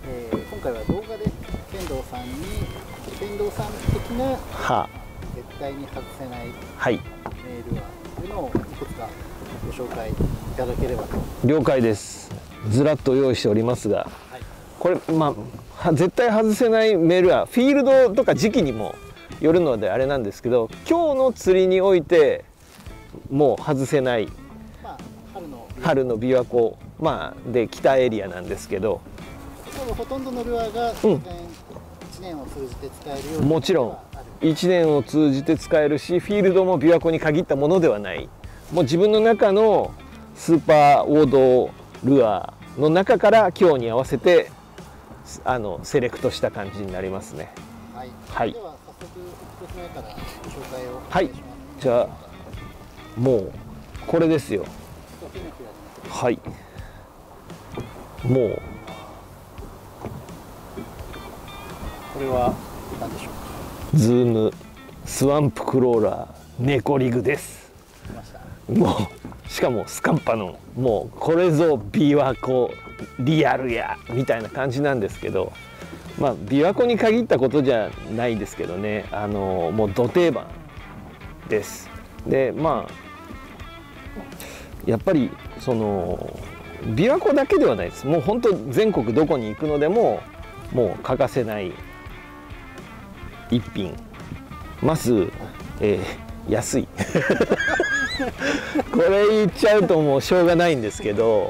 今回は動画で剣道さん的な絶対に外せないメールはというのをいくつかご紹介いただければと。 了解です。ずらっと用意しておりますが、はい、これ絶対外せないメールはフィールドとか時期にもよるのであれなんですけど、今日の釣りにおいてもう外せない、春の琵琶湖、で北エリアなんですけど、 ほとんどのルアーが1年を通じて使えるように、 もちろん1年を通じて使えるし、フィールドも琵琶湖に限ったものではない、もう自分の中のスーパー王道ルアーの中から今日に合わせてセレクトした感じになりますね。 はい、はい、では早速1つ目からご紹介をお願いします。 はい、じゃあもうこれですよ。はい、もうこれは何でしょうか。 ズームスワンプクローラーネコリグです。もうしかもスカンパのもうこれぞ琵琶湖リアルやみたいな感じなんですけど、琵琶湖に限ったことじゃないですけどね、もうど定番です。でやっぱりその琵琶湖だけではないです。もう本当全国どこに行くのでももう欠かせない一品。まず、安いこれ言っちゃうともうしょうがないんですけど、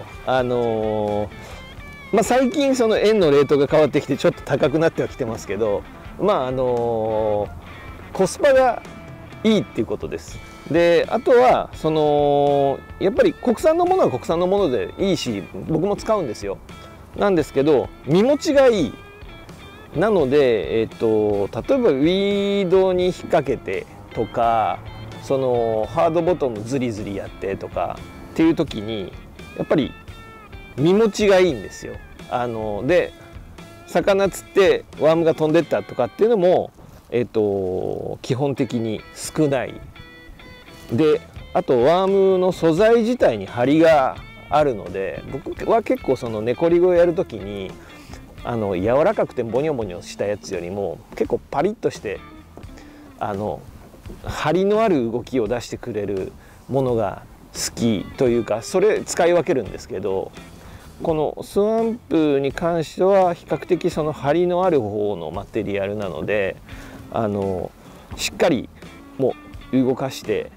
最近その円のレートが変わってきてちょっと高くなってはきてますけど、コスパがいいっていうことです。であとはそのやっぱり国産のものは国産のものでいいし、僕も使うんですよ。なんですけど身持ちがいい。なので、例えばウィードに引っ掛けてとか、そのハードボトムズリズリやってとかっていう時にやっぱり身持ちがいいんですよ。で魚釣ってワームが飛んでったとかっていうのも、基本的に少ない。であとワームの素材自体に張りがあるので、僕は結構そのネコリグをやる時に柔らかくてボニョボニョしたやつよりも結構パリッとして張りのある動きを出してくれるものが好きというか、それ使い分けるんですけど、このスワンプに関しては比較的その張りのある方のマテリアルなので、しっかりもう動かして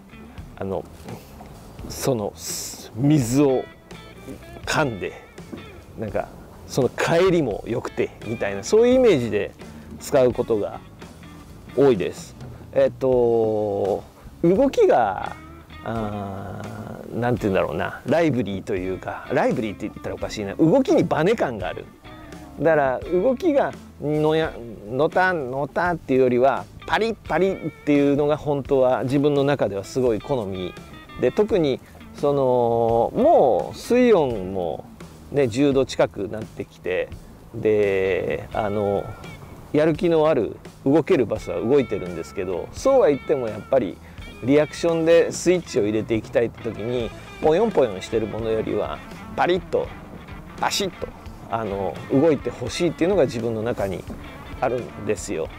その水を噛んでなんかその帰りも良くてみたいな、そういうイメージで使うことが多いです。動きがなんて言うんだろうな、ライブリーというか、ライブリーって言ったらおかしいな、動きにバネ感がある。だから動きがのたっていうよりはパリッパリッっていうのが本当は自分の中ではすごい好みで、特にそのもう水温もね10度近くなってきて、でやる気のある動けるバスは動いてるんですけど、そうは言ってもやっぱりリアクションでスイッチを入れていきたいって時にポヨンポヨンしてるものよりはパリッとパシッと動いてほしいっていうのが自分の中にあるんですよ。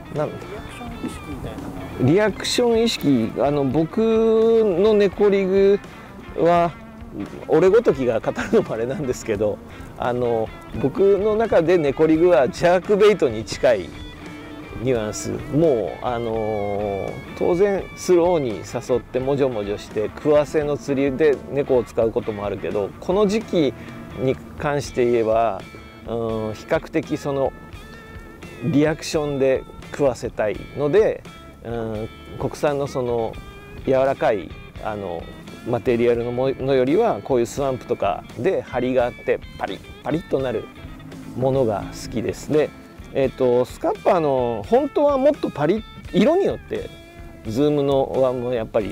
リアクション意識、僕のネコリグは俺ごときが語るのもあれなんですけど、僕の中でネコリグはジャークベイトに近いニュアンス。もう当然スローに誘ってもじょもじょして食わせの釣りで猫を使うこともあるけど、この時期に関して言えば比較的そのリアクションで食わせたいので、国産のその柔らかいマテリアルのものよりはこういうスワンプとかで張りがあってパリッパリッとなるものが好きです。で、スカッパーの本当はもっとパリッ、色によってズームのワームはやっぱり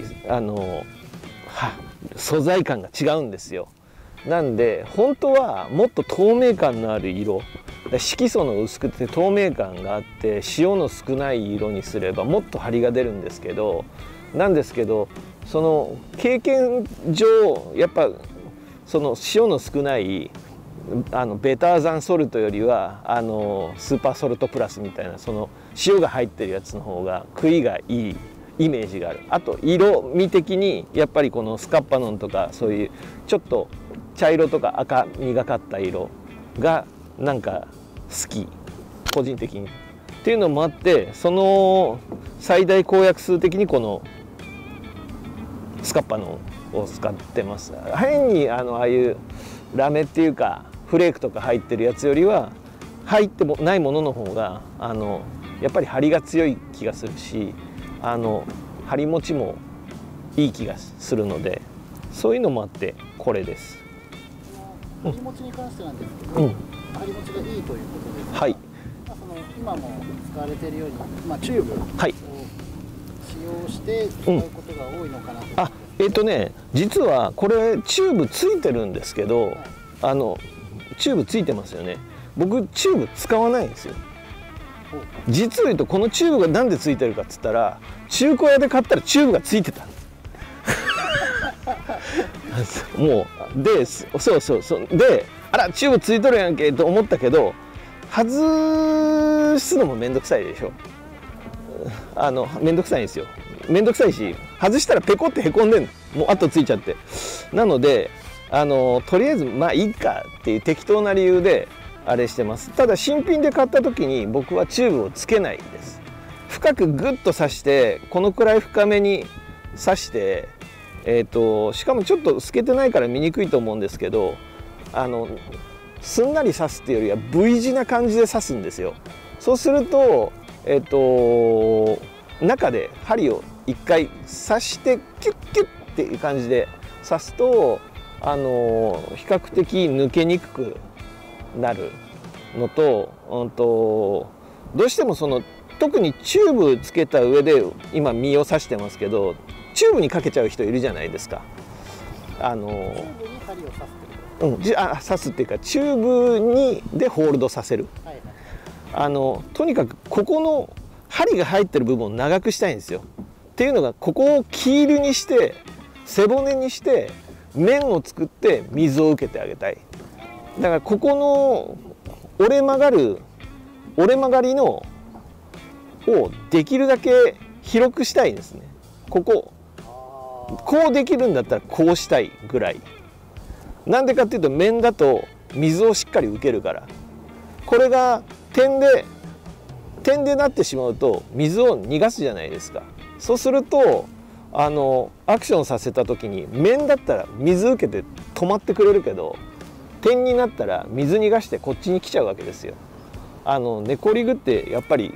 素材感が違うんですよ。なんで本当はもっと透明感のある色、色素の薄くて透明感があって塩の少ない色にすればもっと張りが出るんですけど、その経験上やっぱその塩の少ないベターザンソルトよりはスーパーソルトプラスみたいなその塩が入ってるやつの方が食いがいいイメージがある。あと色味的にやっぱりこのスカッパノンとかそういうちょっと茶色とか赤みがかった色がなんか好き、個人的にっていうのもあって、その最大公約数的にこのスカッパノンを使ってます。変にああいうラメっていうかフレークとか入ってるやつよりは入ってもないものの方がやっぱり張りが強い気がするし、張り持ちもいい気がするので、そういうのもあってこれです。 張り持ちに関してなんですけど、張り持ちがいいということですが、はい、今も使われているように、チューブを使用して使うことが多いのかなと、 実はこれチューブついてるんですけど、チューブついてますよね。僕チューブ使わないんですよ。実を言うとこのチューブがなんでついてるかっつったら、中古屋で買ったらチューブがついてたもうでそうで、あらチューブついとるやんけと思ったけど、外すのもめんどくさいでしょ。めんどくさいんですよ。めんどくさいし、外したらペコってへこんでんの、もう跡ついちゃって。なのでとりあえずまあいいかっていう適当な理由であれしてます。ただ新品で買った時に僕はチューブをつけないです。深くグッと刺して、このくらい深めに刺して、しかもちょっと透けてないから見にくいと思うんですけど、すんなり刺すっていうよりは V 字な感じで刺すんですよ。そうすると中で針を一回刺してキュッキュッっていう感じで刺すと比較的抜けにくくなるのと、どうしても特にチューブつけた上で今身を刺してますけど、チューブにかけちゃう人いるじゃないですか。 チューブに針を刺すって刺すっていうかチューブでホールドさせる、とにかくここの針が入ってる部分を長くしたいんですよ。っていうのが、ここをキールにして背骨にして面を作って水を受けてあげたい。だからここの折れ曲がりのをできるだけ広くしたいんですね。こうできるんだったらこうしたいぐらい。なんでかっていうと、面だと水をしっかり受けるから。これが点でなってしまうと水を逃がすじゃないですか。そうするとアクションさせた時に、面だったら水受けて止まってくれるけど、点になったら水逃がしてこっちに来ちゃうわけですよ。ネコリグってやっぱり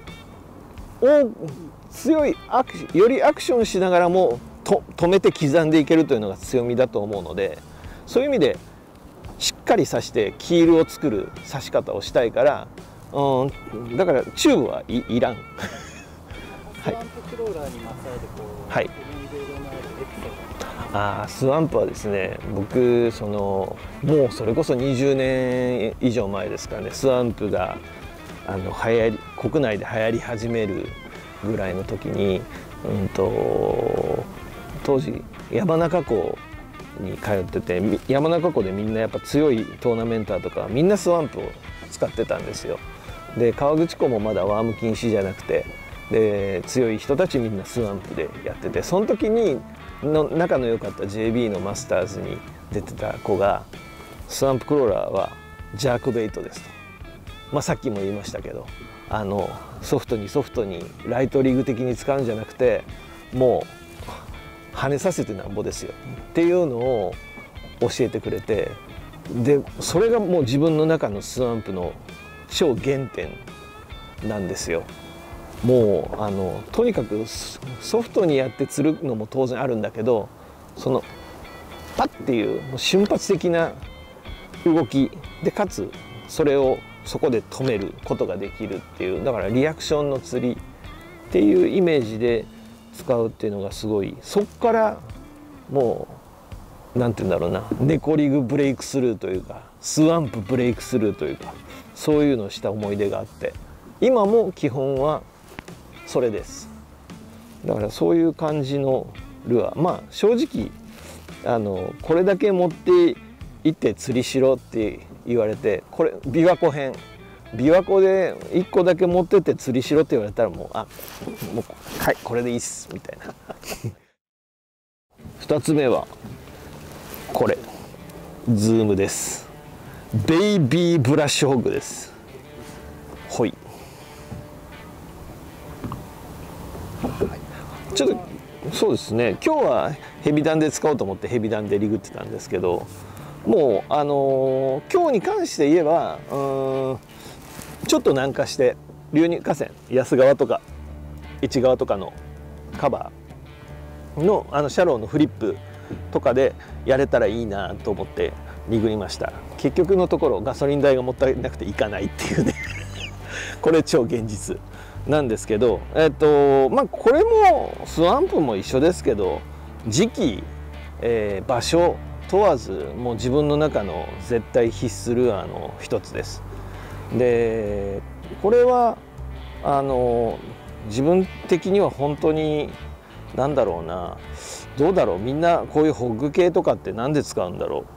強いよりアクションしながらも止めて刻んでいけるというのが強みだと思うので、そういう意味でしっかり刺してキールを作る刺し方をしたいから、だからチューブはいらん。 スワンプクローラーにまつわる思い出のあるエピソード。 スワンプはですね、僕もうそれこそ20年以上前ですからね、スワンプが国内で流行り始めるぐらいの時に、当時山中湖に通ってて、山中湖でみんなやっぱ強いトーナメンターとかみんなスワンプを使ってたんですよ。で河口湖もまだワーム禁止じゃなくて、で強い人たちみんなスワンプでやってて、その時に仲の良かった JB のマスターズに出てた子が「スワンプクローラーはジャークベイトです」と、さっきも言いましたけど、ソフトにライトリグ的に使うんじゃなくて、もう跳ねさせてなんぼですよっていうのを教えてくれて、でそれがもう自分の中のスワンプの超原点なんですよ。もうとにかくソフトにやって釣るのも当然あるんだけど、パッっていう瞬発的な動きで、かつそれをそこで止めることができるっていう、だからリアクションの釣りっていうイメージで使うっていうのがすごい、そっからもうなんて言うんだろうな、ネコリグブレイクスルーというか、スワンプブレイクスルーというか、そういうのをした思い出があって、今も基本はそれです。だからそういう感じのルアー、正直これだけ持って行って釣りしろって言われて、これ琵琶湖編、琵琶湖で1個だけ持ってって釣りしろって言われたらもうはいこれでいいっすみたいな2つ目はこれズームです。ベイビーブラッシュホッグです。ほい、ちょっとそうですね、今日はヘビダンで使おうと思ってヘビダンでリグってたんですけど、もう今日に関して言えばちょっと南下して流入河川安川とか市川とかのカバーのシャローのフリップとかでやれたらいいなと思ってリグりました。結局のところガソリン代がもったいなくていかないっていうねこれ超現実なんですけど、まあこれもスワンプも一緒ですけど、時期、場所問わずもう自分の中の絶対必須ルアーの一つです。でこれは自分的には本当に何だろうな、どうだろう、みんなこういうホッグ系とかって何で使うんだろ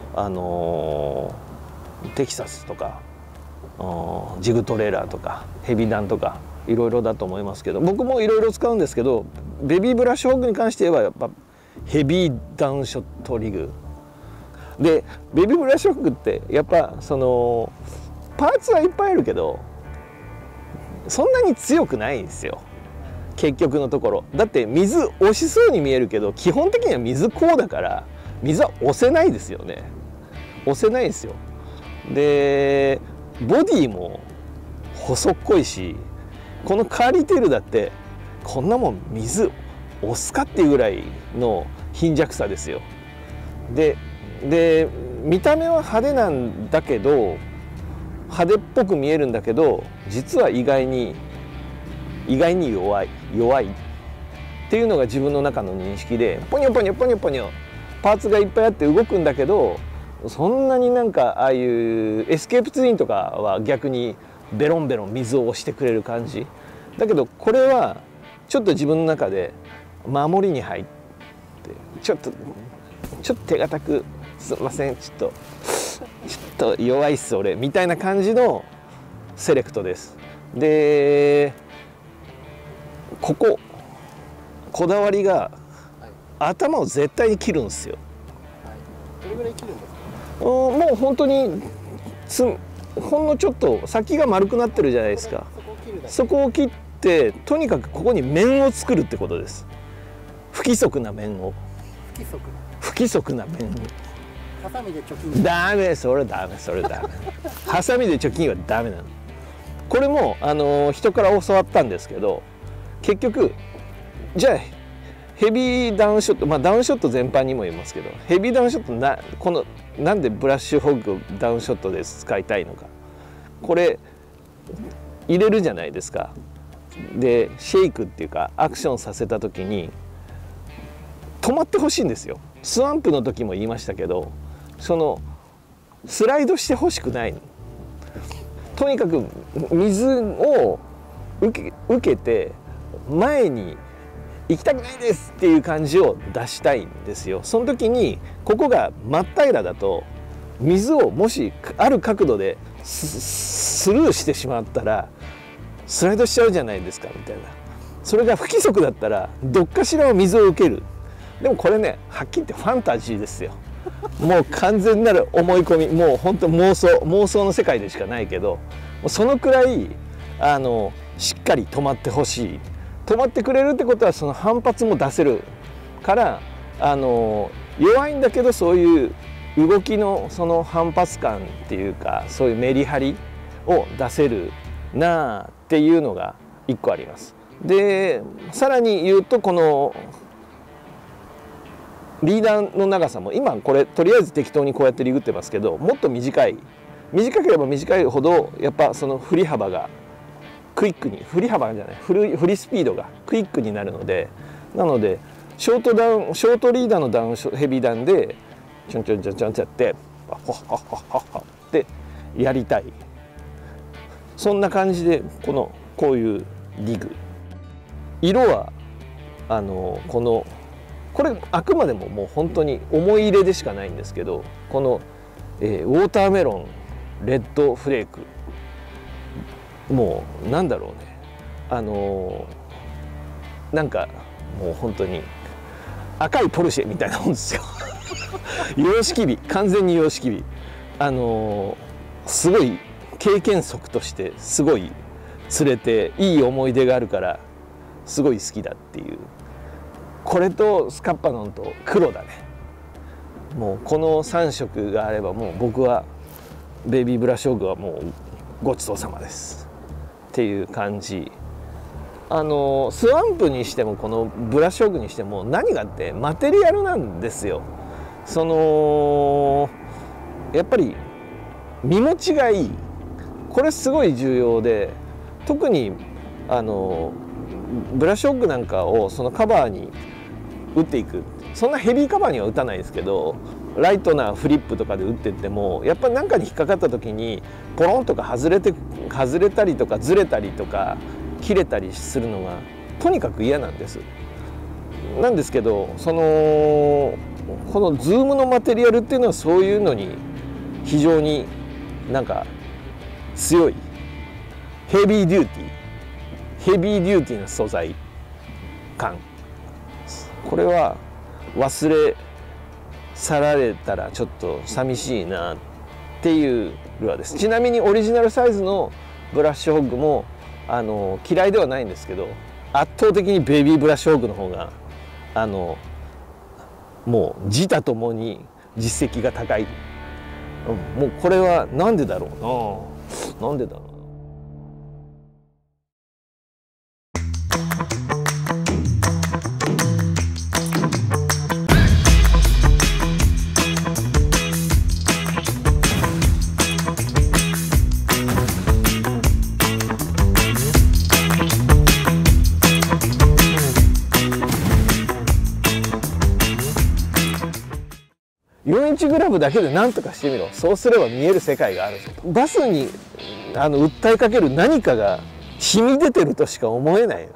う。テキサスとかジグトレーラーとかヘビダンとかいろいろだと思いますけど、僕もいろいろ使うんですけど、ベビーブラッシュホッグに関して言えばやっぱヘビーダウンショットリグで、ベビーブラッシュホッグってやっぱそのパーツはいっぱいあるけどそんなに強くないんですよ結局のところ。だって水押しそうに見えるけど基本的には水こうだから水は押せないですよね。押せないですよ。でボディも細っこいし、このカーリーテールだってこんなもん水押すかっていうぐらいの貧弱さですよ。で見た目は派手なんだけど、派手っぽく見えるんだけど実は意外に弱いっていうのが自分の中の認識で、ポニョポニョポニョポニョパーツがいっぱいあって動くんだけど、そんなになんかああいうエスケープツインとかは逆にベロンベロン水を押してくれる感じだけど、これはちょっと自分の中で守りに入ってちょっと手堅くすいませんちょっと弱いっす俺みたいな感じのセレクトです。でこだわりが、頭を絶対に切るんですよ。 どれぐらい切るんですか？ もう本当にほんのちょっと先が丸くなってるじゃないですか。そこを切ってとにかくここに面を作るってことです。不規則な面を。不規則な面を。 ハサミで貯金。 ダメ、それダメ。ハサミで貯金はダメなの。これも人から教わったんですけど、結局じゃあヘビーダウンショット、まあダウンショット全般にも言いますけど、ヘビーダウンショットなんでブラッシュホッグをダウンショットで使いたいのか。これ入れるじゃないですか。でシェイクっていうかアクションさせた時に止まってほしいんですよ。スワンプの時も言いましたけど、そのスライドしてほしくない。とにかく水を受けて前に行きたくないですっていう感じを出したいんですよ。その時にここが真っ平らだと水をもしある角度でスルーしてしまったらスライドしちゃうじゃないですかみたいな。それが不規則だったらどっかしらは水を受ける。でもこれね、はっきり言ってファンタジーですよ。もう完全なる思い込み、もう本当妄想の世界でしかないけど、そのくらいしっかり止まってほしい。止まってくれるってことはその反発も出せるから弱いんだけど、そういう動きのその反発感っていうか、そういうメリハリを出せるなあっていうのが一個あります。でさらに言うと、このリーダーの長さも今これとりあえず適当にこうやってリグってますけど、もっと短ければ短いほどやっぱその振り幅がクイックに、振り幅じゃない、振りスピードがクイックになるので、なのでショートリーダーのダウンヘビーダウンでちょんちょんちょんちょんってやってホッホッホッホッホッってやりたい。そんな感じでこういうリグ、色はこれあくまでももう本当に思い入れでしかないんですけど、このウォーターメロンレッドフレーク、もうなんだろうね、なんかもう本当に赤いポルシェみたいなもんですよ様式美、完全に様式美、すごい経験則としてすごい釣れていい思い出があるからすごい好きだっていう。これとスカッパノンと黒だね。もうこの3色があればもう僕はベイビーブラッシュホッグはもうごちそうさまですっていう感じ。スワンプにしてもこのブラッシュホッグにしても何があってマテリアルなんですよ。やっぱり身持ちがいい、これすごい重要で、特にブラッシュホッグなんかをそのカバーに打っていく、そんなヘビーカバーには打たないですけど、ライトなフリップとかで打ってってもやっぱり何かに引っかかった時にポロンとか外れたりとかずれたりとか切れたりするのがとにかく嫌なんです。なんですけどこのズームのマテリアルっていうのはそういうのに非常になんか強いヘビーデューティーな素材感、これは忘れ去られたらちょっと寂しいなっていうルアーです。ちなみにオリジナルサイズのブラッシュホッグも嫌いではないんですけど、圧倒的にベイビーブラッシュホッグの方がもう自他ともに実績が高い、もうこれはなんでだろうな、なんでだろう。4インチグラブだけで何とかしてみろ。そうすれば見える世界があるぞ。バスに訴えかける何かが染み出てるとしか思えない。はい、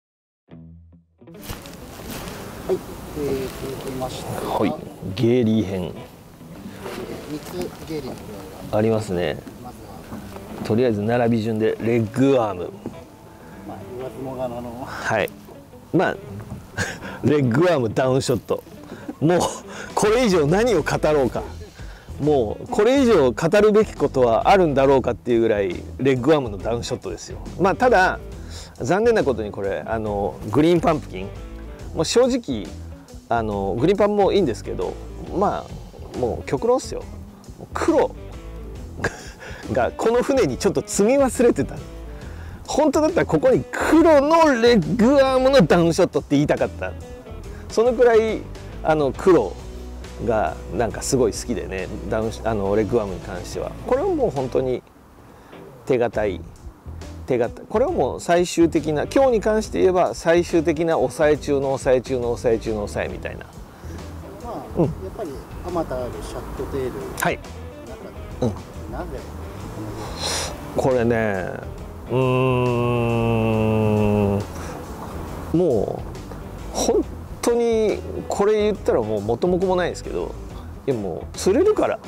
続きましては、 はい、ゲーリー編。 3つゲーリーのフライがありますね。 まずはとりあえず並び順でレッグアーム。 言わずもがなの。 はい。レッグアームダウンショット。もうこれ以上何を語ろうか、もうこれ以上語るべきことはあるんだろうかっていうぐらいレッグアームのダウンショットですよ。ただ残念なことにこれグリーンパンプキン、もう正直グリーンパンもいいんですけど、もう極論っすよ。黒がこの船にちょっと積み忘れてた。本当だったらここに黒のレッグアームのダウンショットって言いたかった。そのくらい黒がなんかすごい好きでね、レッグアームに関してはこれはもう本当に手堅い、これはもう最終的な、今日に関して言えば最終的な抑え中の抑え中の抑え中の抑えみたいな。やっぱりあまたあるシャットテールの中で、なぜこれね、もう本当にこれ言ったらもう元も子もないですけど、いやもう釣れるから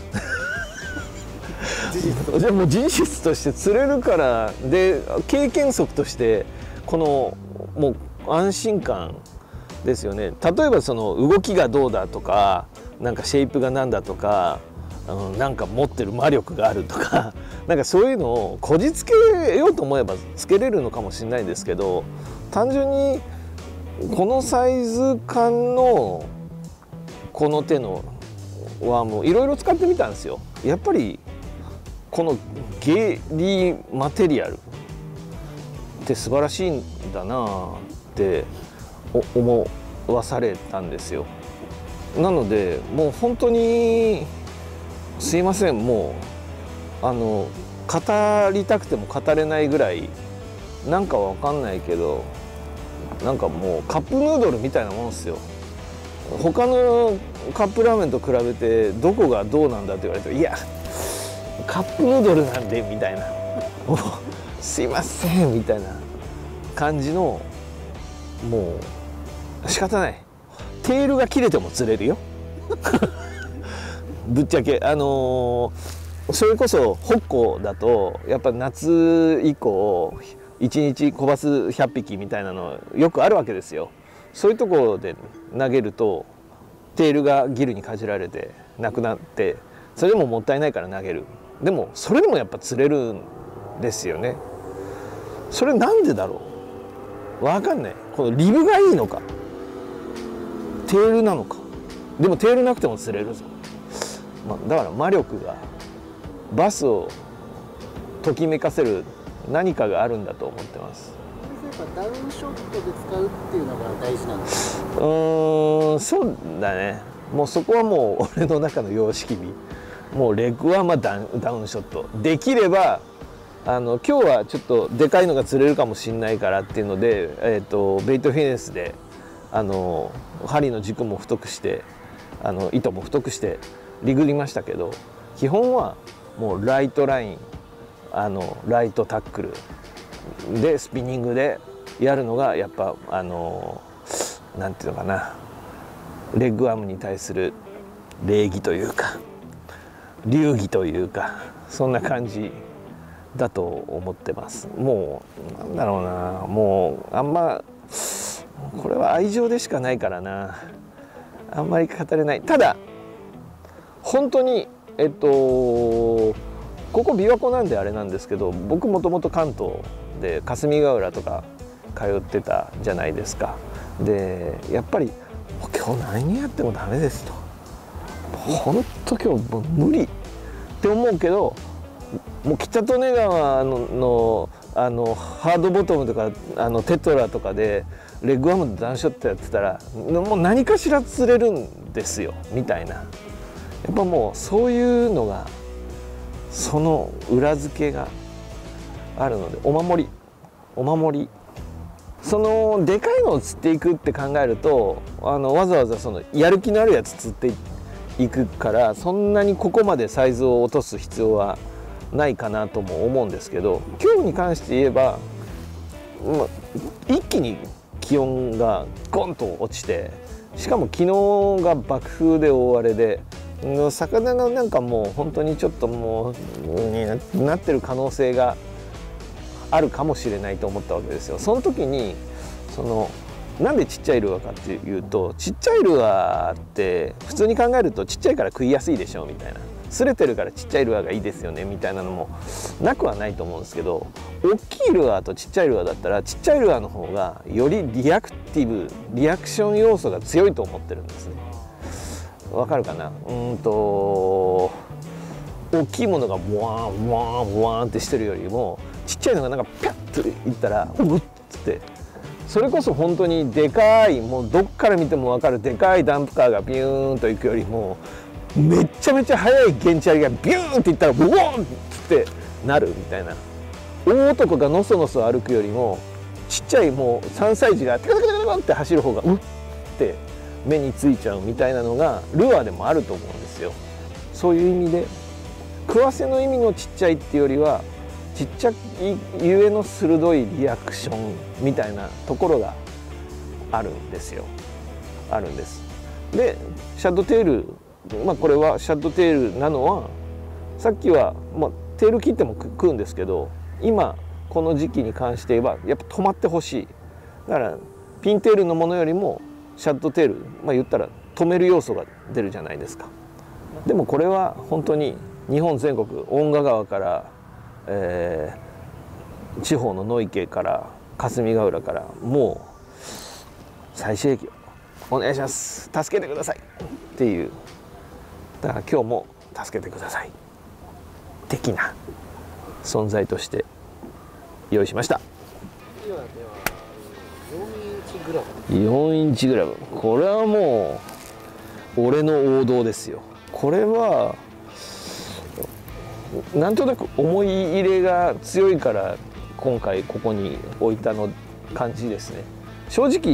もう事実として釣れるからで、経験則としてこのもう安心感ですよね。例えばその動きがどうだとか、なんかシェイプがなんだとか、なんか持ってる魔力があるとかなんかそういうのをこじつけようと思えばつけれるのかもしれないですけど、単純にこのサイズ感のこの手のはもういろいろ使ってみたんですよ。やっぱりこのゲリーマテリアルって素晴らしいんだなって思わされたんですよ。なのでもう本当にすいません、もう語りたくても語れないぐらい、なんかわかんないけど、なんかもうカップヌードルみたいなもんですよ。他のカップラーメンと比べてどこがどうなんだって言われて、いやカップヌードルなんでみたいなすいませんみたいな感じの、もう仕方ない。テールが切れても釣れるよぶっちゃけそれこそ北港だとやっぱ夏以降1日小バス100匹みたいなのよくあるわけですよ。そういうところで投げるとテールがギルにかじられてなくなって、それでももったいないから投げる。でもそれでもやっぱ釣れるんですよね。それなんでだろう、分かんない。このリブがいいのかテールなのか。でもテールなくても釣れるぞ、だから魔力がバスをときめかせる何かがあるんだと思ってます。 ダウンショットで使うっていうのが大事なんですか？ そうだね。もうそこはもう俺の中の様式美。もうレッグはダウンショットできれば、今日はちょっとでかいのが釣れるかもしれないからっていうので、ベイトフィネスで針の軸も太くして糸も太くしてリグりましたけど、基本はもうライトラインライトタックルでスピニングでやるのがやっぱなんていうのかな、レッグアームに対する礼儀というか流儀というか、そんな感じだと思ってます。もうなんだろうな、もうあんまこれは愛情でしかないからな、あんまり語れない。ただ本当にここ琵琶湖なんであれなんですけど、僕もともと関東で霞ヶ浦とか通ってたじゃないですか。でやっぱり今日何やってもダメですと、本当今日もう無理って思うけど、もう北利根川のハードボトムとかテトラとかでレッグアームでダウンショットやってたらもう何かしら釣れるんですよみたいな。やっぱもうそういうのがその裏付けがあるので、お守りそのでかいのを釣っていくって考えるとわざわざそのやる気のあるやつ釣っていくから、そんなにここまでサイズを落とす必要はないかなとも思うんですけど、今日に関して言えば、一気に気温がゴンと落ちて、しかも昨日が爆風で大荒れで魚がなんかもう本当にちょっともうなってる可能性があるかもしれないと思ったわけですよ。その時になんでちっちゃいルアーかっていうと、ちっちゃいルアーって普通に考えるとちっちゃいから食いやすいでしょみたいな、擦れてるからちっちゃいルアーがいいですよねみたいなのもなくはないと思うんですけど、大きいルアーとちっちゃいルアーだったらちっちゃいルアーの方がよりリアクション要素が強いと思ってるんですね。わかるかな。大きいものがボワンボワンボワンってしてるよりも、ちっちゃいのがなんかピャッといったらうっって、それこそ本当にでかい、もうどっから見ても分かるでかいダンプカーがビューンと行くよりも、めちゃめちゃ速い原チャリがビューンっていったらボワンってなるみたいな。大男がのそのそ歩くよりもちっちゃいもう3歳児がテカテカテカって走る方がうって目についちゃうみたいなのがルアーでもあると思うんですよ。そういう意味で食わせの意味のちっちゃいっていうよりは、ちっちゃいゆえの鋭いリアクションみたいなところがあるんですよ。あるんです。でシャッドテール、これはシャッドテールなのは、さっきは、テール切っても食うんですけど、今この時期に関して言えばやっぱ止まってほしい。だからピンテールのものよりもシャッドテール、言ったら止める要素が出るじゃないですか。でもこれは本当に日本全国、遠賀川から、地方の野池から霞ヶ浦からもう最終駅お願いします、助けてくださいっていう、だから今日も助けてください的な存在として用意しました。4インチグラム、これはもう俺の王道ですよ。これはなんとなく思い入れが強いから今回ここに置いたの感じですね。正直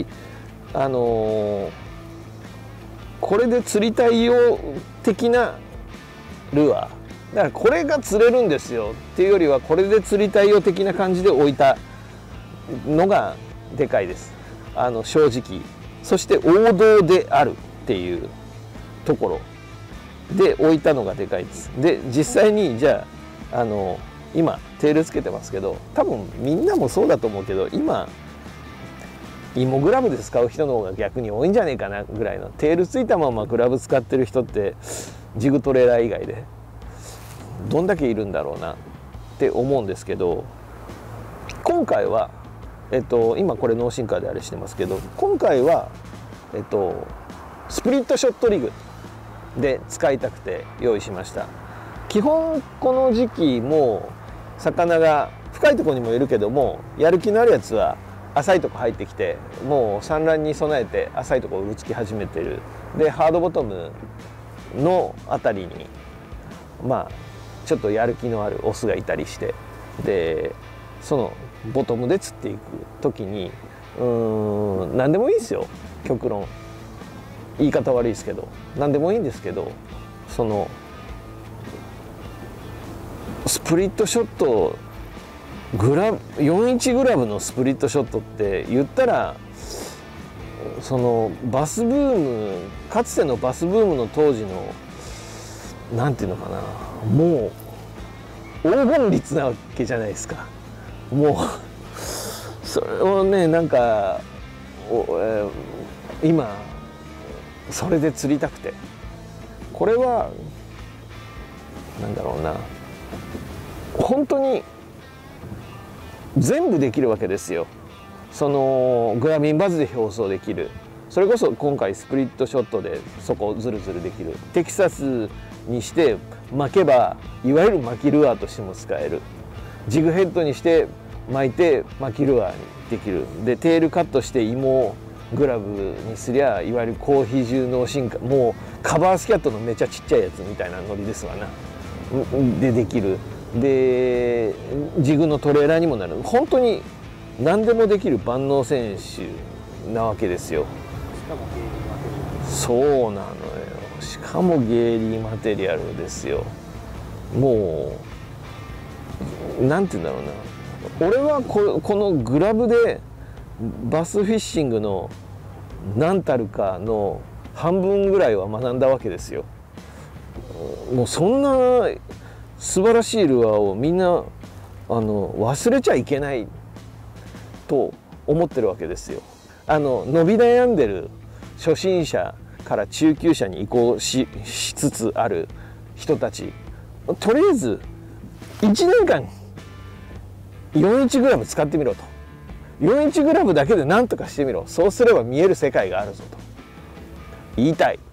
これで釣りたいよ的なルアーだから、これが釣れるんですよっていうよりは、これで釣りたいよ的な感じで置いたのがでかいです。正直、そして王道であるっていうところで置いたのがでかいです。で実際にじゃあ今テールつけてますけど、多分みんなもそうだと思うけど、今芋グラブで使う人の方が逆に多いんじゃねえかなぐらいの、テールついたままグラブ使ってる人ってジグトレーラー以外でどんだけいるんだろうなって思うんですけど、今回は今これノーシンカーであれしてますけど、今回はスプリットショットリグで使いたくて用意しました。基本この時期も魚が深いところにもいるけども、やる気のあるやつは浅いとこ入ってきて、もう産卵に備えて浅いところうろつき始めてる。でハードボトムのあたりにまあちょっとやる気のあるオスがいたりして、でそのボトムで釣っていく時に何でもいいですよ、極論。言い方悪いですけど何でもいいんですけど、そのスプリットショット4インチグラブのスプリットショットって言ったら、そのバスブーム、かつてのバスブームの当時のなんていうのかな、もう黄金率なわけじゃないですか。もうそれをね、なんか今それで釣りたくて、これはなんだろうな、本当に全部できるわけですよ。そのグラビンバズで放送できる、それこそ今回スプリットショットでそこをズルズルできる、テキサスにして巻けばいわゆる巻きルアーとしても使える、ジグヘッドにして巻いて巻きルアーにできる、でテールカットして芋グラブにすりゃいわゆる高比重の進化、もうカバースキャットのめちゃちっちゃいやつみたいなノリですわな、でできる。でジグのトレーラーにもなる、本当に何でもできる万能選手なわけですよ。そうなのよ。しかもゲーリーマテリアルですよ。もうなんて言うんだろうな、俺はこのグラブでバスフィッシングの何たるかの半分ぐらいは学んだわけですよ。もうそんな素晴らしいルアーをみんな忘れちゃいけないと思ってるわけですよ。伸び悩んでる初心者から中級者に移行しつつある人たち、とりあえず1年間4インチグラム使ってみろと、4インチグラムだけで何とかしてみろ、そうすれば見える世界があるぞと言いたい。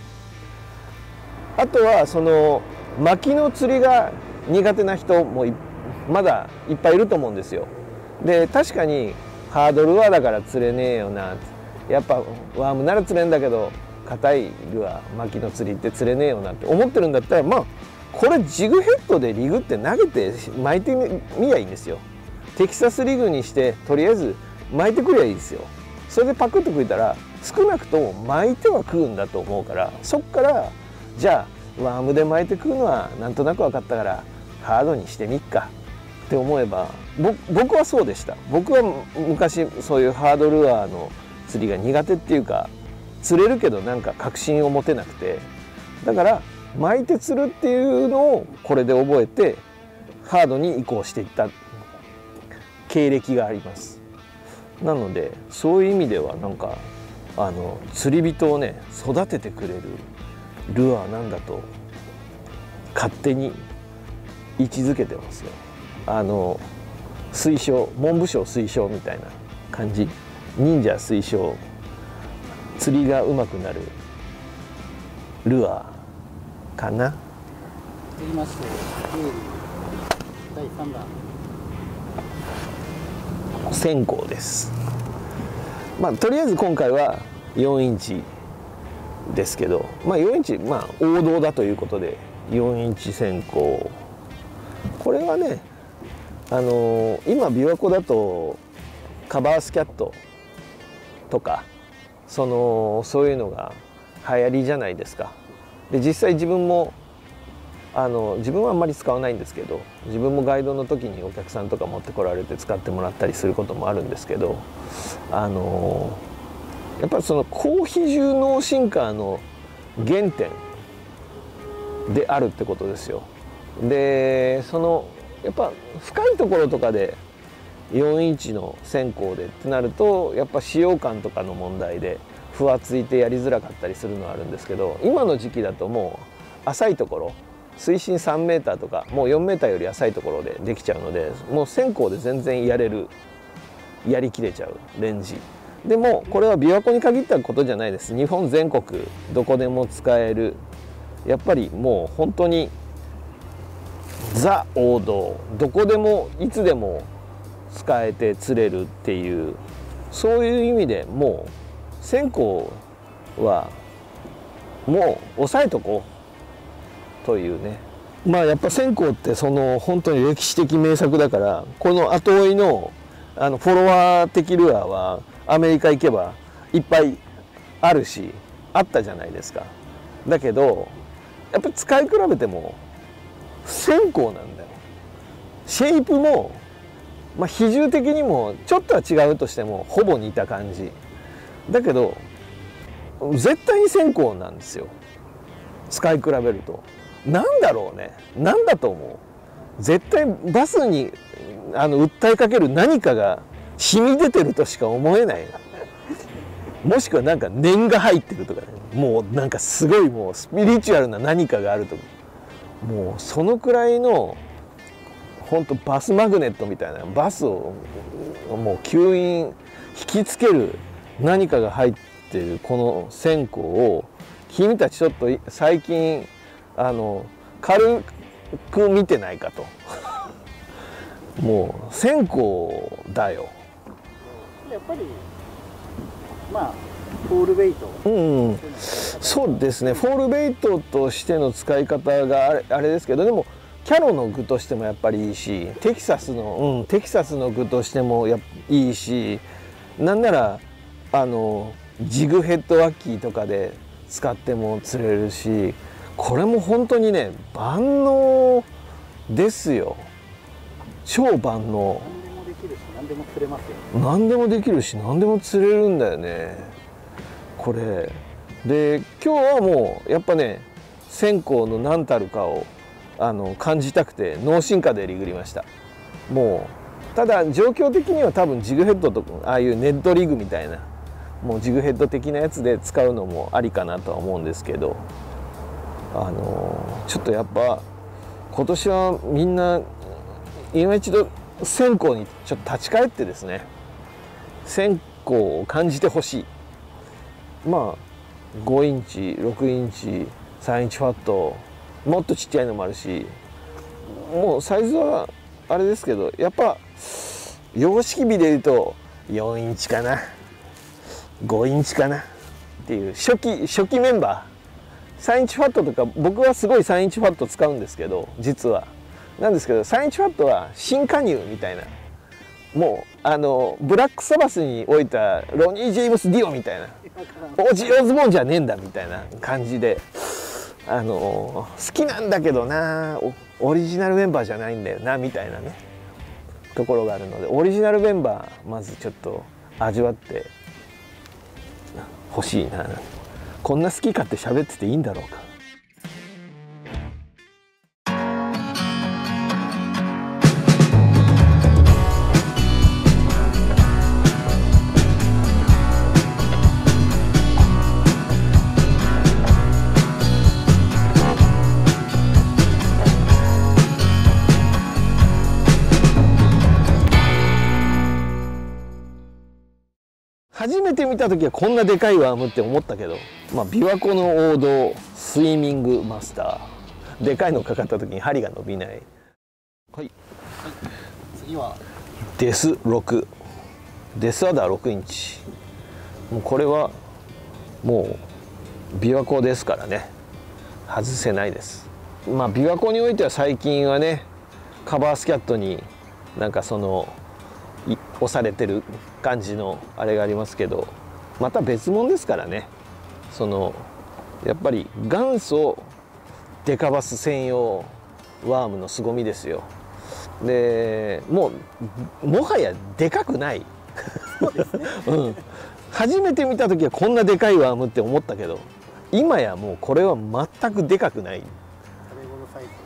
あとはその巻きの釣りが苦手な人もまだいっぱいいると思うんですよ。で確かにハードルアーだから釣れねえよな、やっぱワームなら釣れんだけど硬いルアー巻きの釣りって釣れねえよなって思ってるんだったら、まあこれジグヘッドでリグって投げて巻いてみりゃいいんですよ。テキサスリグにしてとりあえず巻いてくりゃいいですよ。それでパクッと食えたら少なくとも巻いては食うんだと思うから、そっからじゃあワームで巻いて食うのはなんとなく分かったからハードにしてみっかって思えば、僕はそうでした。僕は昔そういうハードルアーの釣りが苦手っていうか、釣れるけどなんか確信を持てなくて、だから巻いて釣るっていうのをこれで覚えてハードに移行していった経歴があります。なのでそういう意味ではなんか釣り人をね育ててくれるルアーなんだと勝手に位置づけてますよ。推奨、文部省推奨みたいな感じ、忍者推奨、釣りがうまくなるルアーかな。 続きまして第3弾線香です。まあとりあえず今回は4インチですけど、まあ4インチ、まあ王道だということで4インチ線香、これはね今琵琶湖だとカバースキャットとかそういうのが流行りじゃないですか。で実際自分も自分はあんまり使わないんですけど、自分もガイドの時にお客さんとか持ってこられて使ってもらったりすることもあるんですけど、やっぱりその高比重脳シンカーの原点であるってことですよ。でやっぱ深いところとかで4インチの線香でってなるとやっぱ使用感とかの問題でふわついてやりづらかったりするのはあるんですけど、今の時期だともう浅いところ水深3メーターとかもう4メーターより浅いところでできちゃうので、もう線香で全然やりきれちゃうレンジでも、これは琵琶湖に限ったことじゃないです。日本全国どこでも使える、やっぱりもう本当にザ王道、どこでもいつでも使えて釣れるっていう、そういう意味でもう線香はもう抑えとこうというね。まあやっぱ線香って本当に歴史的名作だから、この後追いのフォロワー的ルアーはアメリカ行けばいっぱいあるしあったじゃないですか。だけどやっぱり使い比べても線香なんだよ。シェイプも、比重的にもちょっとは違うとしてもほぼ似た感じだけど、絶対に線香なんですよ。使い比べるとなんだろうね、なんだと思う。絶対バスに訴えかける何かが染み出てるとしか思えない。もしくはなんか念が入ってるとかね、もうなんかすごいもうスピリチュアルな何かがあるとか、もうそのくらいの本当バスマグネットみたいな、バスをもう吸引引きつける何かが入ってるこの線香を君たちちょっと最近軽く見てないかと。もう線香だよ。 やっぱりフォールベイト、 そうですね、フォールベイトとしての使い方があれですけど、でもキャロの具としてもやっぱりいいし、テキサスの具としてもいいし、なんならジグヘッドワッキーとかで使っても釣れるし、これも本当にね万能ですよ。超万能。 何でもできるし何でも釣れますよね。 何でもできるし何でも釣れるんだよねこれで。今日はもうやっぱね線香の何たるかを感じたくて脳進化でリグりました。もうただ状況的には多分ジグヘッドとああいうネットリグみたいなもうジグヘッド的なやつで使うのもありかなとは思うんですけど、ちょっとやっぱ今年はみんな今一度線香にちょっと立ち返ってですね、線香を感じてほしい。5インチ6インチ3インチファット、もっとちっちゃいのもあるし、もうサイズはあれですけど、やっぱ洋式美でいうと4インチかな5インチかなっていう初期メンバー。3インチファットとか僕はすごい3インチファット使うんですけど、実はなんですけど3インチファットは新加入みたいな、もうブラックサバスに置いたロニー・ジェームス・ディオみたいな、オージー・オズボーンじゃねえんだみたいな感じで、好きなんだけどな、オリジナルメンバーじゃないんだよなみたいなねところがあるので、オリジナルメンバーまずちょっと味わってほしいな。こんな好き勝手喋ってていいんだろうか。初めて見た時はこんなでかいワームって思ったけど、琵琶湖の王道スイミングマスター、でかいのかかった時に針が伸びない。はい、 次はデス6、デスアダー6インチ。もうこれはもう琵琶湖ですからね、外せないです。琵琶湖においては最近はねカバースキャットになんか押されてる感じのあれがありますけど、また別物ですからね。やっぱり元祖デカバス専用ワームの凄みですよ。でもはやでかくない。 そうですね、 初めて見た時はこんなでかいワームって思ったけど、今やもうこれは全くでかくない。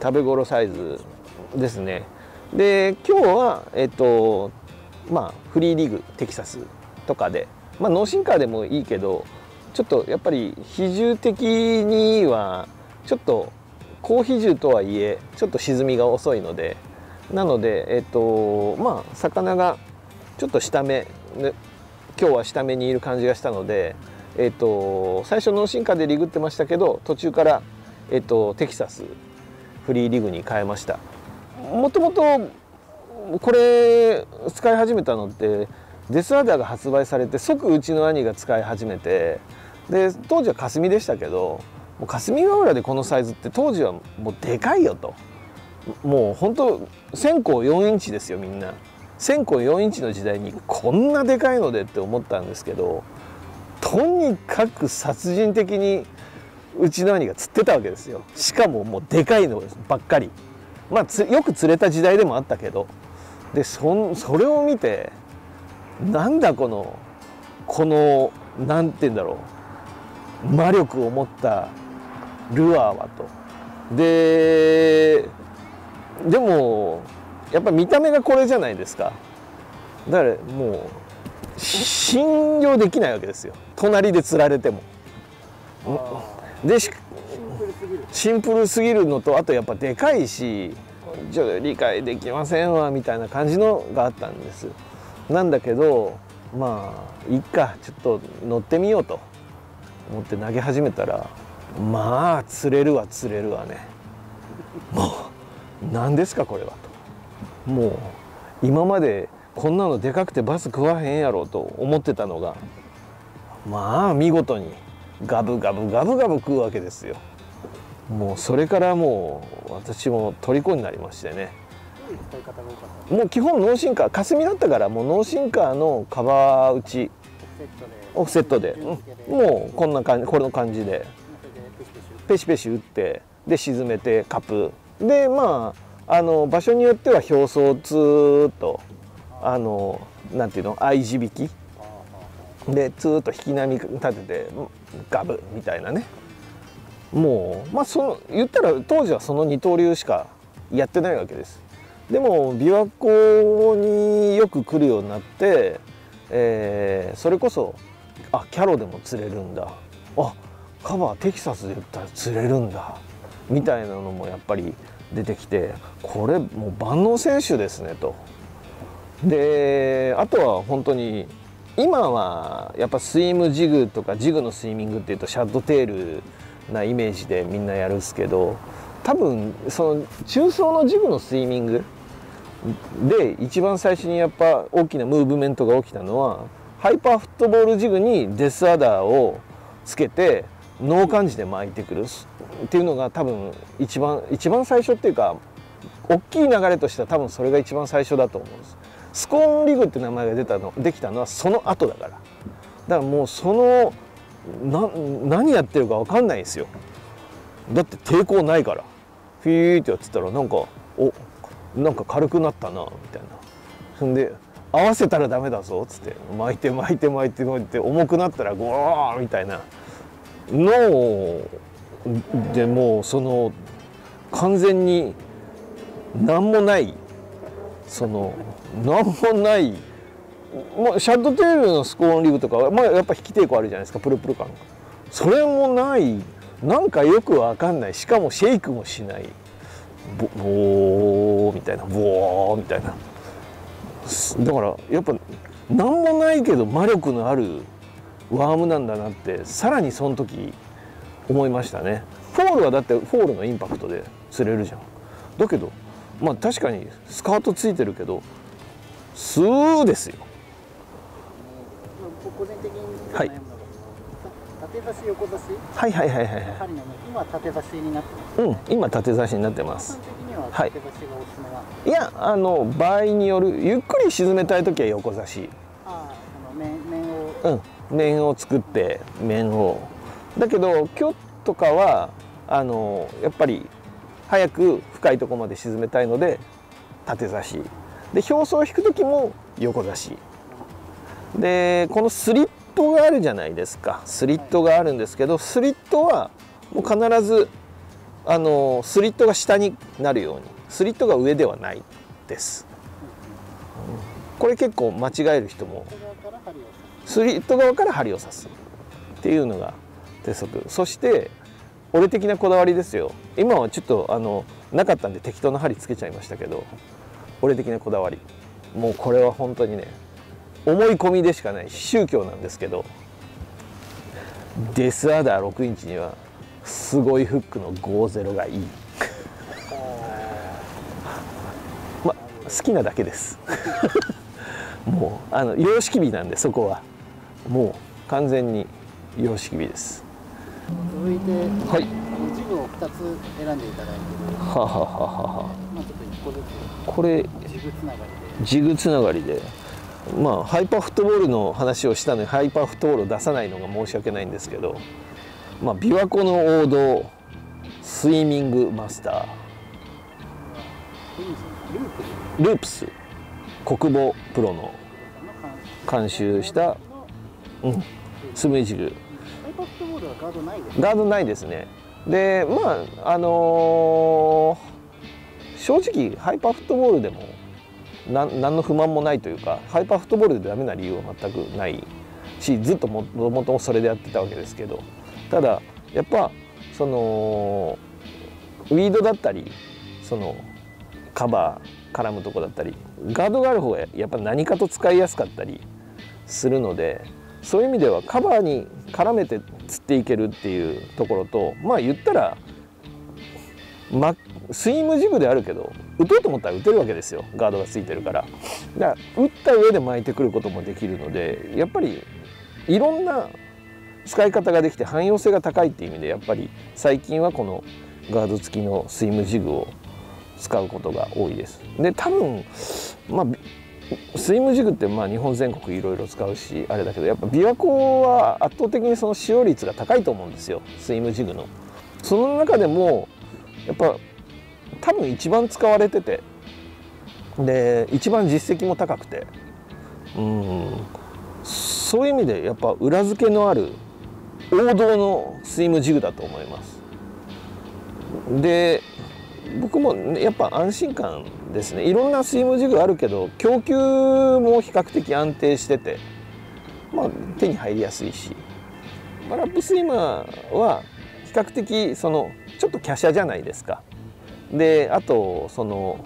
食べ頃サイズですね。で今日はまあフリーリグテキサスとかで、まあノーシンカーでもいいけど、ちょっとやっぱり比重的にはちょっと高比重とはいえちょっと沈みが遅いので、なのでまあ魚がちょっと下目、ね、今日は下目にいる感じがしたので、最初ノーシンカーでリグってましたけど、途中からテキサスフリーリグに変えました。もともとこれ使い始めたのってデスアダーが発売されて即うちの兄が使い始めて、で当時は霞でしたけど、もう霞ヶ浦でこのサイズって当時はもうでかいよと、もう本当線香4インチですよ。みんな線香4インチの時代にこんなでかいのでって思ったんですけど、とにかく殺人的にうちの兄が釣ってたわけですよ。しかももうでかいのばっかり。まあよく釣れた時代でもあったけど、でそれを見て、なんだこのなんて言うんだろう、魔力を持ったルアーはと。でもやっぱ見た目がこれじゃないですか。だからもう信用できないわけですよ、隣で釣られても。でシンプルすぎるのと、あとやっぱでかいし、ちょっと理解できませんわみたいな感じのがあったんです。なんだけど、まあいっか、ちょっと乗ってみようと思って投げ始めたら、まあ釣れるわね。もう何ですかこれはと。もう今までこんなのでかくてバス食わへんやろうと思ってたのが、まあ見事にガブガブ食うわけですよ。もうそれからもう私も虜になりましてね。もう基本ノーシンカー、霞だったからもうノーシンカーのカバー打ちオフセットで、もうこんな感じ、この感じでペシペシ打って、で沈めてカップで、まあ場所によっては表層をツーッとなんていうの、合い地引きでツーッと引き波立ててガブみたいなね。もうまあ言ったら当時はその二刀流しかやってないわけです。でも琵琶湖によく来るようになって、それこそキャロでも釣れるんだ、カバーテキサスで言ったら釣れるんだみたいなのもやっぱり出てきて、これもう万能選手ですねと。であとは本当に今はやっぱスイムジグとかジグのスイミングっていうとシャッドテールなイメージでみんなやるんですけど、多分その中層のジグのスイミングで一番最初にやっぱ大きなムーブメントが起きたのはハイパーフットボールジグにデスアダーをつけてノー感じで巻いてくるっていうのが多分一番最初っていうか、大きい流れとしては多分それが一番最初だと思うんです。スコーンリグって名前ができたのはその後だから。だからもう何やってるか分かんないんですよ。だって抵抗ないから。フィーってやってたらなんか軽くなったなみたいな。そんで合わせたらダメだぞっつって巻いて重くなったらゴーみたいなので、もう完全に何もないもうシャッドテールのスコーンリグとかは、まあ、やっぱ引き抵抗あるじゃないですか、プルプル感が。それもない、なんかよくわかんない、しかもシェイクもしない、ボーみたいな、ボーみたいな。だからやっぱ何もないけど魔力のあるワームなんだなってさらにその時思いましたね。フォールはだってフォールのインパクトで釣れるじゃん。だけどまあ確かにスカートついてるけどスーですよ。 個人的にはい、 縦差し横差し、 はい、 今縦差しになってますね。 今縦差しになってます。 一般的には縦差しがおすすめなんですか？ いや場合による、ゆっくり沈めたい時は横差し。面を作って面を。だけど今日とかはやっぱり早く深いところまで沈めたいので縦差しで、表層を引く時も横差しで、このスリットがあるじゃないですか。スリットがあるんですけど、スリットはもう必ずスリットが下になるように、スリットが上ではないです。これ結構間違える人も、スリット側から針を刺すっていうのが鉄則。そして俺的なこだわりですよ。今はちょっとなかったんで適当な針つけちゃいましたけど、俺的なこだわり、もうこれは本当にね、思い込みでしかない宗教なんですけど、デスアダー6インチにはすごいフックの50がいいまあ好きなだけですもう様式美なんで、そこはもう完全に様式美です。 続いて、 はい、 ジグを2つ選んでいただいてる。 はははは。 まあちょっと1個ずつ。 これジグつながりで。 ジグつながりで、まあハイパーフットボールの話をしたのにハイパーフットボールを出さないのが申し訳ないんですけど、まあ琵琶湖の王道スイミングマスターループス、国母プロの監修した、スムージグ。 ハイパーフットボールはガードないですね。 ガードないですね。でまあ正直ハイパーフットボールでも何の不満もないというか、ハイパーフットボールでダメな理由は全くないし、ずっともともとそれでやってたわけですけど、ただやっぱそのウィードだったり、そのカバー絡むとこだったり、ガードがある方がやっぱ何かと使いやすかったりするので、そういう意味ではカバーに絡めて釣っていけるっていうところと、まあ言ったら、スイムジグであるけど打とうと思ったら打てるわけですよ、ガードがついてるから。だから打った上で巻いてくることもできるので、やっぱりいろんな使い方ができて汎用性が高いっていう意味で、やっぱり最近はこのガード付きのスイムジグを使うことが多いです。で多分まあスイムジグってまあ日本全国いろいろ使うしあれだけど、やっぱ琵琶湖は圧倒的にその使用率が高いと思うんですよ、スイムジグの。その中でもやっぱ多分一番使われてて、で一番実績も高くて、そういう意味でやっぱ裏付けのある王道のスイムジグだと思います。で僕もやっぱ安心感ですね。いろんなスイムジグあるけど供給も比較的安定してて、まあ、手に入りやすいし、バラップスイマーは比較的そのちょっと華奢じゃないですか。であとその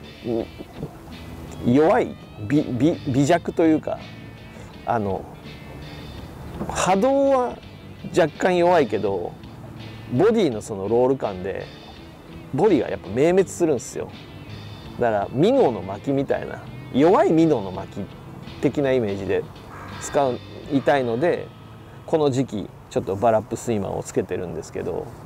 弱い微弱というか、波動は若干弱いけどボディのそのロール感でボディがやっぱ明滅するんですよ。だからミノの巻きみたいな、弱いミノの巻き的なイメージで使いたいので、この時期ちょっとバラップスイマーをつけてるんですけど、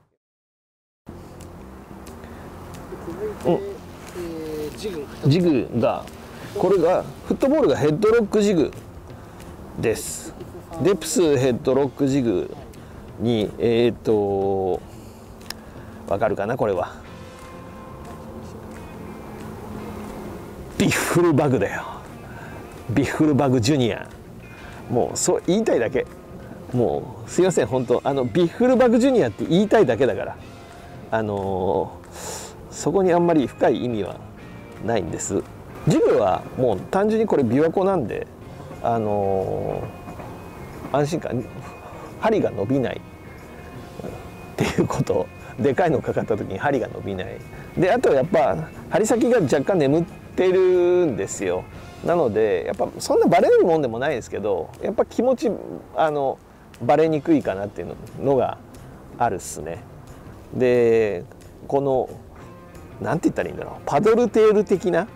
ジグがこれがフットボールがヘッドロックジグです。デプスヘッドロックジグにわかるかな、これはビッフルバグだよ。ビッフルバグジュニア。もうそう言いたいだけ。もうすいません、本当ビッフルバグジュニアって言いたいだけだから、そこにあんまり深い意味はないんです。ジグはもう単純にこれ琵琶湖なんで、安心感、針が伸びないっていうこと、でかいのかかった時に針が伸びない。であとやっぱ針先が若干眠ってるんですよ。なのでやっぱそんなバレるもんでもないですけど、やっぱ気持ちバレにくいかなっていうのがあるっすね。でこのなんて言ったらいいんだろう、パドルテール的な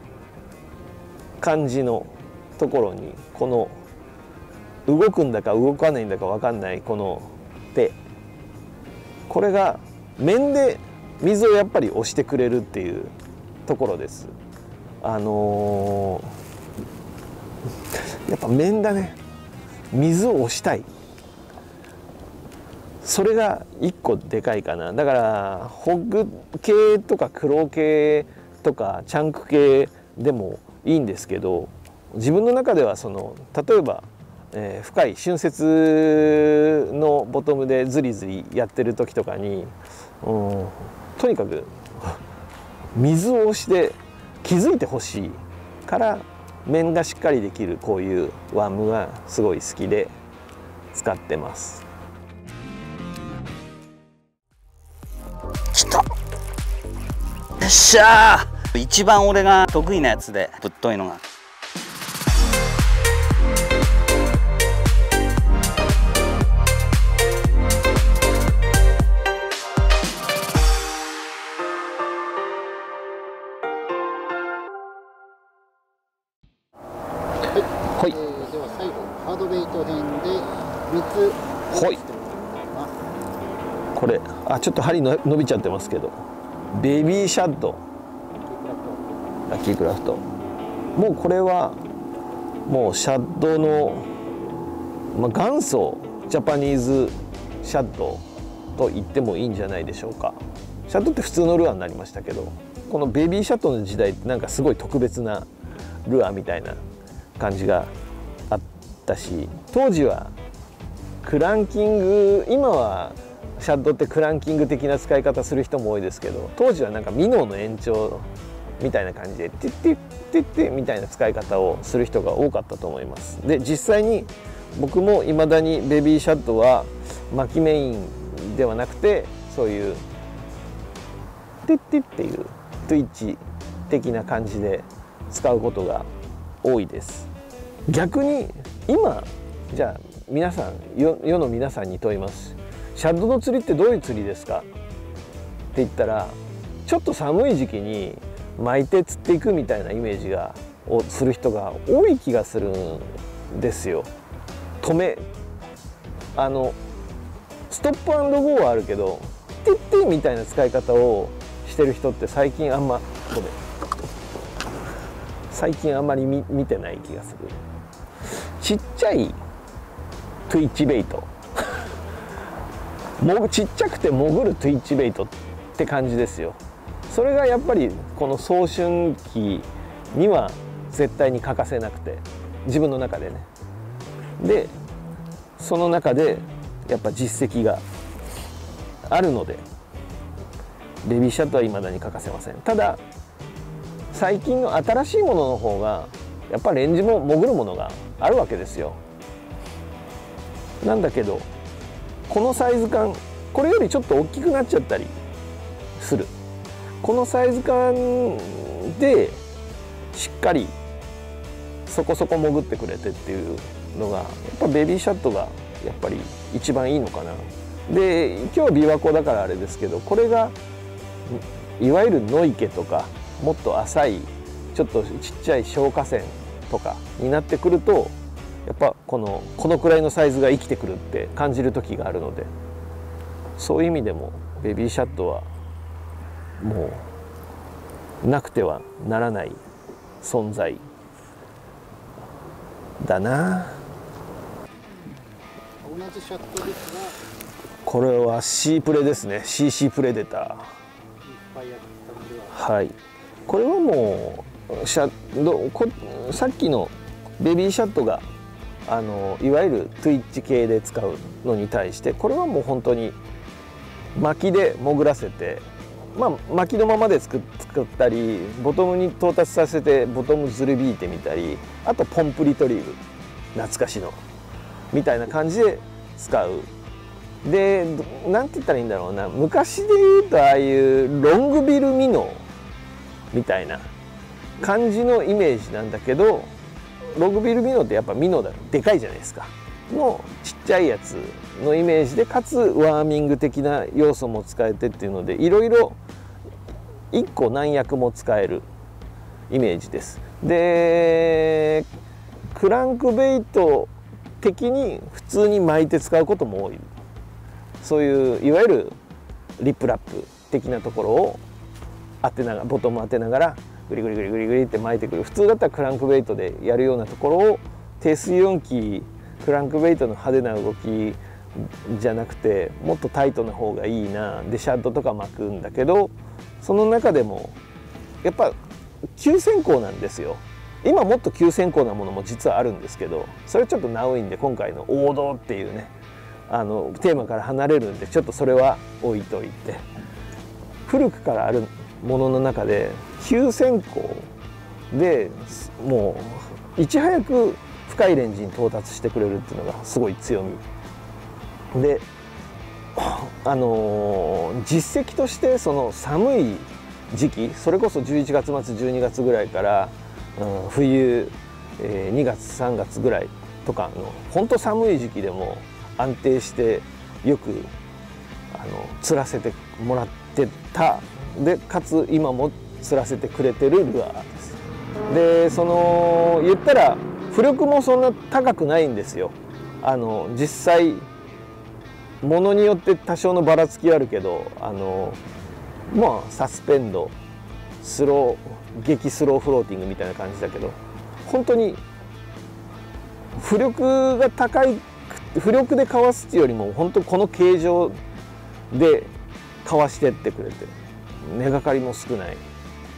感じのところに、この動くんだか動かないんだか分かんないこの手、これが面で水をやっぱり押してくれるっていうところです。やっぱ面だね、水を押したい、それが一個でかいかな。だからホッグ系とかクロー系とかチャンク系でもいいんですけど、自分の中ではその例えば、深い春節のボトムでズリズリやってる時とかにとにかく水を押して気づいてほしいから面がしっかりできるこういうワームがすごい好きで使ってます。 きた。よっしゃー。一番俺が得意なやつでぶっといのが。 はい、 では最後ハードベイト編で3つはい、これちょっと針の伸びちゃってますけど、ベビーシャッド、ラッキークラフト、もうこれはもうシャッドの、元祖ジャパニーズシャッドと言ってもいいんじゃないでしょうか。シャッドって普通のルアーになりましたけど、このベビーシャッドの時代ってなんかすごい特別なルアーみたいな感じがあったし、当時はクランキング、今はシャッドってクランキング的な使い方する人も多いですけど、当時はなんかミノーの延長みたいな感じでティッティッティッティみたいな使い方をする人が多かったと思います。で実際に僕もいまだにベビーシャッドは巻きメインではなくて、そういうティッティッっていうトゥイッチ的な感じで使うことが多いです。逆に今じゃあ皆さん、世の皆さんに問います。シャッドの釣りってどういう釣りですかって言ったら、ちょっと寒い時期に巻いて釣っていくみたいなイメージをする人が多い気がするんですよ。ストップ&ゴーはあるけどティッティみたいな使い方をしてる人って最近あんまり見てない気がする。ちっちゃいトゥイッチベイトちっちゃくて潜るトゥイッチベイトって感じですよ。それがやっぱりこの早春期には絶対に欠かせなくて、自分の中でね。でその中でやっぱ実績があるのでベビーシャッドは未だに欠かせません。ただ最近の新しいものの方がやっぱレンジも潜るものがあるわけですよ。なんだけどこのサイズ感、これよりちょっと大きくなっちゃったりする。このサイズ感でしっかりそこそこ潜ってくれてっていうのがやっぱベビーシャッドがやっぱり一番いいのかな。で今日は琵琶湖だからあれですけど、これがいわゆる野池とかもっと浅いちょっとちっちゃい小河川とかになってくると、やっぱこのくらいのサイズが生きてくるって感じる時があるので、そういう意味でもベビーシャッドはもうなくてはならない存在だな。 同じシャッドですが、 これは C プレですね。 CC プレデター。はい、これはもうさっきのベビーシャッドがいわゆるトゥイッチ系で使うのに対して、これはもう本当に巻きで潜らせて、巻きのままで作ったり、ボトムに到達させてボトムずるびいてみたり、あとポンプリトリーブ、懐かしのみたいな感じで使う。でなんて言ったらいいんだろうな、昔で言うとああいうロングビルミノみたいな感じのイメージなんだけど、ロングビルミノってやっぱミノだでかいじゃないですか、のちっちゃいやつのイメージで、かつワーミング的な要素も使えてっていうので、いろいろ1個何役も使えるイメージです。でクランクベイト的に普通に巻いて使うことも多い。そういういわゆるリップラップ的なところをボトム当てながらグリグリグリグリグリって巻いてくる。普通だったらクランクベイトでやるようなところを低水温機クランクベイトの派手な動きじゃなくて、もっとタイトな方がいいなでシャッドとか巻くんだけど、その中でもやっぱ急先行なんですよ。今もっと急先行なものも実はあるんですけど、それちょっとナウインで今回の王道っていうねテーマから離れるんで、ちょっとそれは置いといて、 古くからあるものの中で急先行でもういち早く深いレンジに到達してくれるっていうのがすごい強みで、実績としてその寒い時期、それこそ11月末12月ぐらいから、冬、2月3月ぐらいとかの本当寒い時期でも安定してよく釣らせてもらってた。でかつ今も釣らせてくれてるルアーです。で言ったら浮力もそんな高くないんですよ。実際ものによって多少のばらつきあるけどまあサスペンド激スローフローティングみたいな感じだけど、本当に浮力が高い、浮力でかわすっていうよりも本当この形状でかわしてってくれて根がかりも少ない。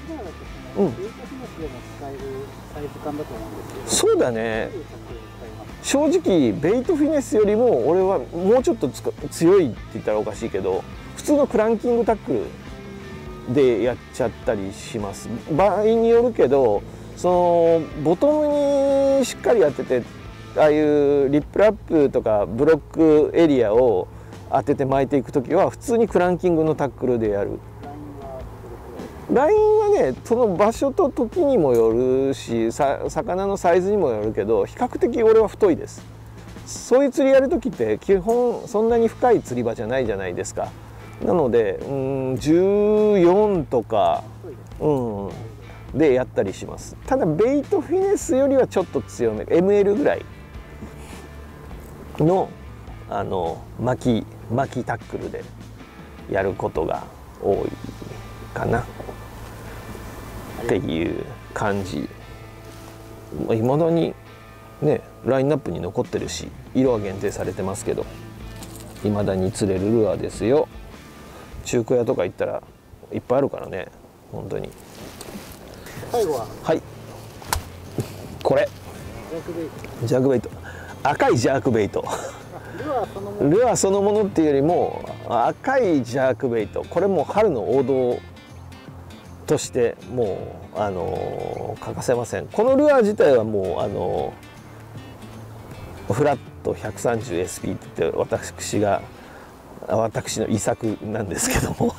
そうだね。正直ベイトフィネスよりも俺はもうちょっと強いって言ったらおかしいけど、普通のクランキングタックルでやっちゃったりします。場合によるけど、ボトムにしっかりやってて、ああいうリップラップとかブロックエリアを当てて巻いていく時は普通にクランキングのタックルでやる。ラインはね、その場所と時にもよるし、魚のサイズにもよるけど、比較的俺は太いです。そういう釣りやる時って基本そんなに深い釣り場じゃないじゃないですか。なので14とか、でやったりします。ただベイトフィネスよりはちょっと強め、 ML ぐらいの巻きタックルでやることが多いかなっていう感じ。いまだにねラインナップに残ってるし、色は限定されてますけどいまだに釣れるルアーですよ。中古屋とか行ったらいっぱいあるからね、本当に。 最後ははいこれジャークベイト、赤いジャークベイトルアーそのものっていうよりも赤いジャークベイト、これも春の王道としてもう欠かせません。このルアー自体はもうフラット 130SP って私の遺作なんですけども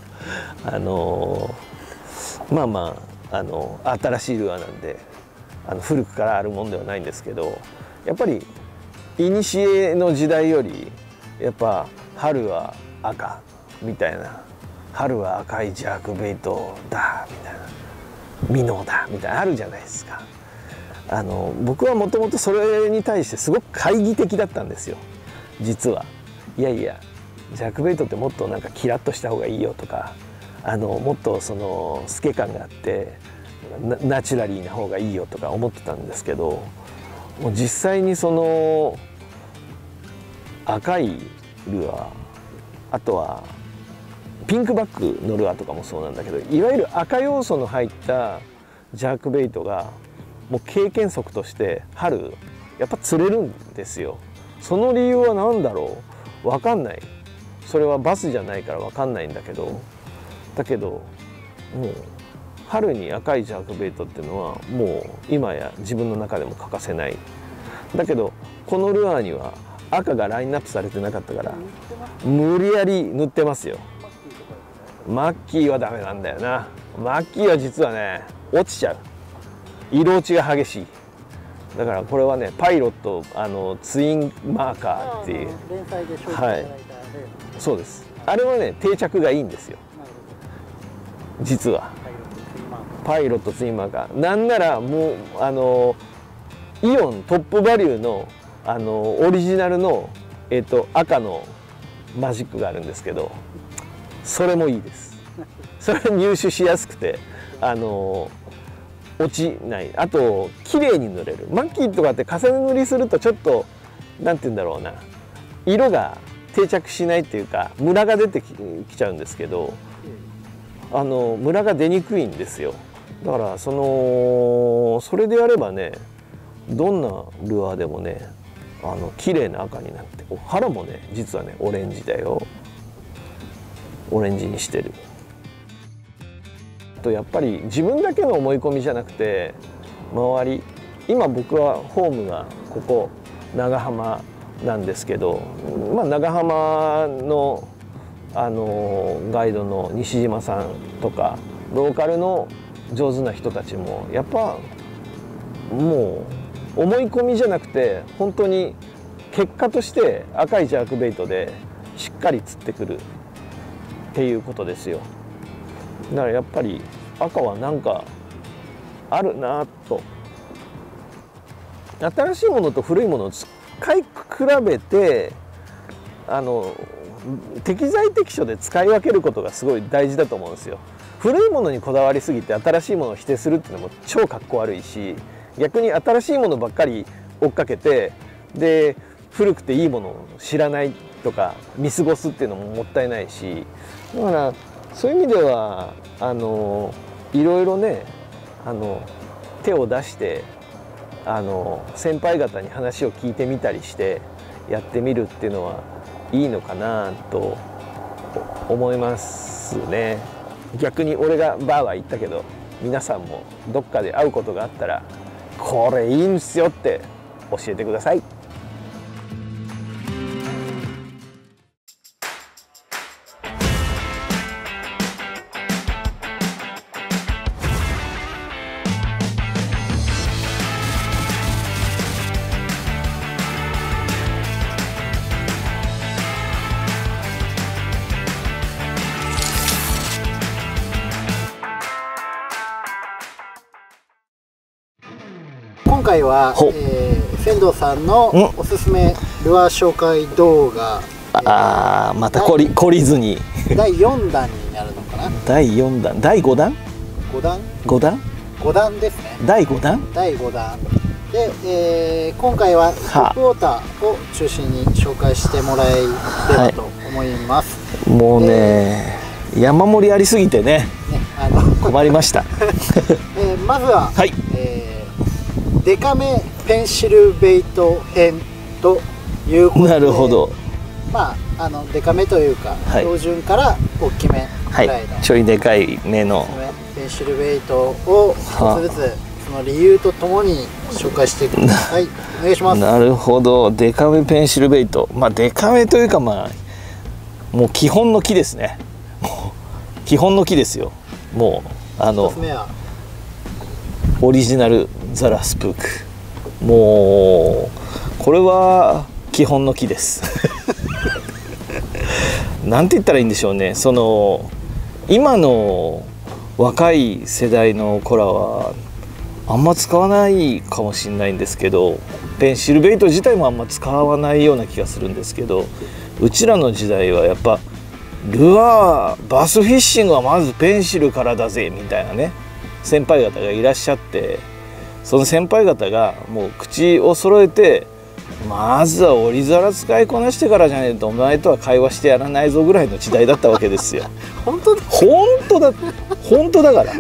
まあまあ新しいルアーなんで古くからあるもんではないんですけど、やっぱり古の時代よりやっぱ春は赤みたいな、春は赤いジャークベイトだみたいな、ミノだみたいなあるじゃないですか。僕はもともとそれに対してすごく懐疑的だったんですよ実は。いやいやジャークベイトってもっとなんかキラッとした方がいいよとか、もっとその透け感があってナチュラリーな方がいいよとか思ってたんですけど、もう実際にその赤いルアー、あとはピンクバックのルアーとかもそうなんだけど、いわゆる赤要素の入ったジャークベイトがもう経験則として春やっぱ釣れるんですよ。その理由は何だろう、分かんない。それはバスじゃないから分かんないんだけど、もう春に赤いジャークベイトっていうのはもう今や自分の中でも欠かせない。だけどこのルアーには赤がラインナップされてなかったから無理やり塗ってますよ。マッキーはダメなんだよな。マッキーは実はね落ちちゃう、色落ちが激しい。だからこれはねパイロットツインマーカーっていう連載で紹介いただいた例、 そうです。あれはね定着がいいんですよ実は。パイロットツインマーカーなんならもうイオントップバリューのオリジナルの赤のマジックがあるんですけど、それもいいです。それ入手しやすくて落ちない、あと綺麗に塗れる。マッキーとかって重ね塗りするとちょっとなんて言うんだろうな、色が定着しないっていうかムラが出てきちゃうんですけど、ムラが出にくいんですよ。だからそれでやればねどんなルアーでもね綺麗な赤になって、腹もね実はねオレンジだよ。オレンジにしてる。 とやっぱり自分だけの思い込みじゃなくて、周り、今僕はホームがここ長浜なんですけど、長浜のガイドの西島さんとかローカルの上手な人たちもやっぱもう思い込みじゃなくて、本当に結果として赤いジャークベイトでしっかり釣ってくるっていうことですよ。だからやっぱり赤はなんかあるなと。新しいものと古いものを使い比べて適材適所で使い分けることがすごい大事だと思うんですよ。古いものにこだわりすぎて新しいものを否定するっていうのも超かっこ悪いし、逆に新しいものばっかり追っかけて、で古くていいものを知らないとか見過ごすっていうのももったいないし、だからそういう意味ではいろいろね手を出して先輩方に話を聞いてみたりしてやってみるっていうのはいいのかなと思いますね。逆に俺がバーは言ったけど、皆さんもどっかで会うことがあったらこれいいんすよって教えてください。 今回は、仙道さんのおすすめルアー紹介動画、 また懲りずに第4弾になるのかな。 第4弾、第5弾 5弾ですね。 第5弾で、今回はトップウォーターを中心に紹介してもらえればと思います。 もうね、山盛りありすぎてね困りましたまずは、デカめペンシルベイト編ということで、 なるほど、 デカめというか、標準から大きめぐらいの、 ちょいでかい目のペンシルベイトを一つずつその理由とともに紹介してください。お願いします。 なるほど、デカめペンシルベイト、デカめというかもう基本の木ですね。もう基本の木ですよ。もうオリジナルザラスプーク、もうこれは基本の木ですなんて言ったらいいんでしょうね。今の若い世代の子らはあんま使わないかもしれないんですけど、ペンシルベイト自体もあんま使わないような気がするんですけど、うちらの時代はやっぱルアーバスフィッシングはまずペンシルからだぜみたいなね先輩方がいらっしゃって、その先輩方がもう口を揃えて、まずは折り皿使いこなしてからじゃねえとお前とは会話してやらないぞぐらいの時代だったわけですよ本当だから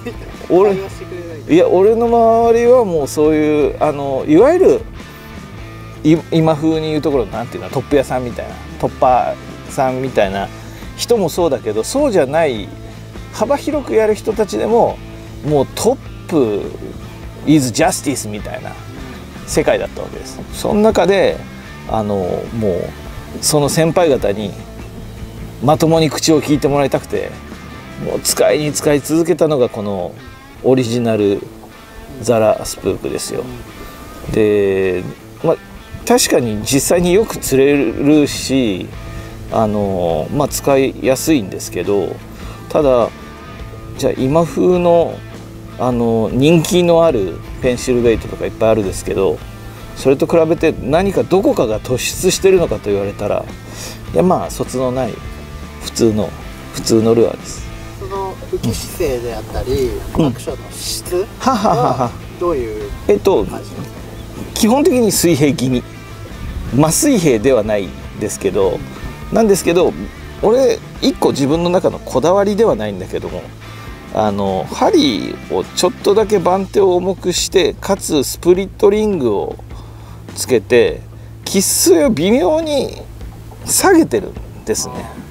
俺の周りはもうそういういわゆる今風に言うところなんていうの、トップ屋さんみたいな、トッパーさんみたいな人もそうだけど、そうじゃない幅広くやる人たちでももうトップ is justice みたいな世界だったわけです。その中でもうその先輩方にまともに口を聞いてもらいたくて、もう使い続けたのがこのオリジナルザラスプークですよ。で、確かに実際によく釣れるし使いやすいんですけど、ただじゃあ今風の人気のあるペンシルベイトとかいっぱいあるんですけど、それと比べて何かどこかが突出してるのかと言われたら、いやそつのない普通のルアーです。 その浮き姿勢であったり、アクションの質はどういう感じ？ 基本的に水平気味、真水平ではないですけど、俺一個自分の中のこだわりではないんだけども、針をちょっとだけ番手を重くして、かつスプリットリングをつけて喫水を微妙に下げてるんですね。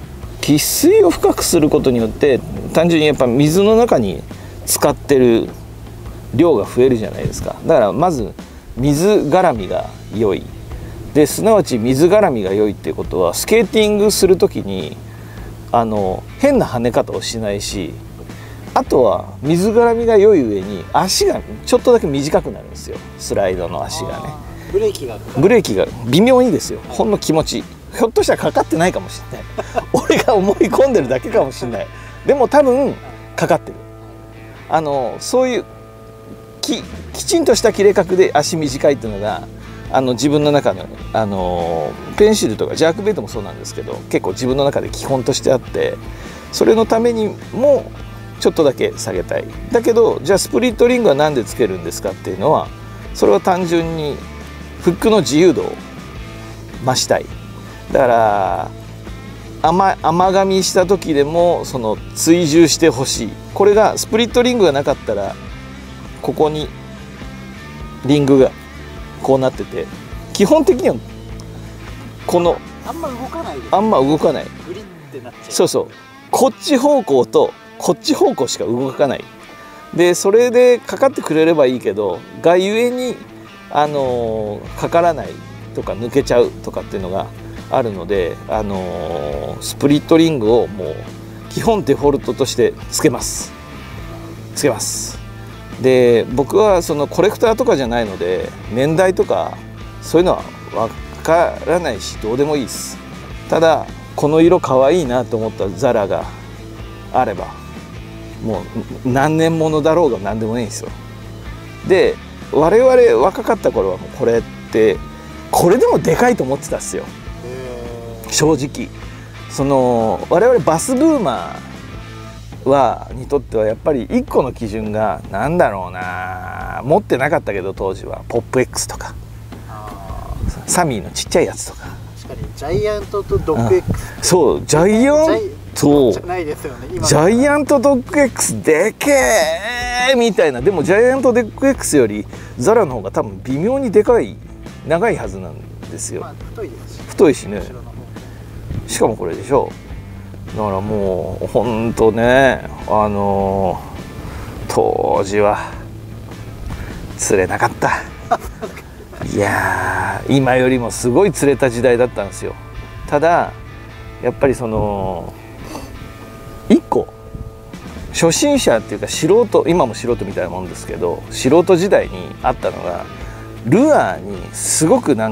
喫水を深くすることによって単純にやっぱ水の中に使ってる量が増えるじゃないですか。だからまず水絡みが良いで、すなわち水絡みが良いっていうことはスケーティングする時に変な跳ね方をしないし、あとは水絡みが良い上に足がちょっとだけ短くなるんですよ。スライドの足がね、 ブレーキが微妙にですよ、ほんの気持ち、ひょっとしたらかかってないかもしれない俺が思い込んでるだけかもしれない。でも多分かかってる。そういうきちんとした切れ角で足短いっていうのが自分の中の、ペンシルとかジャークベイトもそうなんですけど、結構自分の中で基本としてあって、それのためにもちょっとだけ下げたい。だけどじゃあスプリットリングは何でつけるんですかっていうのは、それは単純にフックの自由度を増したい。だから甘噛みした時でもその追従してほしい。これがスプリットリングがなかったらここにリングがこうなってて、基本的にはこのあんま動かないです。 あんま動かない。 グリってなっちゃう。 そうそう、こっち方向とこっち方向しか動かない。でそれでかかってくれればいいけど、がゆえにかからないとか抜けちゃうとかっていうのがあるので、スプリットリングをもう基本デフォルトとしてつけます。で僕はそのコレクターとかじゃないので年代とかそういうのは分からないしどうでもいいです。ただこの色かわいいなと思ったザラがあればもう何年ものだろうが何でもいいんですよ。で我々若かった頃はもうこれってこれでもでかいと思ってたっすよ正直。我々バスブーマーにとってはやっぱり1個の基準がなんだろうな、持ってなかったけど当時はポップ X とかサミーのちっちゃいやつとか。 確かにジャイアントとドッグ X、 そうジャイアントじゃないですよね今。 ジャイアントドッグ X でけえみたいな。でもジャイアントドッグ X よりザラの方が多分微妙にでかい長いはずなんですよ。 まあ、太いですし、 太いしね。しかもこれでしょ。だからもうほんとね、当時は釣れなかったいやー今よりもすごい釣れた時代だったんですよ。ただやっぱり1個初心者っていうか素人、今も素人みたいなもんですけど、素人時代にあったのがルアーにすごく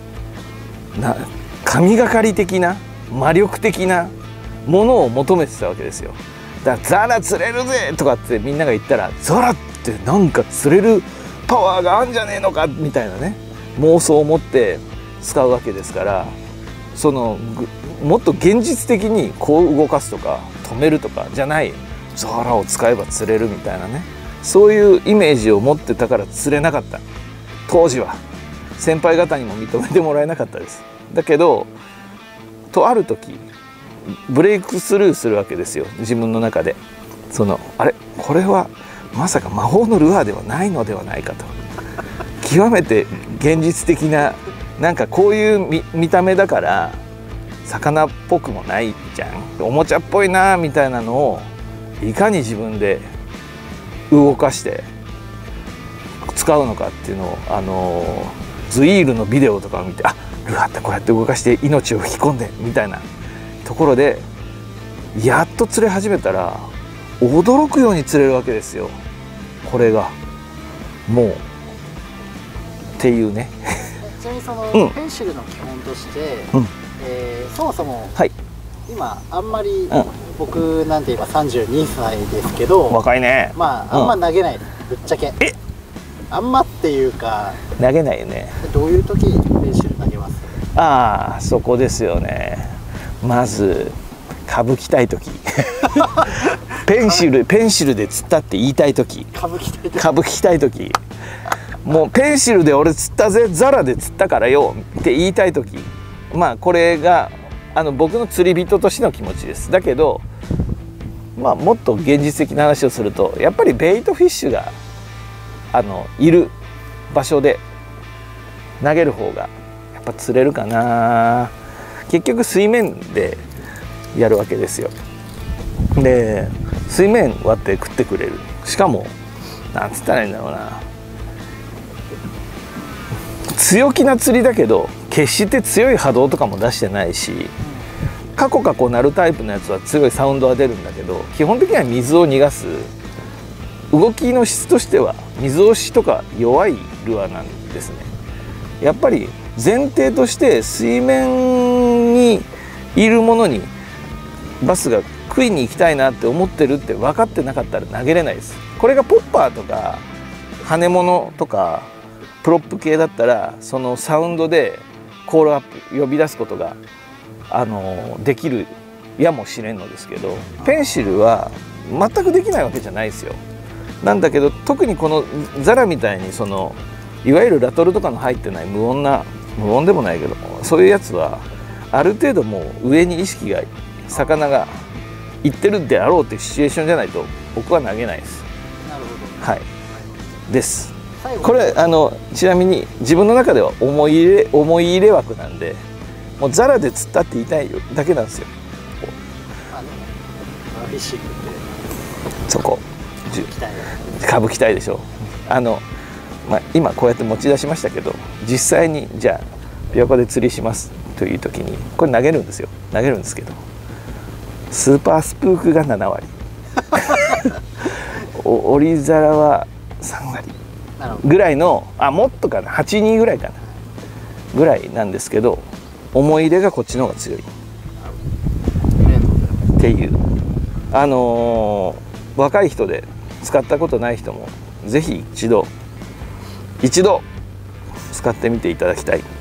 神がかり的な魔力的なものを求めてたわけですよ。だからザラ釣れるぜとかってみんなが言ったら、ザラってなんか釣れるパワーがあんじゃねえのかみたいなね妄想を持って使うわけですから、もっと現実的にこう動かすとか止めるとかじゃない、ザラを使えば釣れるみたいなね、そういうイメージを持ってたから釣れなかった。当時は先輩方にも認めてもらえなかったです。だけどとある時ブレイクスルーするわけですよ自分の中で。あれこれはまさか魔法のルアーではないのではないかと極めて現実的な、なんかこういう見た目だから魚っぽくもないじゃん、おもちゃっぽいなみたいなのをいかに自分で動かして使うのかっていうのをズイールのビデオとかを見て、あ、ルアーってこうやって動かして命を吹き込んでみたいなところでやっと釣れ始めたら驚くように釣れるわけですよ。これがもうっていうねちなみにペンシルの基本として、そもそも、 はい、 今あんまり、僕なんて今32歳ですけど、 若いね。 まああんま投げない、ぶっちゃけあんまっていうか投げないよね。 どういう時にペンシル投げます？ ああ、そこですよね。まず歌舞伎たい時ペンシルで釣ったって言いたい時、歌舞伎たい時もうペンシルで俺釣ったぜ、ザラで釣ったからよって言いたい時、まあこれが僕の釣り人としての気持ちです。だけどまあもっと現実的な話をすると、やっぱりベイトフィッシュがいる場所で投げる方がやっぱ釣れるかな。結局水面でやるわけですよ。で水面割って食ってくれる。しかもなんつったらいいんだろうな、強気な釣りだけど決して強い波動とかも出してないし、カコカコ鳴るタイプのやつは強いサウンドは出るんだけど、基本的には水を逃がす、動きの質としては水押しとか弱いルアーなんですね。やっぱり前提として水面にいるものにバスが食いに行きたいなって思ってるって分かってなかったら投げれないです。これがポッパーとか羽物とかプロップ系だったら、そのサウンドでコールアップ呼び出すことができるやもしれんのですけど、ペンシルは全くできないわけじゃないですよ。なんだけど特にこのザラみたいにいわゆるラトルとかの入ってない無音でもないけど、そういうやつはある程度もう上に意識が魚がいってるであろうっていうシチュエーションじゃないと僕は投げないです。 なるほど。 はいです。これちなみに自分の中では思い入れ枠なんで、もうザラで釣ったって言いたいだけなんですよ。 フィッシングってそこ歌舞伎隊でしょ。今こうやって持ち出しましたけど、実際にじゃあ琵琶湖で釣りしますという時にこれ投げるんですけど、スーパースプークが7割折り皿は3割ぐらいの、もっとかな、8-2ぐらいかなぐらいなんですけど、思い入れがこっちの方が強いっていう、若い人で使ったことない人もぜひ一度使ってみていただきたい。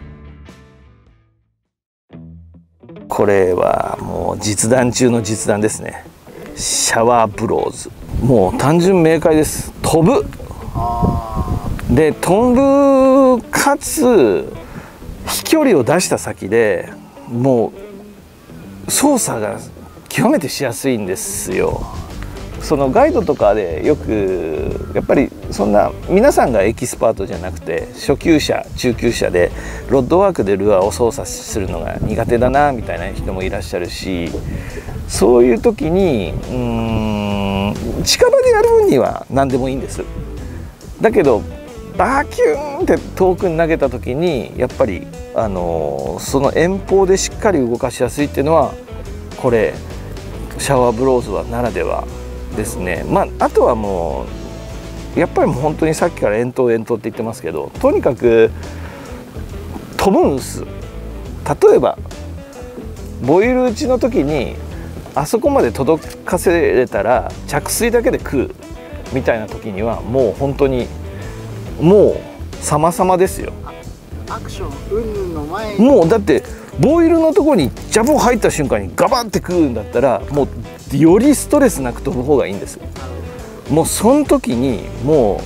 これはもう実弾中の実弾ですね。シャワーブローズ、もう単純明快です。飛ぶで、飛ぶかつ飛距離を出した先でもう操作が極めてしやすいんですよ。そのガイドとかでよくやっぱりそんな皆さんがエキスパートじゃなくて初級者中級者でロッドワークでルアーを操作するのが苦手だなみたいな人もいらっしゃるし、そういう時に近場でやる分には何でもいいんです。だけどバキューンって遠くに投げた時にやっぱりその遠方でしっかり動かしやすいっていうのはこれシャワーブローズはならではですね。あとはもうやっぱりもう本当にさっきから遠投って言ってますけど、とにかく飛ぶんです。例えばボイル打ちの時にあそこまで届かせれたら着水だけで食うみたいな時にはもう本当にもう様々ですよ。 アクション云々の前にもうだってボイルのところにジャボ入った瞬間にガバって食うんだったらもうよりストレスなく飛ぶ方がいいんですよ。もうその時にも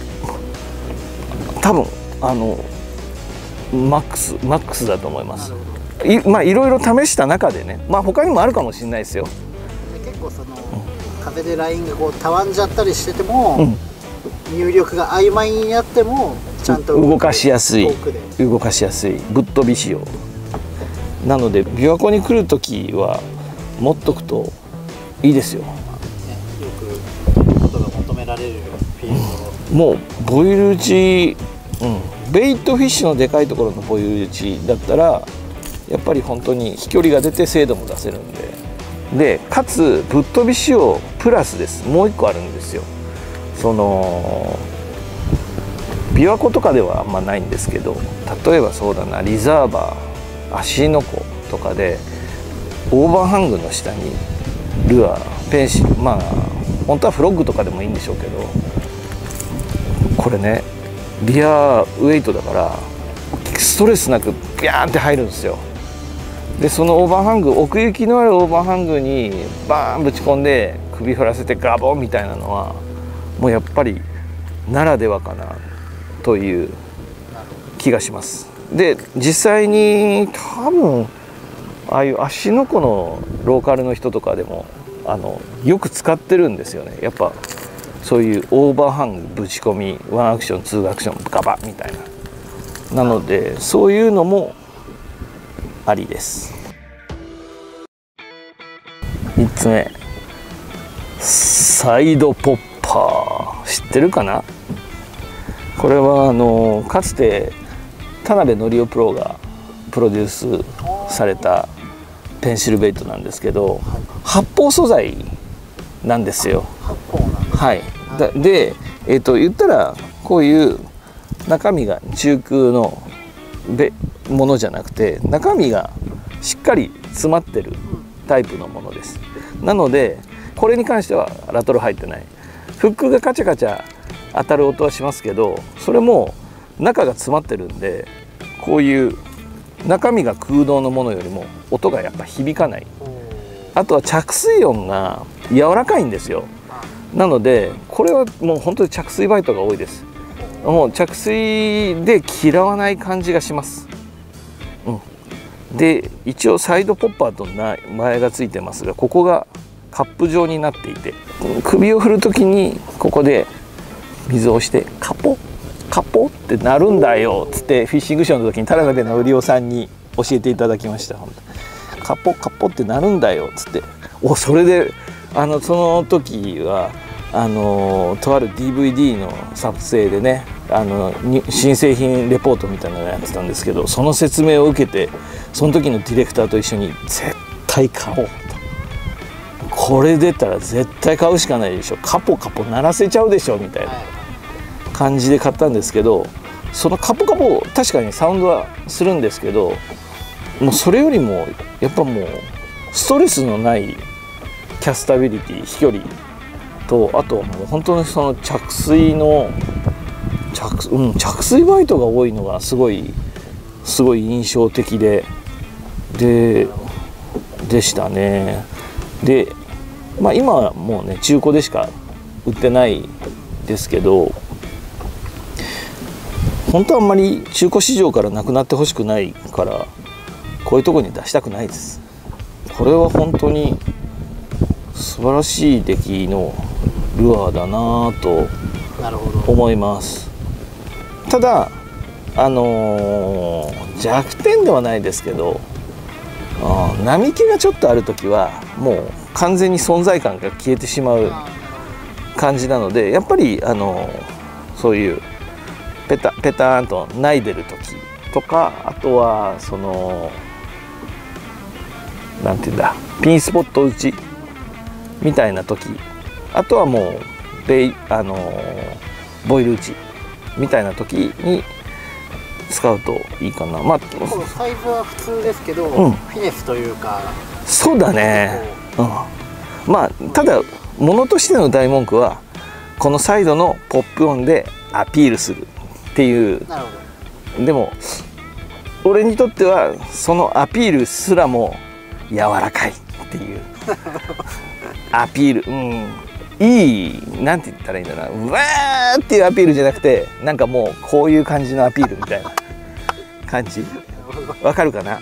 う多分マックスだと思います。いろいろ試した中でね、他にもあるかもしれないですよ。 結構風でラインがこうたわんじゃったりしてても、入力が曖昧になってもちゃんと動かしやすいぶっ飛び仕様なので、琵琶湖に来る時は持っとくといいですよ。よくことが求められるフィールド、 もうボイル打ち、ベイトフィッシュのでかいところのボイル打ちだったらやっぱり本当に飛距離が出て精度も出せるんで、かつぶっ飛び仕様プラスです。もう一個あるんですよ。琵琶湖とかではあんまないんですけど、例えばそうだな、リザーバー芦ノ湖とかでオーバーハングの下にルアーペンシル、本当はフロッグとかでもいいんでしょうけど、これねリアウェイトだからストレスなくビャーンって入るんですよ。でそのオーバーハング、奥行きのあるオーバーハングにバーンぶち込んで首振らせてガボンみたいなのはもうやっぱりならではかなという気がします。で実際に多分ああいう芦ノ湖のローカルの人とかでもよく使ってるんですよね。やっぱそういうオーバーハングぶち込み1アクション2アクションガバッみたいな、なのでそういうのもありです。 3つ目、サイドポッパー、知ってるかな。これはかつて田辺則夫プロがプロデュースされたペンシルベイトなんですけど、発泡素材なんですよ。はい。で、言ったらこういう中身が中空のものじゃなくて、中身がしっかり詰まってるタイプのものです。なのでこれに関してはラトル入ってない。フックがカチャカチャ当たる音はしますけど、それも中が詰まってるんで、こういう中身が空洞のものよりも音がやっぱ響かない。あとは着水音が柔らかいんですよ。なのでこれはもう本当に着水バイトが多いです。もう着水で嫌わない感じがします。で一応サイドポッパーと前がついてますが、ここがカップ状になっていて、首を振る時にここで水を押してカポッカポってなるんだよっつって、フィッシングショーの時に田辺の売夫さんに教えていただきました。カポカポってなるんだよっつって、それでその時はとある DVD の撮影でね、新製品レポートみたいなのをやってたんですけど、その説明を受けて、その時のディレクターと一緒に絶対買おうと、これ出たら絶対買うしかないでしょ、カポカポ鳴らせちゃうでしょみたいな感じで買ったんですけど、そのカポカポ確かにサウンドはするんですけど、もうそれよりもやっぱもうストレスのないキャスタビリティ、飛距離と、あとはもう本当にその着水バイトが多いのがすごい印象的でしたね。で、今はもうね中古でしか売ってないですけど、本当はあんまり中古市場からなくなってほしくないから、こういうところに出したくないです。これは本当に素晴らしい出来のルアーだなと思います。ただ弱点ではないですけど、波気がちょっとある時はもう完全に存在感が消えてしまう感じなので、やっぱりそういうペタペターンとないでる時とか、あとはなんていうんだ、ピンスポット打ちみたいな時、あとはもうボイル打ちみたいな時に使うといいかな。 サイズは普通ですけど、フィネスというか。 そうだね。ただ物としての大文句はこのサイドのポップ音でアピールするっていう。なるほど。でも俺にとってはそのアピールすらも柔らかいっていうアピール、いい、なんて言ったらいいんだな、うわーっていうアピールじゃなくて、なんかもうこういう感じのアピールみたいな感じ。わかるかな。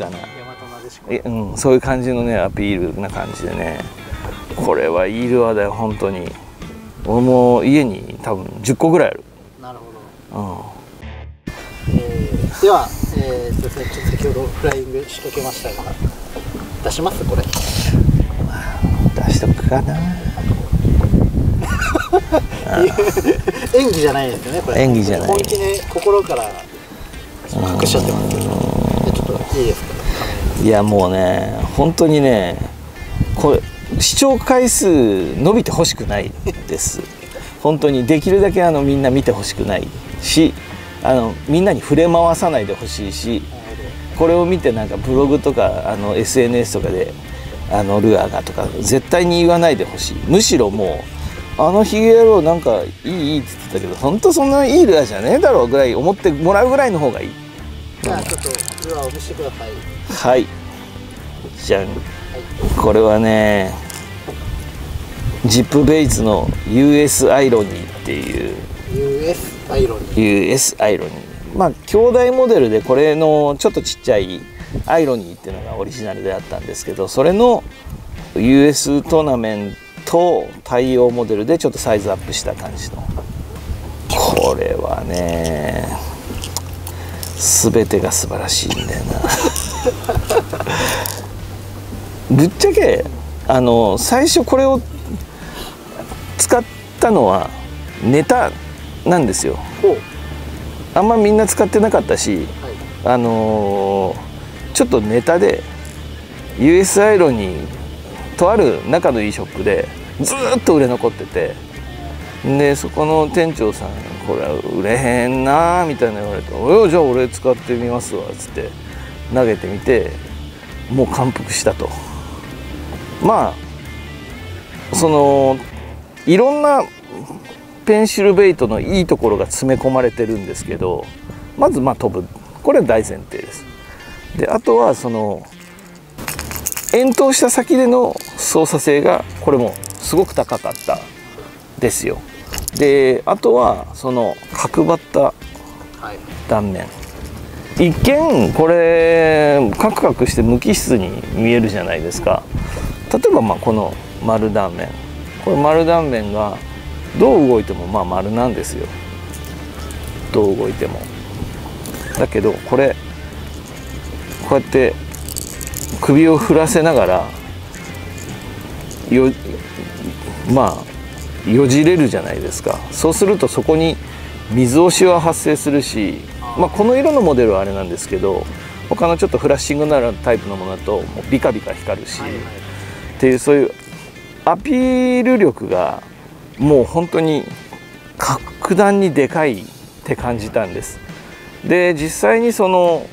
そういう感じのねアピールな感じでね、これはいいルアーだよ本当に。俺も家に多分10個ぐらいある。 なるほど。では、先ほどフライング仕掛けましたが、出しますこれ。 出しとくかな。 演技じゃないですよねこれ。 演技じゃない。 本気で心から隠しちゃってますけど、ちょっといいですか。 いやもうね本当にね、これ視聴回数伸びてほしくないです。本当にできるだけみんな見てほしくないし、みんなに触れ回さないでほしいし、これを見てなんかブログとかSNS とかでルアーがとか絶対に言わないでほしい。むしろもうヒゲ野郎なんかいいって言ってたけど、本当そんないいルアーじゃねえだろうぐらい思ってもらうぐらいの方がいい。 じゃあちょっとルアーを見せてください。 はい、じゃん、これはねジップベイツの US アイロニーっていう US アイロニー、兄弟モデルでこれのちょっとちっちゃいアイロニーっていうのがオリジナルであったんですけど、それの US トーナメント対応モデルでちょっとサイズアップした感じの、これはね全てが素晴らしいんだよなぶっちゃけ最初これを使ったのはネタなんですよ。あんまみんな使ってなかったし、ちょっとネタで US アイロンにとある仲のいいショップでずっと売れ残ってて、でそこの店長さん「これは売れへんな」みたいな言われて「およじゃあ俺使ってみますわ」っつって投げてみて、もう感服したと。まあそのいろんなペンシルベイトのいいところが詰め込まれてるんですけど、まず飛ぶ、これは大前提です。であとはその遠投した先での操作性がこれもすごく高かったですよ。であとはその角張った断面、一見これカクカクして無機質に見えるじゃないですか。例えばこの丸断面、これ丸断面がどう動いても丸なんですよ。どう動いても。だけどこれこうやって首を振らせながらよじれるじゃないですか。そうするとそこに水押しは発生するし、この色のモデルはあれなんですけど、他のちょっとフラッシングならタイプのものだともうビカビカ光るし、っていうそういうアピール力がもう本当に格段にでかいって感じたんです。で実際にその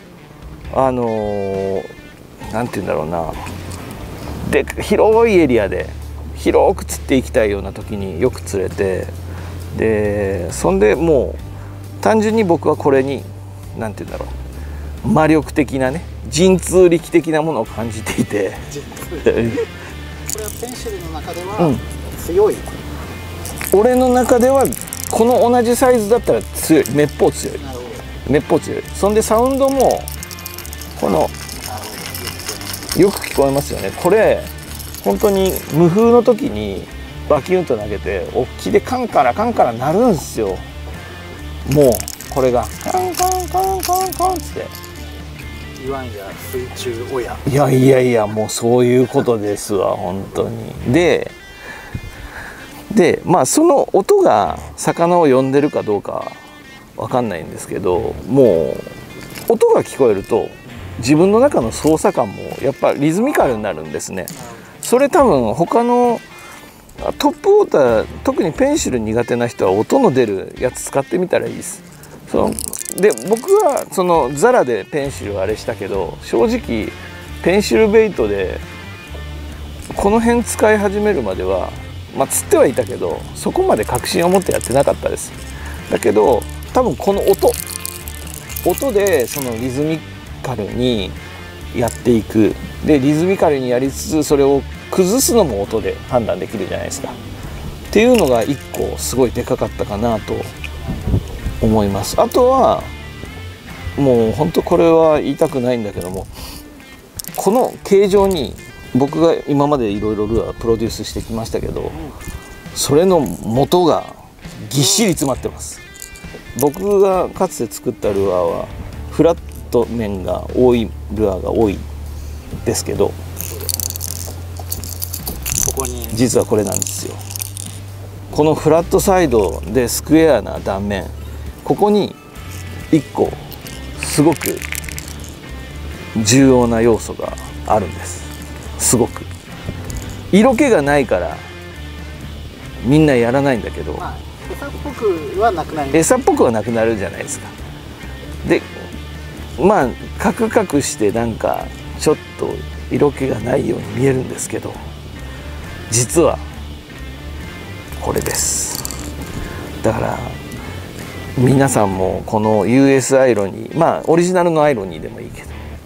なんて言うんだろうな、で広いエリアで広く釣っていきたいような時によく釣れて、でそんでもう単純に僕はこれになんて言うんだろう、魔力的なね、神通力的なものを感じていてこれはペンシルの中では強い、 俺の中ではこの同じサイズだったら強い、めっぽう強い、めっぽう強い。そんでサウンドもこのよく聞こえますよね。これ本当に無風の時にバキュンと投げて大きでカンカラ鳴るんですよ。もうこれがカンカンカンカンカンって言わんや水中親。 いやもうそういうことですわ本当に。でその音が魚を呼んでるかどうかわかんないんですけど、もう音が聞こえると自分の中の操作感もやっぱリズミカルになるんですね。それ多分他のトップウォーター、特にペンシル苦手な人は音の出るやつ使ってみたらいいです。で僕はそのザラでペンシルあれしたけど、正直ペンシルベイトでこの辺使い始めるまでは釣ってはいたけどそこまで確信を持ってやってなかったです。だけど多分この音でそのリズミカルにやっていく、でリズミカルにやりつつそれを崩すのも音で判断できるじゃないですかっていうのが一個すごいでかかったかなと思います。あとはもう本当これは言いたくないんだけども、この形状に僕が今までいろいろルアープロデュースしてきましたけど、それの元がぎっしり詰まってます。僕がかつて作ったルアーはフラット面が多いルアーが多いですけど、 ここに実はこれなんですよ。このフラットサイドでスクエアな断面、ここに1個すごく重要な要素があるんです。すごく色気がないからみんなやらないんだけど、 餌っぽくはなくなる、 餌っぽくはなくなるじゃないですか。でカクカクしてなんかちょっと色気がないように見えるんですけど、実はこれです。だから皆さんもこの US アイロニー、オリジナルのアイロニーでもいいけど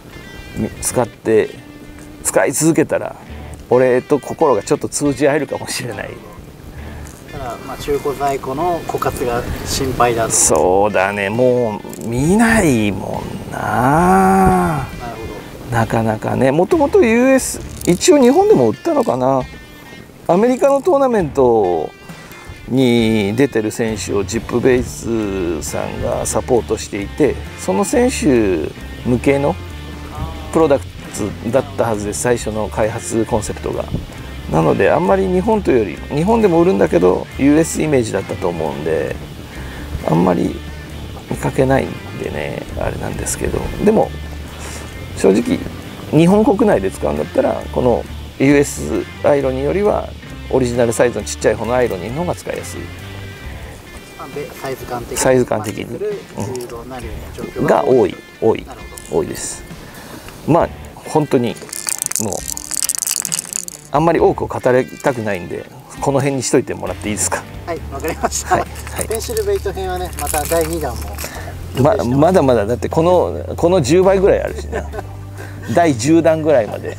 使い続けたら俺と心がちょっと通じ合えるかもしれない。 だから中古在庫の枯渇が心配だと。 そうだね、もう見ないもんな。 なるほど。 なかなかね。もともと US 一応日本でも売ったのかな。アメリカのトーナメントに出てる選手をジップベイスさんがサポートしていて、その選手向けのプロダクツだったはずです。最初の開発コンセプトが。 なのであんまり日本というより、日本でも売るんだけど US イメージだったと思うんで、あんまり見かけないんでねあれなんですけど、でも正直日本国内で使うんだったらこの US アイロニーよりはオリジナルサイズのちっちゃい方のアイロニーの方が使いやすい。 サイズ感的にが多いです。まあ本当にもうあんまり多くを語りたくないんでこの辺にしといてもらっていいですか。 はい、わかりました。ペンシルベイト編はね、また第2弾もまだまだだってこの10倍ぐらいあるしな第10弾ぐらいまで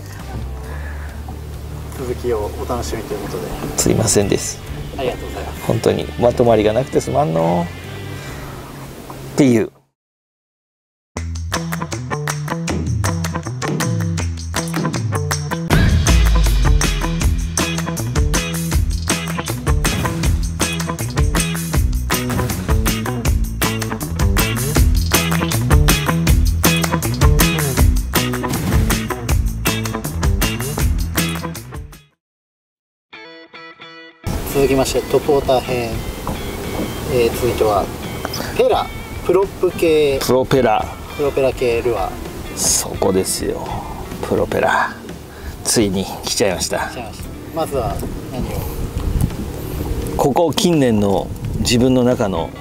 続きをお楽しみということで、 すいませんです。 ありがとうございます。 本当にまとまりがなくてすまんのっていう。 続きましてトップウォーター編、続いてはペラプロップ系プロペラ系ルアー。 そこですよ、プロペラついに来ちゃいました。 まずは何を？ ここ近年の自分の中の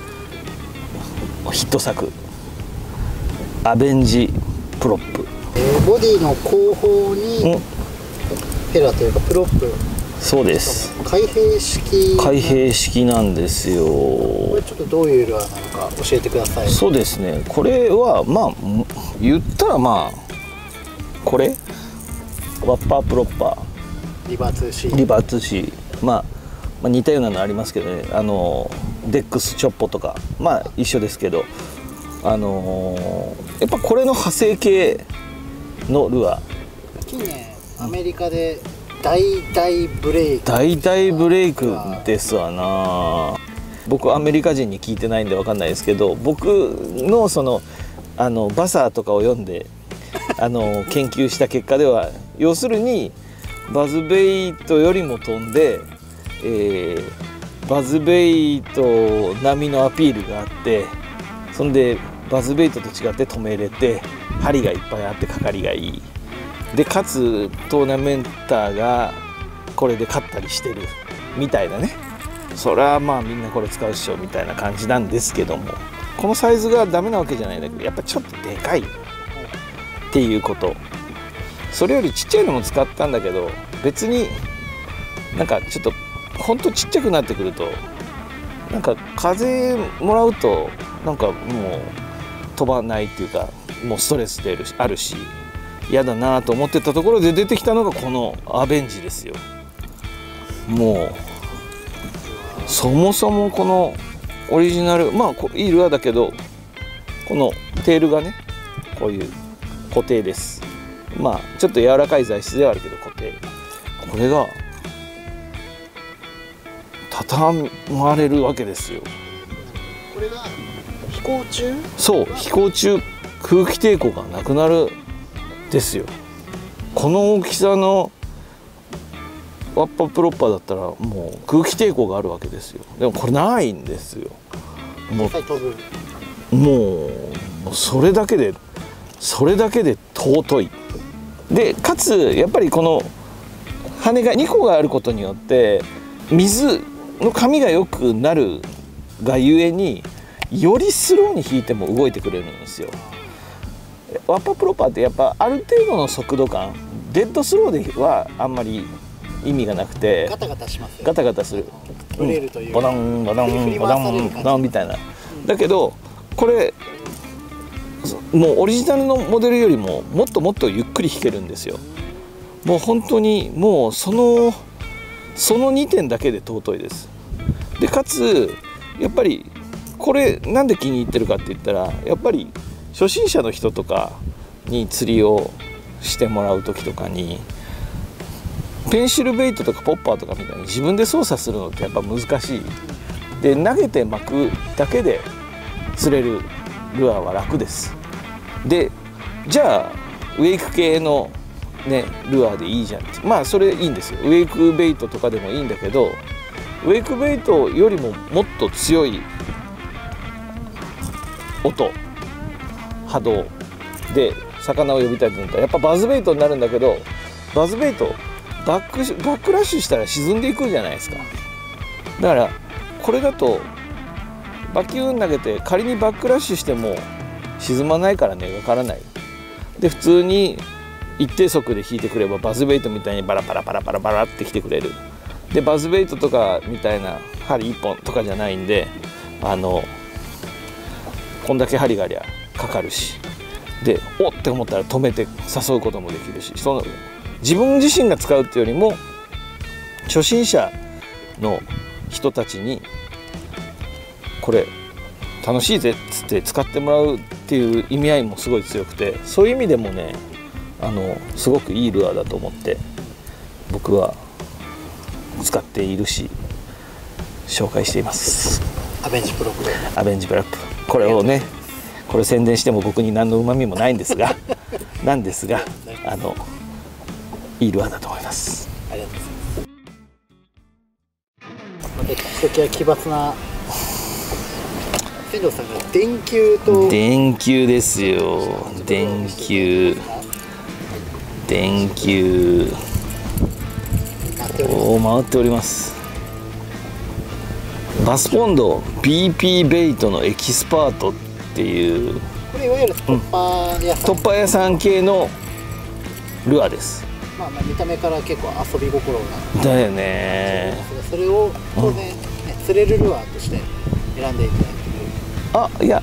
ヒット作、アベンジプロップ。 ボディの後方にペラというかプロップ。 そうです。 開閉式なんですよ。 これちょっとどういうルアーなのか教えてください。 そうですね、これはまあ言ったらまあこれワッパープロッパーリバー 2C、まあ似たようなのありますけどね、デックスチョッポとかまあ一緒ですけど、やっぱこれの派生系のルアー、 近年アメリカで大ブレイクですわな。僕アメリカ人に聞いてないんで分かんないですけど、僕のそのバサーとかを読んで研究した結果では、要するにバズベイトよりも飛んで、バズベイト並みのアピールがあって、そんでバズベイトと違って止めれて針がいっぱいあってかかりがいいで、かつトーナメンターがこれで勝ったりしてるみたいなね。それはまあみんなこれ使うっしょみたいな感じなんですけども、このサイズがダメなわけじゃないんだけど、やっぱちょっとでかいっていうこと。それよりちっちゃいのも使ったんだけど、別になんかちょっとほんとちっちゃくなってくると、なんか風もらうとなんかもう飛ばないっていうか、もうストレスであるし嫌だなと思ってたところで出てきたのがこのアベンジですよ。もうそもそもこのオリジナル、まあいいルアーだけど、このテールがねこういう固定です。まあちょっと柔らかい材質ではあるけど固定、これが畳まれるわけですよ。 これが飛行中？ そう、飛行中空気抵抗がなくなるですよ。この大きさのワッパプロッパーだったらもう空気抵抗があるわけですよ。でもこれないんですよ。もうそれだけで尊い。でかつやっぱりこの羽が2個があることによって水の髪が良くなるがゆえに、よりスローに引いても動いてくれるんですよ。ワッパプロッパーってやっぱある程度の速度感、デッドスローではあんまり意味がなくて、 ガタガタしますよね。 ガタガタする、 ブレるというボダンボダンボダンボダンみたいな。だけどこれもうオリジナルのモデルよりももっともっとゆっくり弾けるんですよ。もう本当にもうその2点だけで尊いです。でかつやっぱりこれなんで気に入ってるかって言ったら、やっぱり初心者の人とかに釣りをしてもらう時とかに、ペンシルベイトとかポッパーとかみたいに自分で操作するのってやっぱ難しい。で投げて巻くだけで釣れるルアーは楽です。でじゃあウェイク系のねルアーでいいじゃんって、まあそれいいんですよ。ウェイクベイトとかでもいいんだけど、ウェイクベイトよりももっと強い音波動で魚を呼びたいと思ったらやっぱバズベイトになるんだけど、バズベイトバックラッシュしたら沈んでいくじゃないですか。だからこれだとバキューン投げて仮にバックラッシュしても沈まないからね、分からない。で普通に一定速で引いてくればバズベイトみたいにバラバラバラバラバラってきてくれる。でバズベイトとかみたいな針1本とかじゃないんで、こんだけ針がありゃかかるし、でおって思ったら止めて誘うこともできるし、その自分自身が使うっていうよりも初心者の人たちにこれ楽しいぜっつって使ってもらうっていう意味合いもすごい強くて、そういう意味でもねすごくいいルアーだと思って僕は使っているし紹介しています。 アベンジプロップ。 アベンジプロップ、これをねこれ宣伝しても僕に何のうまみもないんですがなんですがいいルアーだと思います。 ありがとうございます。ひときわ奇抜な船長さんが電球と電球ですよ。電球回っております。バスポンド BP ベイトのエキスパートっていう、 これいわゆる突破屋さん系のルアーです。 まあ見た目から結構遊び心がだよね。 それを当然、ね、釣れるルアーとして選んでいただいてる。 いや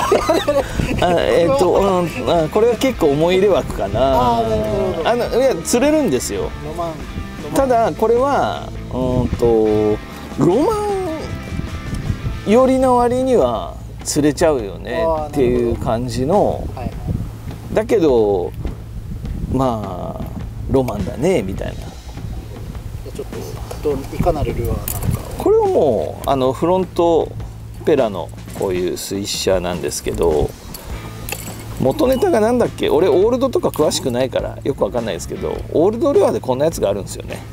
これは結構思い入れ枠かな。いや釣れるんですよ。ただこれはロマン寄りの割には釣れちゃうよねっていう感じの、だけどまあロマンだねみたいな。 ちょっといかなるルアーなのか。 これはもうフロントペラのこういうスイッシャーなんですけど、元ネタがなんだっけ、俺オールドとか詳しくないからよくわかんないですけど、オールドルアーでこんなやつがあるんですよね。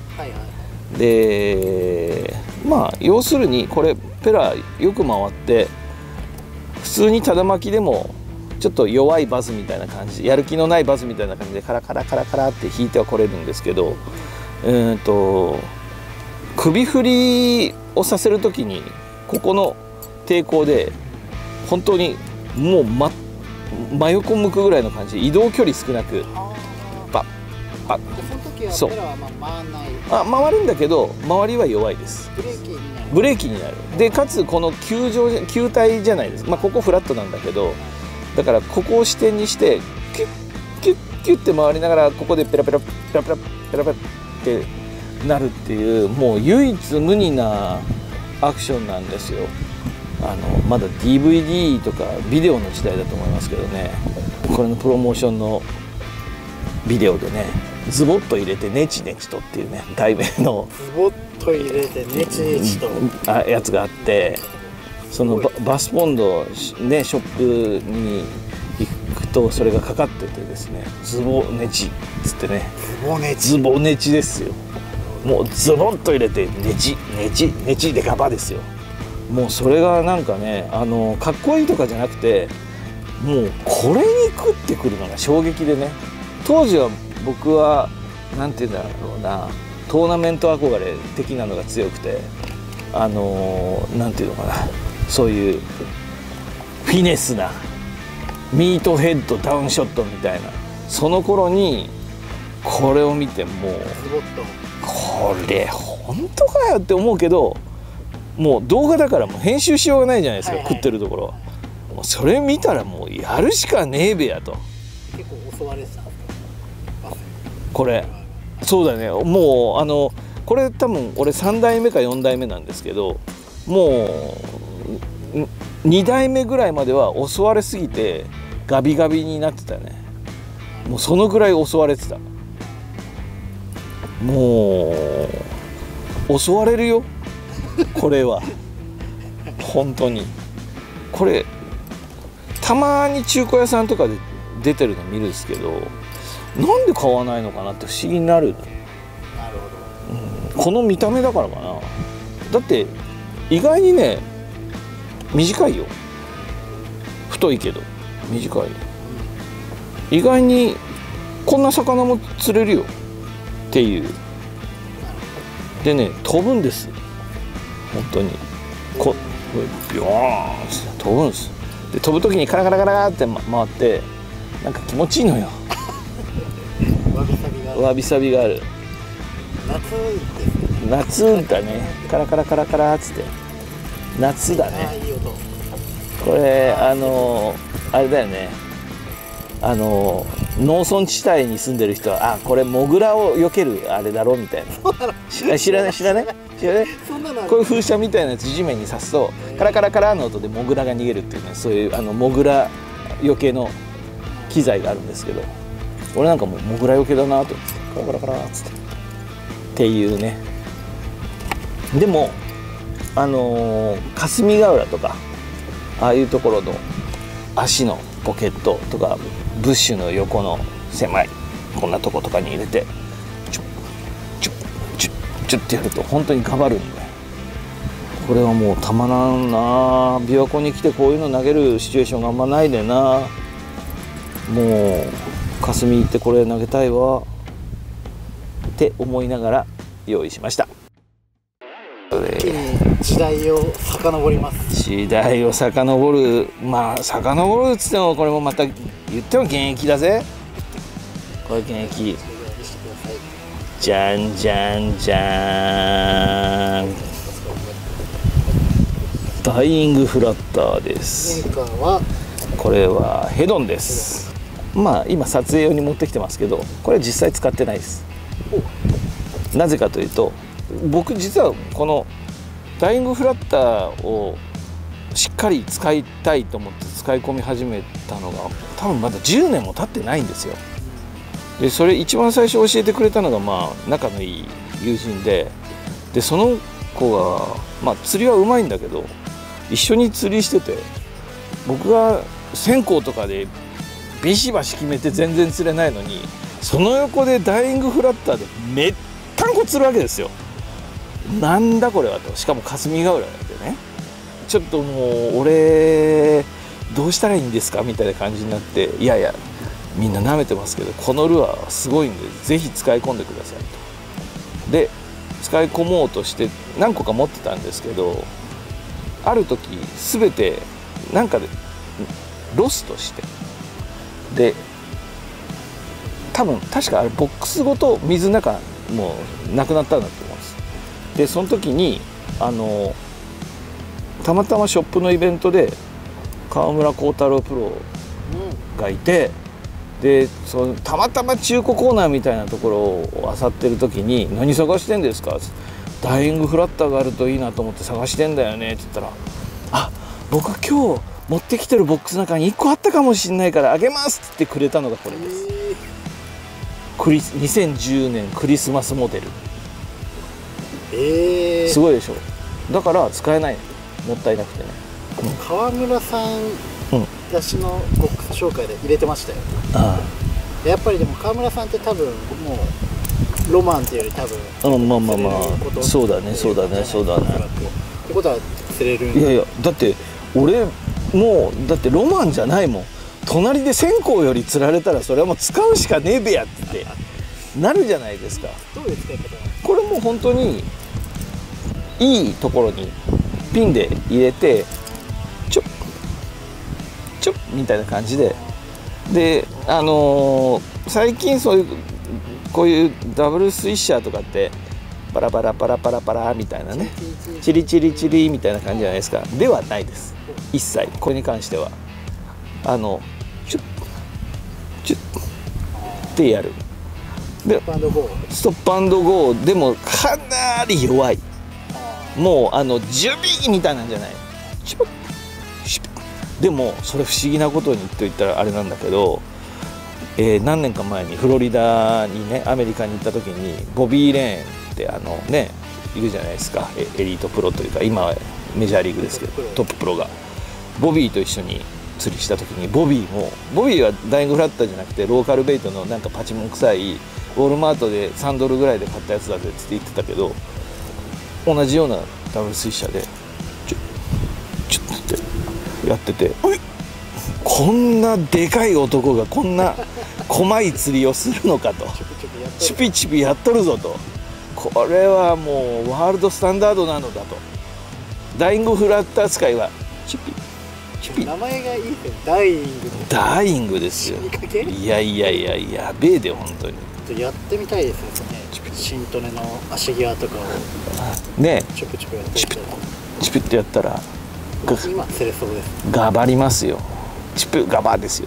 でまあ要するにこれペラよく回って普通にただ巻きでもちょっと弱いバズみたいな感じ、やる気のないバズみたいな感じでカラカラカラカラって引いてはこれるんですけど、首振りをさせる時にここの抵抗で本当にもう真横向くぐらいの感じ、移動距離少なくバッバッ、そう回るんだけど周りは弱いです。ブレーキになる。でかつこの球体じゃないですか、ここフラットなんだけど、だからここを支点にしてキュッキュッキュッって回りながらここでペラペラペラペラペラペラってなるっていう、もう唯一無二なアクションなんですよ。まだ DVD とかビデオの時代だと思いますけどね、これのプロモーションのビデオでね、ズボッと入れてネチネチとっていうね題名のズボッと入れてネチネチとやつがあって、そのバスポンドねショップに行くとそれがかかっててですね、ズボネチっつってね、ズボネチですよ。もうズボッと入れてネチネチネチでガバですよ。もうそれがなんかねかっこいいとかじゃなくて、もうこれに食ってくるのが衝撃でね、当時は僕はなんていうんだろうな、トーナメント憧れ的なのが強くて、なんていうのかな、そういうフィネスなミートヘッドダウンショットみたいな、その頃にこれを見てもうこれ本当かよって思うけど、もう動画だからもう編集しようがないじゃないですか、食ってるところは。もうそれ見たらもうやるしかねえべやと。 結構襲われてたこれそうだね、もうこれ多分俺3代目か4代目なんですけど、もう2代目ぐらいまでは襲われすぎてガビガビになってたね。もうそのぐらい襲われてた。もう襲われるよこれは本当に。これたまに中古屋さんとかで出てるの見るんですけど、 なんで買わないのかなって不思議になる。 なるほど。 この見た目だからかな。だって意外にね短いよ。太いけど短い。意外にこんな魚も釣れるよっていう。でね、飛ぶんです。本当にこうビョーンって飛ぶんです。で飛ぶ時にカラカラカラって回ってなんか気持ちいいのよ。わびさびがある。夏だね。カラカラカラカラっつって夏だね。これあれだよね。農村地帯に住んでる人はこれモグラを避けるあれだろみたいな。知らないこういう風車みたいなやつ地面に刺すとカラカラカラの音でモグラが逃げるっていうね、そういうモグラ避けの機材があるんですけど、俺なんかもうモグラ避けだなと思ってカラカラカラっつっていうね。でも霞ヶ浦とかああいうところの足のポケットとかブッシュの横の狭いこんなとことかに入れてチュッチュッチュッチュッってやると本当にがばるんだよ。これはもうたまらんな。琵琶湖に来てこういうの投げるシチュエーションがあんまないでな。もう霞行ってこれ投げたいわって思いながら用意しました。 時代を遡ります。 時代を遡る。遡るっつってもこれもまた言っても現役だぜ。これ現役。じゃんじゃんじゃーん。ダイイングフラッターです。これはヘドンです。今撮影用に持ってきてますけど、これ実際使ってないです。なぜかというと、僕実はこのダイイングフラッターをしっかり使いたいと思って使い込み始めたのが多分まだ10年も経ってないんですよ。でそれ一番最初教えてくれたのが仲のいい友人で、その子が釣りはうまいんだけど一緒に釣りしてて、僕が線香とかでビシバシ決めて全然釣れないのに、その横でダイイングフラッターでめったんこ釣るわけですよ。なんだこれはと。しかも霞ヶ浦でね、ちょっともう俺どうしたらいいんですかみたいな感じになって、いやいやみんな舐めてますけどこのルアーはすごいんでぜひ使い込んでくださいと。で使い込もうとして何個か持ってたんですけど、ある時全てなんかでロストして、で確かあれボックスごと水の中もうなくなったんだと思うんです。でその時にたまたまショップのイベントで川村幸太郎プロがいて、でたまたま中古コーナーみたいなところを漁ってる時に「何探してんですか?」ダイイングフラッターがあるといいなと思って探してんだよね」って言ったら「僕今日持ってきてるボックスの中に1個あったかもしれないからあげます」って言ってくれたのがこれです。2010年クリスマスモデル。すごいでしょ。だから使えない、もったいなくてね。 川村さん、私のボックス紹介で入れてましたよ。やっぱりでも川村さんって多分もうロマンっていうより多分そうだねってことは釣れる。 いやいやだって俺もうだってロマンじゃないもん。隣で線香より釣られたらそれはもう使うしかねえべやってなるじゃないですか。 どういう使い方なの？ これも本当にいいところにピンで入れてチョッチョッみたいな感じで、最近こういうダブルスイッシャーとかってパラパラパラパラパラみたいなね、チリチリチリみたいな感じじゃないですか。ではないです、一切。これに関してはチュッチュッってやる。でストップ&ゴーでもかなり弱い。もうジュビーみたいなんじゃない。シュッシュッ。でもそれ不思議なことにと言ったらあれなんだけど、何年か前にフロリダにねアメリカに行った時にボビー・レーンってねいるじゃないですか、エリートプロというか今はメジャーリーグですけどトッププロがボビーと一緒に釣りした時にボビーはダイイングフラッターじゃなくてローカルベイトのなんかパチモン臭いウォルマートで3ドルぐらいで買ったやつだぜって言ってたけど、同じようなダブル水車でちょっってやってて、こんなでかい男がこんな細い釣りをするのかと、チピチピやっとるぞと、これはもうワールドスタンダードなのだと。ダイイングフラッター使いはチピチピ、 名前がいいですよ、ダイイング。 ダイイングですよ。いやいやいや、やべえで本当に。 やってみたいですよね。新トネの足際とかをね、 チュプチュプやってチピチピってやったら今釣れそうです。 ガバりますよ。チピガバですよ。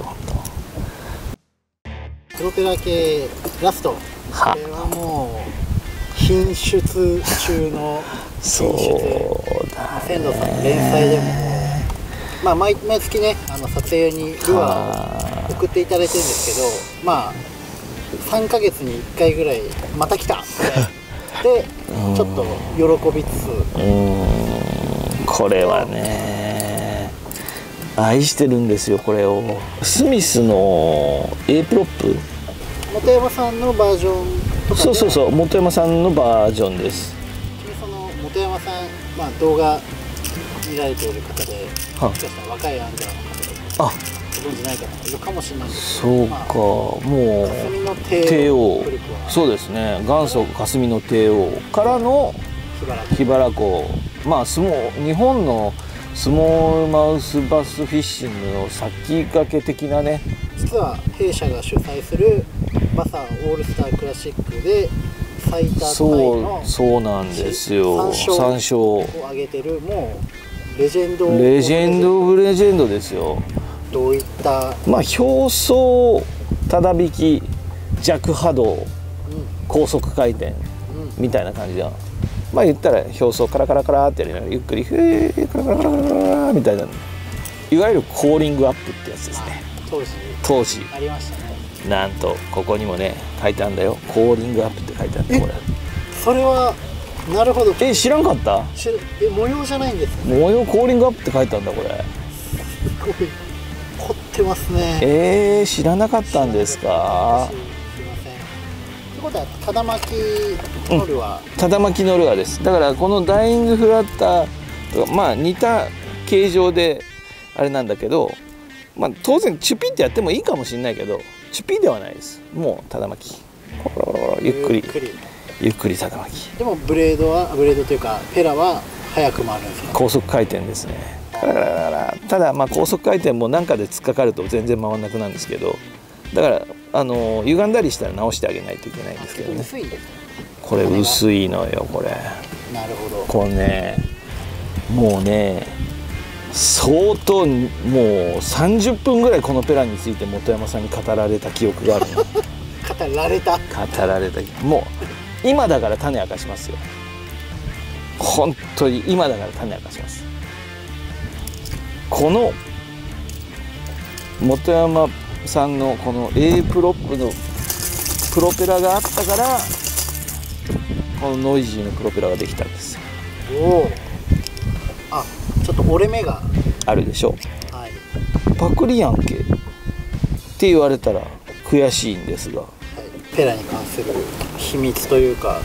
プロペラ系ラスト、これはもう品出中の品出。仙道さん連載でも、毎月ね、撮影にルアーを送っていただいてるんですけど、3ヶ月に1回ぐらいまた来たでちょっと喜びつつ、 これはね愛してるんですよ。これをスミスの A プロップ、 本山さんのバージョンとかで、 そう本山さんのバージョンです。 その本山さん、動画見られている方で、もしかしたら若いアングラーの方でご存じない方もいるかもしれないんですけど、 そうか、もう霞の帝王、 そうですね、元祖霞の帝王からの桧原湖、日本のスモールマウスバスフィッシングの先駆け的なね、 実は弊社が主催するバサーオールスタークラシックで最多タイのそうなんですよ、3勝を挙げてる、もうレジェンドオブレジェンドですよ。 どういった表層、ただ引き、弱波動、高速回転みたいな感じで、言ったら表層カラカラカラってやりながらゆっくりカラカラカラカラみたいな、いわゆるコーリングアップってやつですね。当時ありましたね。 なんとここにもね書いてあるんだよ、コーリングアップって書いてある。これそれはなるほど。 知らんかった？ 模様じゃないんですか？ 模様コーリングアップって書いてあるんだこれ。 すごい凝ってますね。 知らなかったんですか？ すいません。ってことはただ巻きのルアー、 ただ巻きのルアーです。だからこのダイイングフラッターとか似た形状であれなんだけど、当然チュピってやってもいいかもしれないけど、チュピではないです。もうただ巻き、ゆっくりただ巻き。 でもブレードというかペラは速く回るんですか？ 高速回転ですね。ただ高速回転も何かで突っかかると全然回らなくなるんですけど、だから歪んだりしたら直してあげないといけないんですけどね。 薄いんです。 これ薄いのよこれ。 なるほど。 これね、もうね相当もう30分ぐらいこのペラについて本山さんに語られた記憶があるの。 語られた。 もう今だから種明かしますよ。本当に今だから種明かします。この本山さんのこの A プロップのプロペラがあったから、このノイジーのプロペラができたんですよ。 ちょっと折れ目があるでしょ。パクリやんけって言われたら悔しいんですが、 ペラに関する秘密というか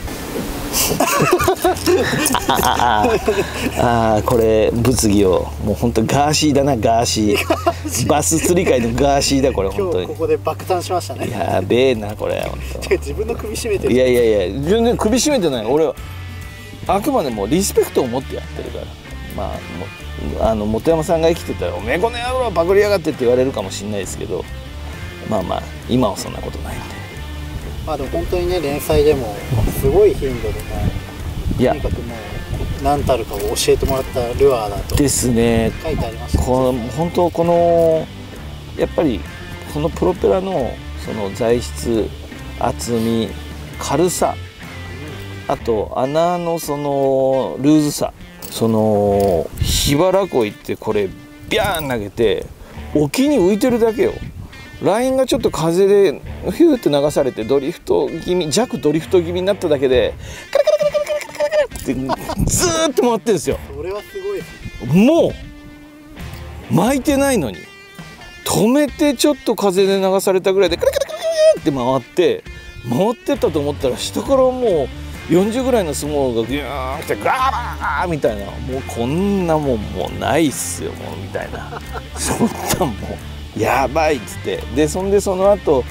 これ物議を、もう本当ガーシーだな、ガーシーバス釣り界のガーシーだこれ本当に。 今日ここで爆誕しましたね。 やべえなこれ本当。 自分の首絞めてる。 いや全然首絞めてない。俺はあくまでもリスペクトを持ってやってるから。本山さんが生きてたら「おめえこの野郎パクりやがって」って言われるかもしれないですけど、今はそんなことないんで。 でも本当にね、連載でもすごい頻度でとにかくもう何たるかを教えてもらったルアーだとですね。 書いてありましたね。 本当このやっぱりこのプロペラのその材質、厚み、軽さ、あと穴のそのルーズさ、その桧原湖行ってこれビャーン投げて沖に浮いてるだけよ。ラインがちょっと風でヒューって流されてドリフト気味、弱ドリフト気味になっただけでカラカラカラカラカラカラってずーっと回ってるんですよ。 それはすごいですね。 もう巻いてないのに止めてちょっと風で流されたぐらいでクルクルクルって回ってったと思ったら、下からもう40ぐらいのスモールがギューン来てガーみたいな、もうこんなもんもうないっすよもうみたいなそんなんもうやばいっつって、でそんでその後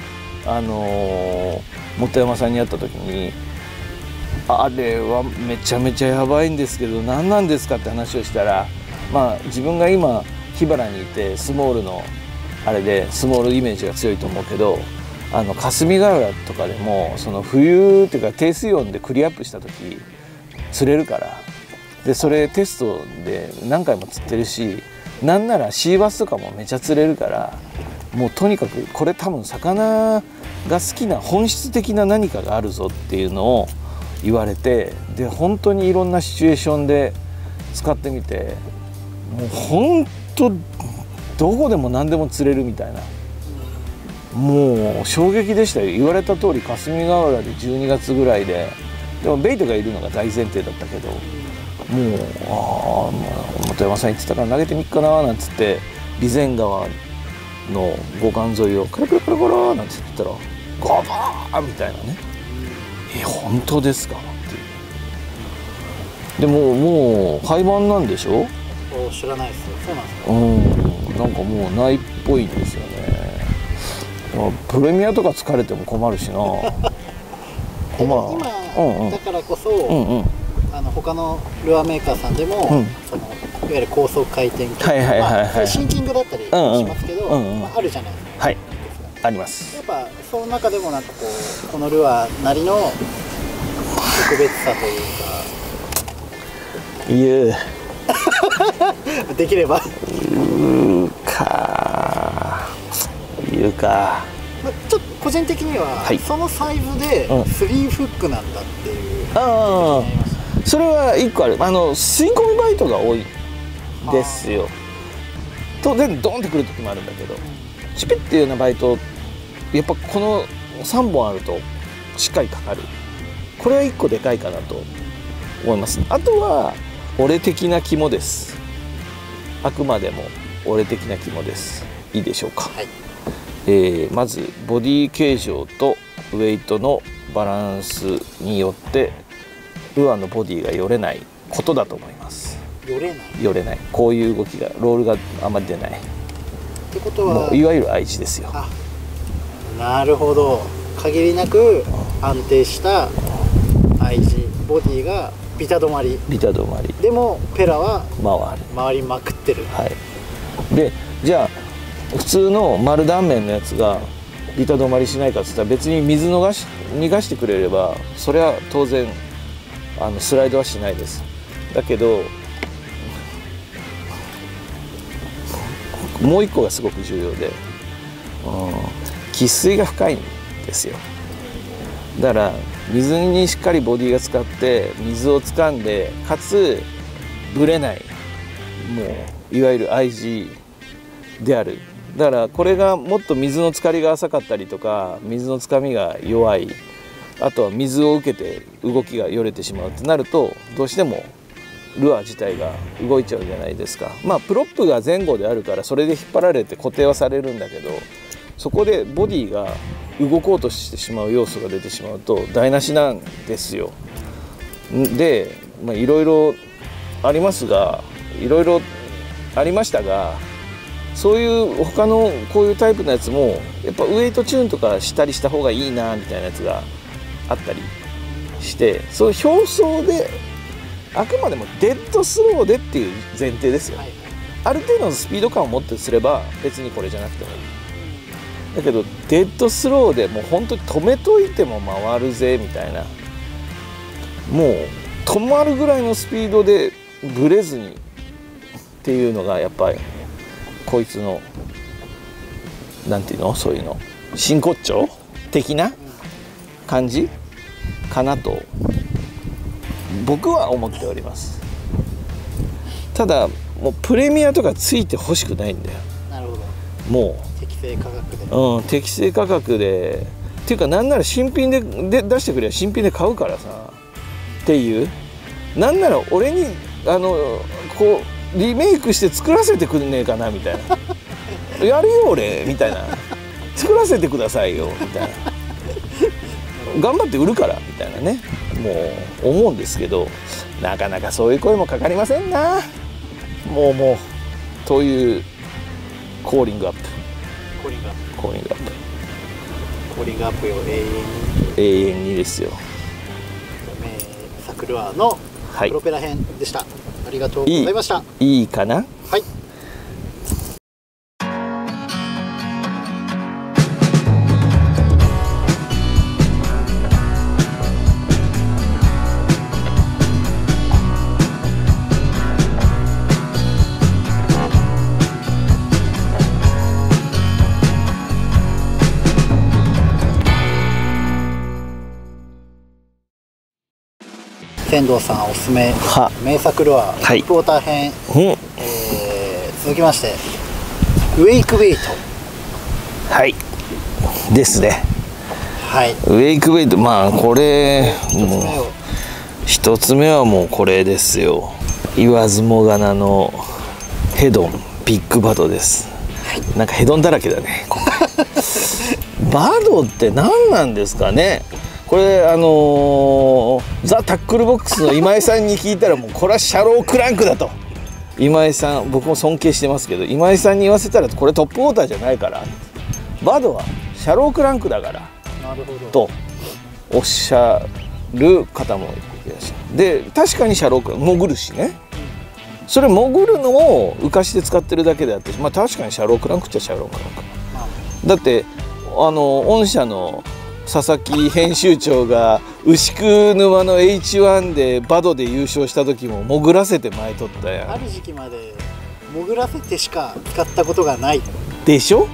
本山さんに会った時に「あれはめちゃめちゃやばいんですけど何なんですか?」って話をしたら、まあ自分が今桧原にいてスモールのあれでスモールイメージが強いと思うけど、霞ヶ浦とかでもその冬っていうか低水温でクリアアップした時釣れるから、でそれテストで何回も釣ってるし、なんならシーバスとかもめちゃ釣れるから、もうとにかくこれ多分魚が好きな本質的な何かがあるぞっていうのを言われて、で本当にいろんなシチュエーションで使ってみて、もう本当どこでも何でも釣れるみたいな、もう衝撃でしたよ。言われた通り霞ヶ浦で12月ぐらいで、でもベイトがいるのが大前提だったけど、もう本山さん言ってたから投げてみっかななんつって備前川の護岸沿いをカラカラカラカラなんて言ってたらガバーみたいなね、本当ですかっていう。でもう廃盤なんでしょ？ 知らないですよ。そうなんですか。 なんかもうないっぽいんですよね。プレミアとか疲れても困るしな今、だからこそ、他のルアーメーカーさんでも、そのいわゆる高速回転機、シンキングだったりしますけど、あるじゃないですか。 はい、あります。 やっぱその中でもなんかこのルアーなりの特別さというかできれば言うかちょっと個人的には、そのサイズで3フックなんだっていう、 それは1個ある。吸い込みバイトが多いですよ。当然ドンってくる時もあるんだけど、チピッっていうようなバイトやっぱこの3本あるとしっかりかかる。これは1個でかいかなと思います。あとは俺的な肝です。あくまでも俺的な肝です。いいでしょうか。まずボディ形状とウェイトのバランスによってルアーのボディがよれないことだと思います。よれない、こういう動きがロールがあんまり出ないってことは、もういわゆる I 字ですよ。 なるほど。限りなく安定した I 字ボディがビタ止まりでもペラは回りまくってる。 でじゃあ普通の丸断面のやつがビタ止まりしないかっつったら、別に水逃がしてくれればそれは当然スライドはしないです。だけどもう一個がすごく重要で、喫水が深いんですよ。だから水にしっかりボディが使って水を掴んで、かつぶれない、もういわゆる I 字である。だからこれがもっと水の浸かりが浅かったりとか、水のつかみが弱い、あとは水を受けて動きがよれてしまうってなると、どうしてもルアー自体が動いちゃうじゃないですか。まあプロップが前後であるからそれで引っ張られて固定はされるんだけど、そこでボディが動こうとしてしまう要素が出てしまうと台無しなんですよ。でいろいろありますが、いろいろありましたが、そういう他のこういうタイプのやつもやっぱウェイトチューンとかしたりした方がいいなみたいなやつがあったりして、そういう表層であくまでもデッドスローでっていう前提ですよ。ある程度のスピード感を持ってすれば別にこれじゃなくてもいい。だけどデッドスローでもう本当に止めといても回るぜみたいな、もう止まるぐらいのスピードでブレずにっていうのがやっぱりこいつのなんていうの、そういうの真骨頂的な感じかなと僕は思っております。ただもうプレミアとかついてほしくないんだよ。 なるほど。 もう適正価格で、 適正価格でっていうか、なんなら新品で出してくれば新品で買うからさっていう、なんなら俺にこうリメイクして作らせてくんねえかなみたいなやるよ俺みたいな、作らせてくださいよみたいな、頑張って売るからみたいなね、もう思うんですけど、なかなかそういう声もかかりませんな。もうというコーリングアップ、 コーリングアップ、 コーリングアップ、 コーリングアップよ永遠にですよ。 サクルアのプロペラ編でした。ありがとうございました。 いいかな。 はい。天童さんおすすめ名作ルアー、クォーター編、続きましてウェイクウェイト、 はいですね。 はい、 ウェイクウェイト、まあこれもう一つ目はもうこれですよ。言わずもがなのヘドンビッグバドです、はい、なんかヘドンだらけだね今回バドって何なんですかね。これザ・タックルボックスの今井さんに聞いたらもうこれはシャロークランクだと。今井さん僕も尊敬してますけど、今井さんに言わせたらこれトップウォーターじゃないから、バドはシャロークランクだからとおっしゃる方もいらっしゃる。で確かにシャロークランク潜るしね、それ潜るのを浮かして使ってるだけであって、まあ確かにシャロークランクっちゃシャロークランクだって、御社の佐々木編集長が牛久沼の H1 でバドで優勝した時も潜らせて前取ったやん。 ある時期まで潜らせてしか使ったことがないでしょ、 はい、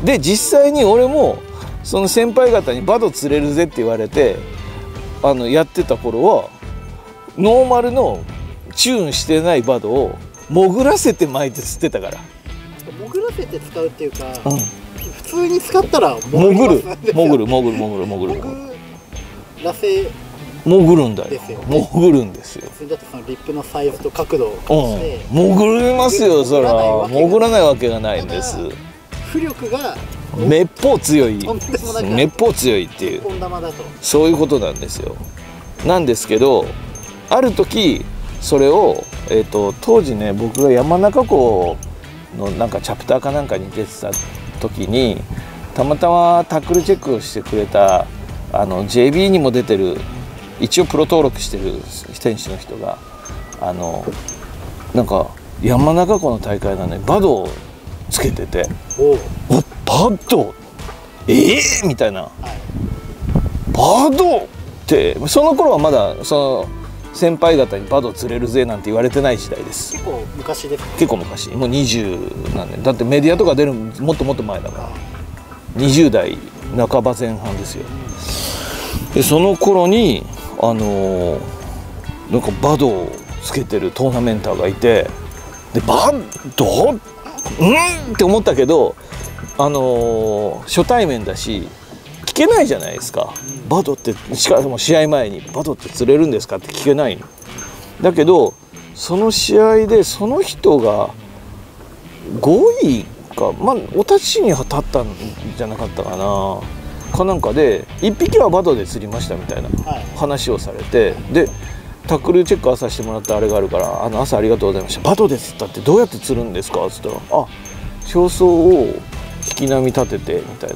で実際に俺もその先輩方にバド釣れるぜって言われてやってた頃はノーマルのチューンしてないバドを潜らせて巻いて釣ってたから。 潜らせて使うっていうか、普通に使ったら潜るらせ潜るんだよ。潜るんですよ。 だってそのリップのサイズと角度をして潜りますよ。そら潜らないわけがないんです。 浮力がめっぽう強い、めっぽう強いっていう、そういうことなんですよ。なんですけど、ある時それを当時ね、僕が山中湖のなんかチャプターかなんかに出てた時にたまたまタックルチェックをしてくれたJB にも出てる、一応プロ登録してる選手の人がなんか山中湖の大会なのにバドをつけてて「おバドみたいな「バド!」ってその頃はまだその先輩方にバド釣れるぜなんて言われてない時代です。 結構昔ですか？ 結構昔、もう20何年だって、メディアとか出るもっともっと前だから20代半ば前半ですよ。でその頃になんかバドをつけてるトーナメンターがいて、でバドって思ったけど初対面だし聞けないじゃないですか。バドってしかも試合前に「バドって釣れるんですか?」って聞けないの。だけどその試合でその人が5位か、まあお立ちに立ったんじゃなかったかなかなんかで1匹はバドで釣りましたみたいな話をされて、でタックルチェック朝してもらったあれがあるから「朝ありがとうございました、バドで釣ったってどうやって釣るんですか?」っつったら「あ表層を引き波立てて」みたいな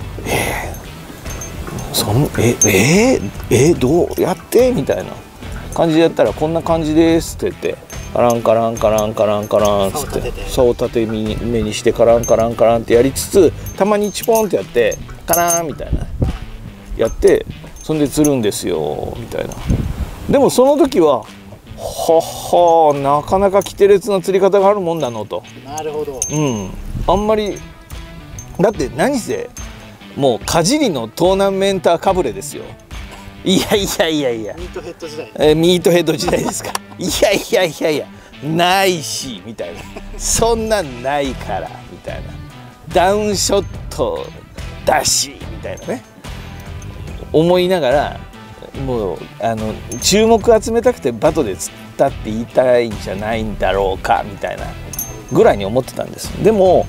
どうやってみたいな感じでやったら「こんな感じです」って言ってカランカランカランカランカランっつって竿を立て目にしてカランカランカランってやりつつ、たまにチポンってやってカランみたいなやって、そんで釣るんですよみたいな。でもその時ははなかなか規定列な釣り方があるもんなのと。 なるほど。 あんまりだって何せもうかじりのトーナメンターかぶれですよ。いやミートヘッド時代、ミートヘッド時代ですかいやないしみたいなそんなんないからみたいな、ダウンショットだしみたいなね思いながら、もう注目集めたくてバドで釣ったって言いたいんじゃないんだろうかみたいなぐらいに思ってたんです。でも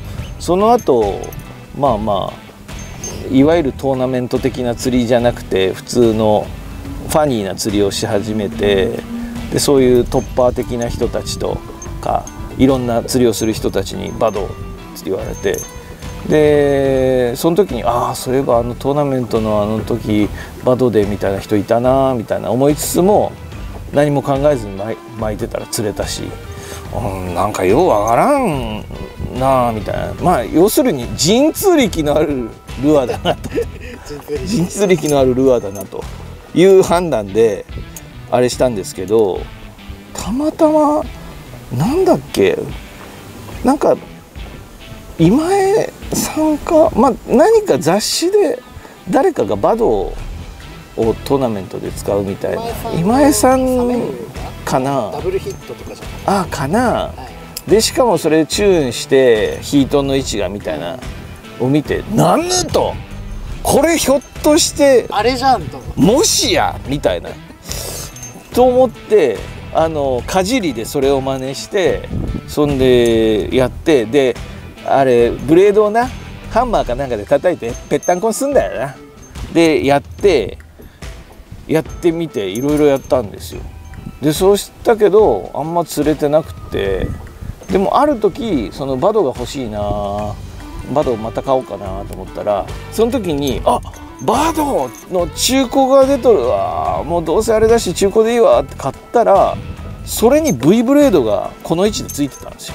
その後まあまあいわゆるトーナメント的な釣りじゃなくて普通のファニーな釣りをし始めて、でそういうトッパー的な人たちとかいろんな釣りをする人たちにバドって言われて、でその時にそういえばあのトーナメントのあの時バドでみたいな人いたなみたいな思いつつも何も考えずに巻いてたら釣れたし、なんかようわからんなみたいな、まあ要するに神通力のあるルアーだなと神通力のあるルアーだなという判断であれしたんですけど、たまたまなんだっけ、なんか今江さんか、何か雑誌で誰かがバドをトーナメントで使うみたいな、今江さんかな、 ダブルヒットとかじゃかな、でしかもそれチューンしてヒートの位置がみたいなを見て、なんとこれひょっとしてあれじゃんともしやみたいなと思って、かじりでそれを真似して、そんでやって、であれブレードをなハンマーかなんかで叩いてぺったんこにすんだよな。でやってみていろいろやったんですよ。でそうしたけどあんま釣れてなくて、でもある時そのバドが欲しいな、バドまた買おうかなと思ったら、その時にバドの中古が出とるわ、もうどうせあれだし中古でいいわって買ったら、それに V ブレードがこの位置でついてたんですよ。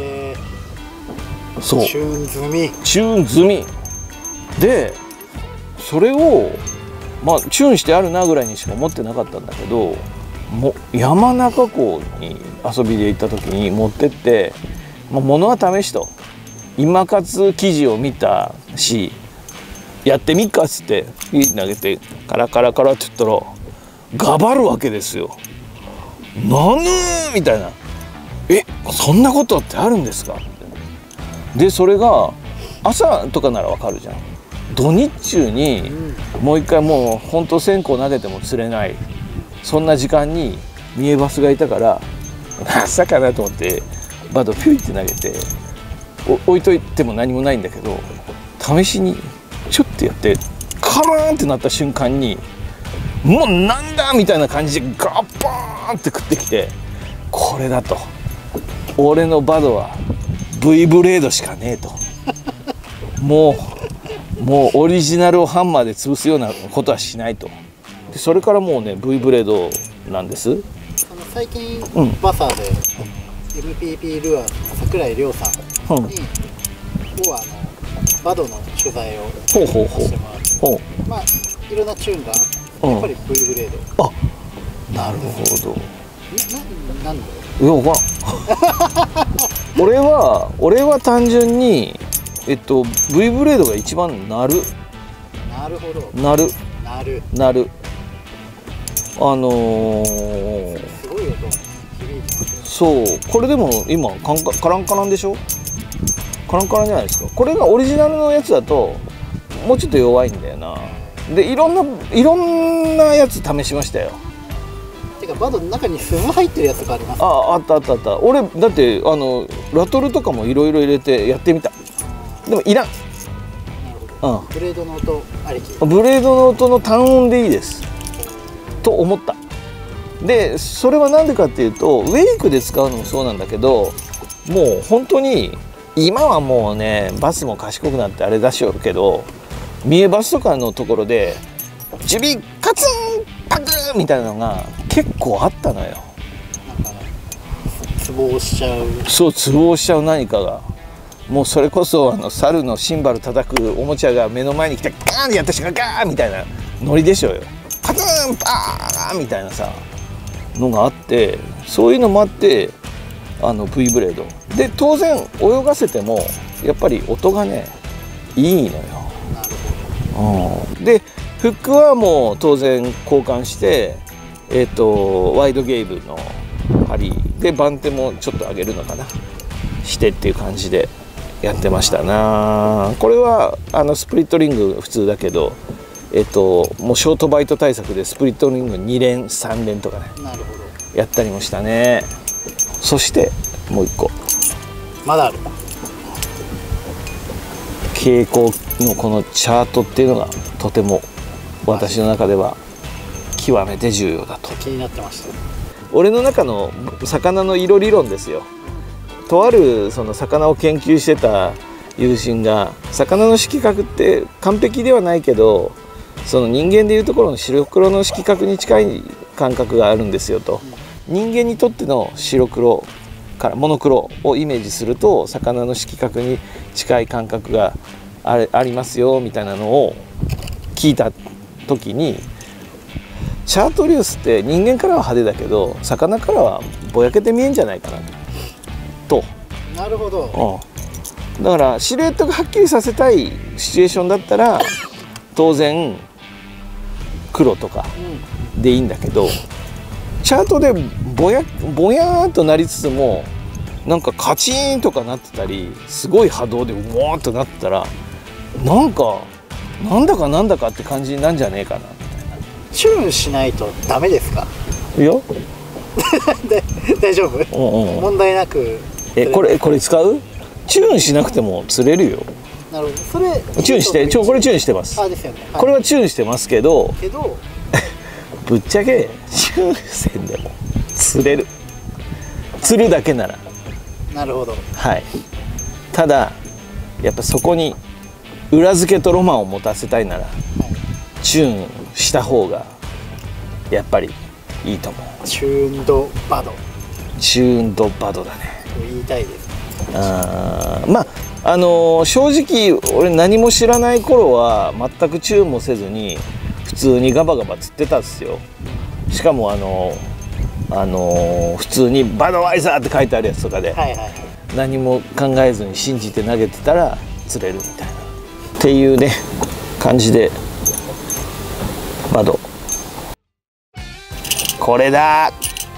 そうチューン済みで、それをチューンしてあるなぐらいにしか思ってなかったんだけど、山中湖に遊びで行った時に持ってって、物は試しと、今勝記事を見たしやってみっかっつって投げてカラカラカラって言ったらガバるわけですよ。なぬーみたいな、そんなことってあるんですか。でそれが朝とかならわかるじゃん、土日中にもう一回もう本当1000個投げても釣れない、そんな時間に三重バスがいたから朝かなと思ってバドピュイって投げて置いといても何もないんだけど、試しにちょっとやってカラーンってなった瞬間にもうなんだみたいな感じでガッバーンって食ってきて、これだと、俺のバドは V ブレードしかねえともうオリジナルをハンマーで潰すようなことはしないと。でそれからもうね V ブレードなんです。 最近、バサーで MPP ルアー櫻井亮さんに、バドの取材をしてもらって、いろんなチューンがあって、やっぱり V ブレード。 なるほど。 なんで？ 分からん俺は単純にV ブレードが一番鳴る。 なるほど。 鳴る。すごい音。 そう、これでも今カランカランでしょ。カランカランじゃないですか。これがオリジナルのやつだともうちょっと弱いんだよな。でいろんなやつ試しましたよ。 てかバドの中に鈴入ってるやつがあります。 あった俺だってラトルとかもいろいろ入れてやってみた。でもいらん。 なるほど。ブレードの音ありき。 ブレードの音の単音でいいですと思った。でそれは何でかっていうと、ウェイクで使うのもそうなんだけど、もう本当に今はもうねバスも賢くなってあれ出しよるけど、三重バスとかのところでジュビカツンパクーみたいなのが結構あったのよ。 なんかツボをしちゃう。 そう、ツボをしちゃう何かが。もうそれこそ猿のシンバル叩くおもちゃが目の前に来てガーンってやった瞬間ガーンみたいなノリでしょうよ。カツンパーンみたいなさのがあって、そういうのもあってV ブレードで当然泳がせてもやっぱり音がねいいのよ。 なるほど。 でフックはもう当然交換して、ワイドゲーブの針で番手もちょっと上げるのかなしてっていう感じでやってましたな。これはスプリットリング普通だけど、もうショートバイト対策でスプリットリング2連3連とかね、 なるほど、 やったりもしたね。そしてもう一個まだある。 傾向のこのチャートっていうのがとても私の中では極めて重要だと。 気になってました。 俺の中の魚の色理論ですよ。とあるその魚を研究してた友人が、魚の色覚って完璧ではないけど、その人間でいうところの白黒の色覚に近い感覚があるんですよと。人間にとっての白黒からモノクロをイメージすると、魚の色覚に近い感覚がありますよみたいなのを聞いた時に、チャートリウスって人間からは派手だけど魚からはぼやけて見えんじゃないかなと。 なるほど。 だからシルエットがはっきりさせたいシチュエーションだったら当然黒とかでいいんだけど、チャートでぼやーっとなりつつもなんかカチーンとかなってたり、すごい波動でうわーっとなってたら、なんだかって感じなんじゃねえかなみたいな。 チューンしないとダメですか？ いや大丈夫？問題なく。 これ使う？チューンしなくても釣れるよ。 なるほど。それチューンしてこれチューンしてます。 ですよね。 これはチューンしてますけどぶっちゃけチューンせんでも釣れる。釣るだけなら。 なるほど。 はい。ただやっぱそこに裏付けとロマンを持たせたいなら、チューンした方がやっぱりいいと思う。 チューンドバド。 チューンドバドだね。 言いたいです。 まあ正直俺何も知らない頃は全くチューンもせずに普通にガバガバ釣ってたんですよ。しかも普通にバドワイザーって書いてあるやつとかで、何も考えずに信じて投げてたら釣れるみたいなっていうね感じで、バドこれだ。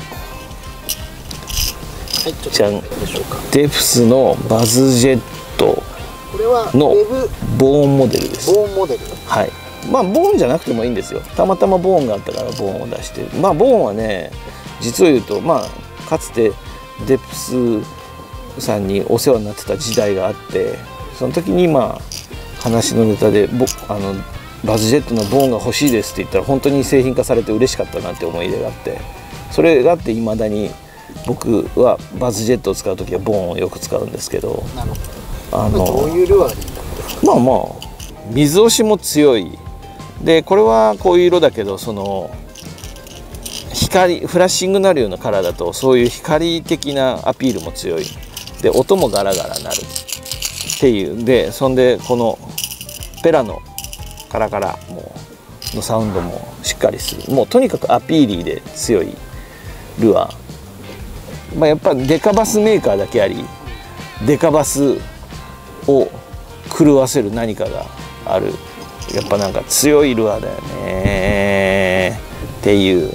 じゃん、デプスのバズジェットのボーンモデルです。 ボーンモデル。 はい。まあボーンじゃなくてもいいんですよ。たまたまボーンがあったからボーンを出して、まあボーンはね、実を言うとまあかつてデプスさんにお世話になってた時代があって、その時にまあ話のネタでバズジェットのボーンが欲しいですって言ったら本当に製品化されて嬉しかったなって思い出があって、それがあっていまだに僕はバズジェットを使う時はボーンをよく使うんですけど、 どういうルアーになるんですか？ まあ水押しも強いで、これはこういう色だけど、その光フラッシングになるようなカラーだとそういう光的なアピールも強いで、音もガラガラなるっていうで、そんでこのペラのカラカラのサウンドもしっかりする、もうとにかくアピーリーで強いルアー。やっぱデカバスメーカーだけあり、デカバスを狂わせる何かがある。やっぱなんか強いルアーだよねっていう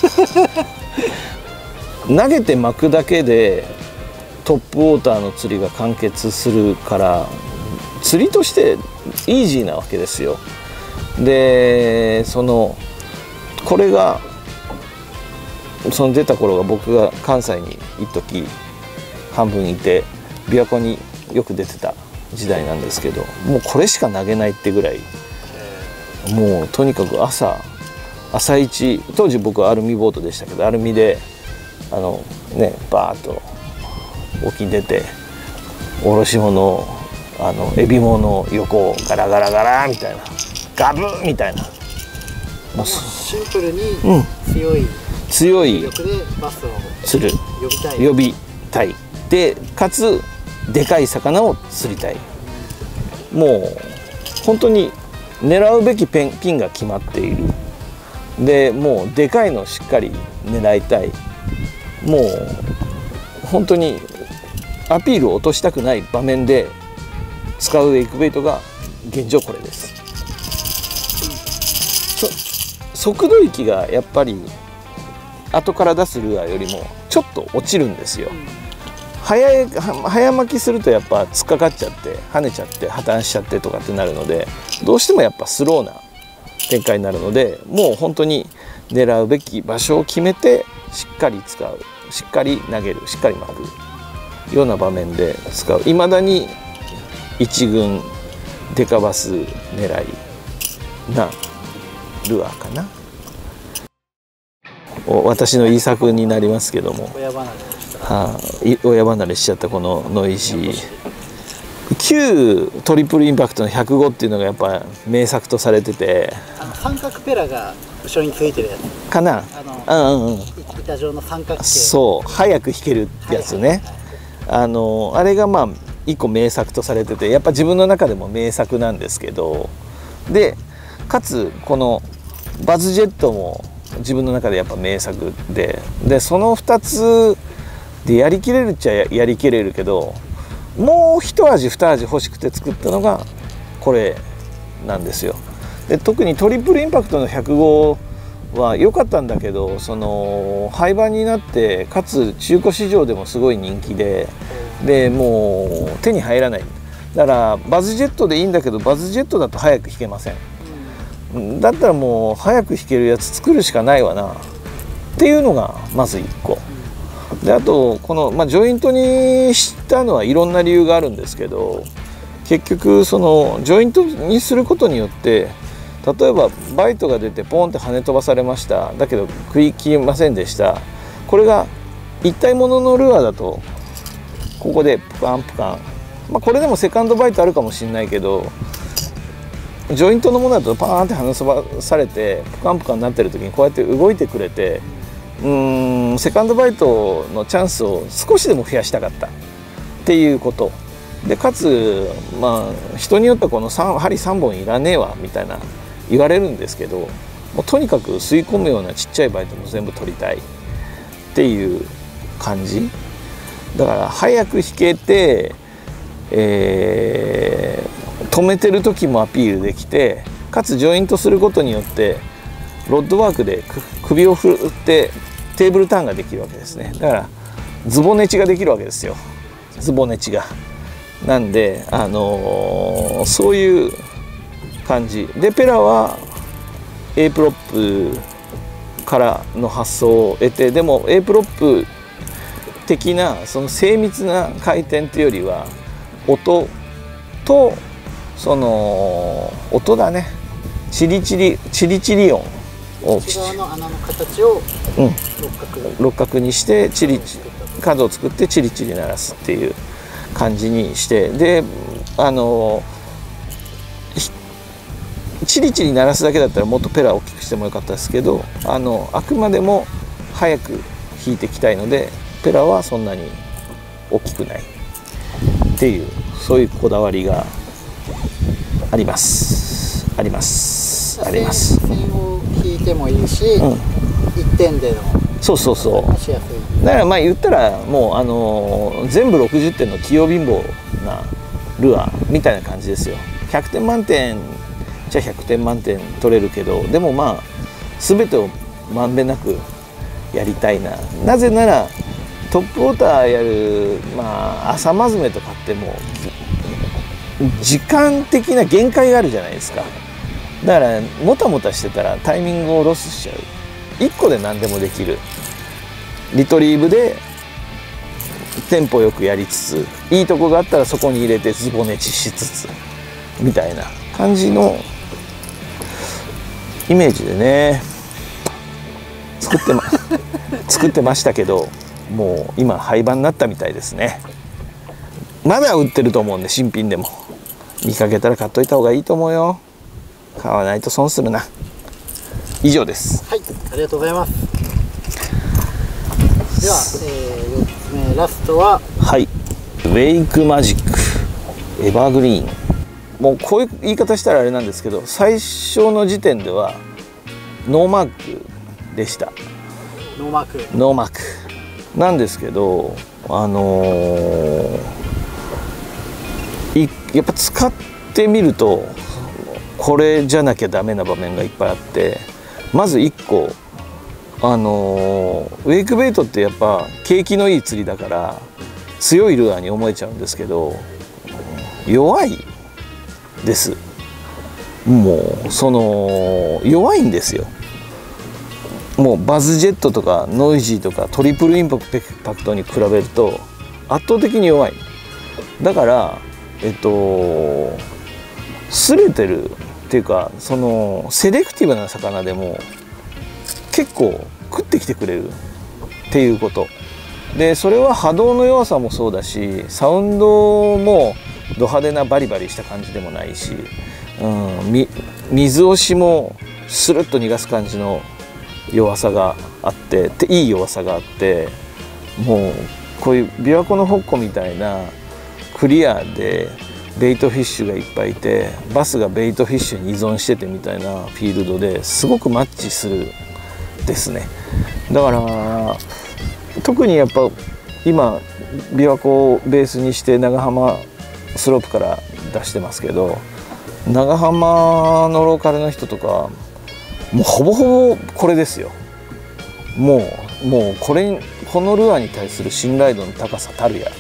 投げて巻くだけでトップウォーターの釣りが完結するから、釣りとしてイージーなわけですよ。でこれがその出た頃が僕が関西に一時半分いて琵琶湖によく出てた時代なんですけど、もうこれしか投げないってぐらい、もうとにかく朝一、当時僕はアルミボートでしたけど、アルミでバーッと沖に出ておろし物エビモの横をガラガラガラみたいな、ガブーみたいな、 もうシンプルに強い力でバスを釣る呼びたいで、かつでかい魚を釣りたい。もう本当に狙うべきピンが決まっている。でもうでかいのをしっかり狙いたい。もう本当にアピールを落としたくない場面で使うエイクベイトが現状これです。速度域がやっぱり後から出すルアーよりもちょっと落ちるんですよ。早巻きするとやっぱ突っかかっちゃって跳ねちゃって破綻しちゃってとかってなるので、どうしてもやっぱスローな展開になるので、もう本当に狙うべき場所を決めてしっかり使う、しっかり投げる、しっかり巻くような場面で使う。いまだに1軍デカバス狙いなルアーかな。私の遺作になりますけども、親離れしちゃったこのノイジー旧トリプルインパクトの105っていうのがやっぱ名作とされてて、 三角ペラが後ろについてるやつかな。 板状の三角形、 そう早く弾けるってやつね。あれがまあ一個名作とされてて、やっぱ自分の中でも名作なんですけど、でかつこのバズジェットも自分の中でやっぱ名作で、その2つでやりきれるっちゃやりきれるけど、もう一味二味欲しくて作ったのがこれなんですよ。で特にトリプルインパクトの105は良かったんだけど、その廃盤になってかつ中古市場でもすごい人気でもう手に入らない。だからバズジェットでいいんだけど、バズジェットだと早く弾けません。だったらもう早く弾けるやつ作るしかないわなっていうのがまず1個で、あとこの、ジョイントにしたのはいろんな理由があるんですけど、結局そのジョイントにすることによって、例えばバイトが出てポンって跳ね飛ばされました、だけど食い切れませんでした、これが一体もののルアーだとここでプカンプカン、これでもセカンドバイトあるかもしれないけど、ジョイントのものだとパーンって跳ね飛ばされてプカンプカンになってる時にこうやって動いてくれて、セカンドバイトのチャンスを少しでも増やしたかったっていうことで、かつ人によってはこの針3本いらねえわみたいな言われるんですけど、もうとにかく吸い込むようなちっちゃいバイトも全部取りたいっていう感じだから、早く引けて、止めてる時もアピールできて、かつジョイントすることによってロッドワークで首を振ってテーブルターンができるわけですね。だからズボネチができるわけですよ、ズボネチが。なんでそういう感じで、ペラは A プロップからの発想を得て、でも A プロップ的なその精密な回転というよりは音とその音だね、チリチリ音を内側の穴の形を六角にして角を作ってチリチリ鳴らすっていう感じにして、でチリチリ鳴らすだけだったらもっとペラを大きくしてもよかったですけど、あくまでも早く弾いていきたいのでペラはそんなに大きくないっていう、そういうこだわりがあります。線を引いてもいいし、1点でのそうだから言ったらもう全部60点の器用貧乏なルアーみたいな感じですよ。100点満点じゃ100点満点取れるけど、でも全てをまんべんなくやりたいな。なぜならトップウォーターやる朝マズメとかってもう時間的な限界があるじゃないですか。だからもたもたしてたらタイミングをロスしちゃう。1個で何でもできるリトリーブでテンポよくやりつつ、いいとこがあったらそこに入れてズボネチしつつみたいな感じのイメージでね作ってましたけど、もう今廃盤になったみたいですね。まだ売ってると思うんで、新品でも見かけたら買っといた方がいいと思うよ。買わないと損するな。以上です。 はい、ありがとうございます。では、4つ目ラストはウェイクマジックエバーグリーン。もうこういう言い方したらあれなんですけど、最初の時点ではノーマークでした。 ノーマークなんですけど、やっぱ使ってみるとこれじゃなきゃダメな場面がいっぱいあって、まず1個ウェイクベイトってやっぱ景気のいい釣りだから強いルアーに思えちゃうんですけど、弱いです。もう弱いんですよ。もうバズジェットとかノイジーとかトリプルインパクトに比べると圧倒的に弱い。だから擦れてるっていうか、そのセレクティブな魚でも結構食ってきてくれるっていうことで、それは波動の弱さもそうだし、サウンドもド派手なバリバリした感じでもないし、水押しもスルッと逃がす感じの弱さがあって、いい弱さがあって、もうこういう琵琶湖のホッコみたいなクリアでベイトフィッシュがいっぱいいて、バスがベイトフィッシュに依存しててみたいなフィールドですごくマッチするですね。だから特にやっぱ今琵琶湖をベースにして長浜スロープから出してますけど、長浜のローカルの人とかもうほぼほぼこれですよ。もうこのルアーに対する信頼度の高さたるや。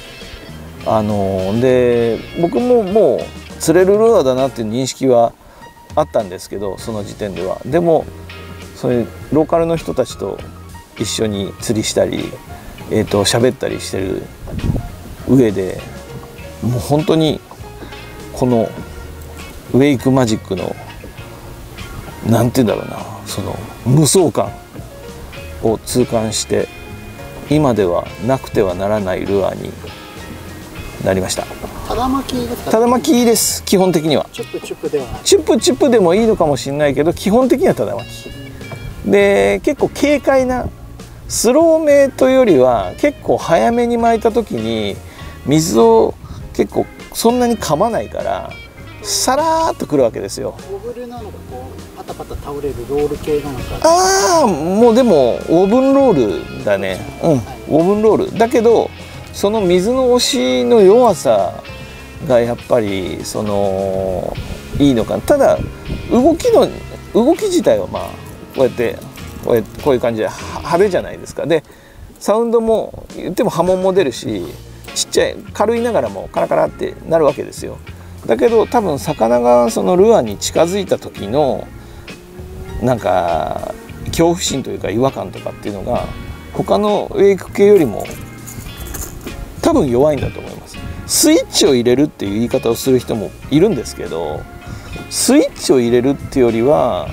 で僕ももう釣れるルアーだなっていう認識はあったんですけど、その時点では。でもそういうローカルの人たちと一緒に釣りしたり喋ったりしてる上で、もう本当にこのウェイクマジックのなんて言うんだろうな、その無双感を痛感して、今ではなくてはならないルアーになりました。 ただ巻きですか？ ただ巻きです、基本的には。 チュップチュップではない。 チュップチュップでもいいのかもしれないけど、基本的にはただ巻きで、結構軽快なスローめというよりは結構早めに巻いた時に水を結構そんなに噛まないからさらーっとくるわけですよ。 オーブルなのか、こうパタパタ倒れるロール系なのか。 ああ、もうでもオーブンロールだね。オーブンロールだけど、その水の押しの弱さがやっぱりそのいいのかな。ただ動き自体はまあこうやってこういう感じで派手じゃないですか。でサウンドも言っても波紋も出るし、ちっちゃい軽いながらもカラカラってなるわけですよ。だけど多分魚がそのルアーに近づいた時のなんか恐怖心というか違和感とかっていうのが他のウェイク系よりも多分弱いんだと思います。スイッチを入れるっていう言い方をする人もいるんですけど、スイッチを入れるっていうよりは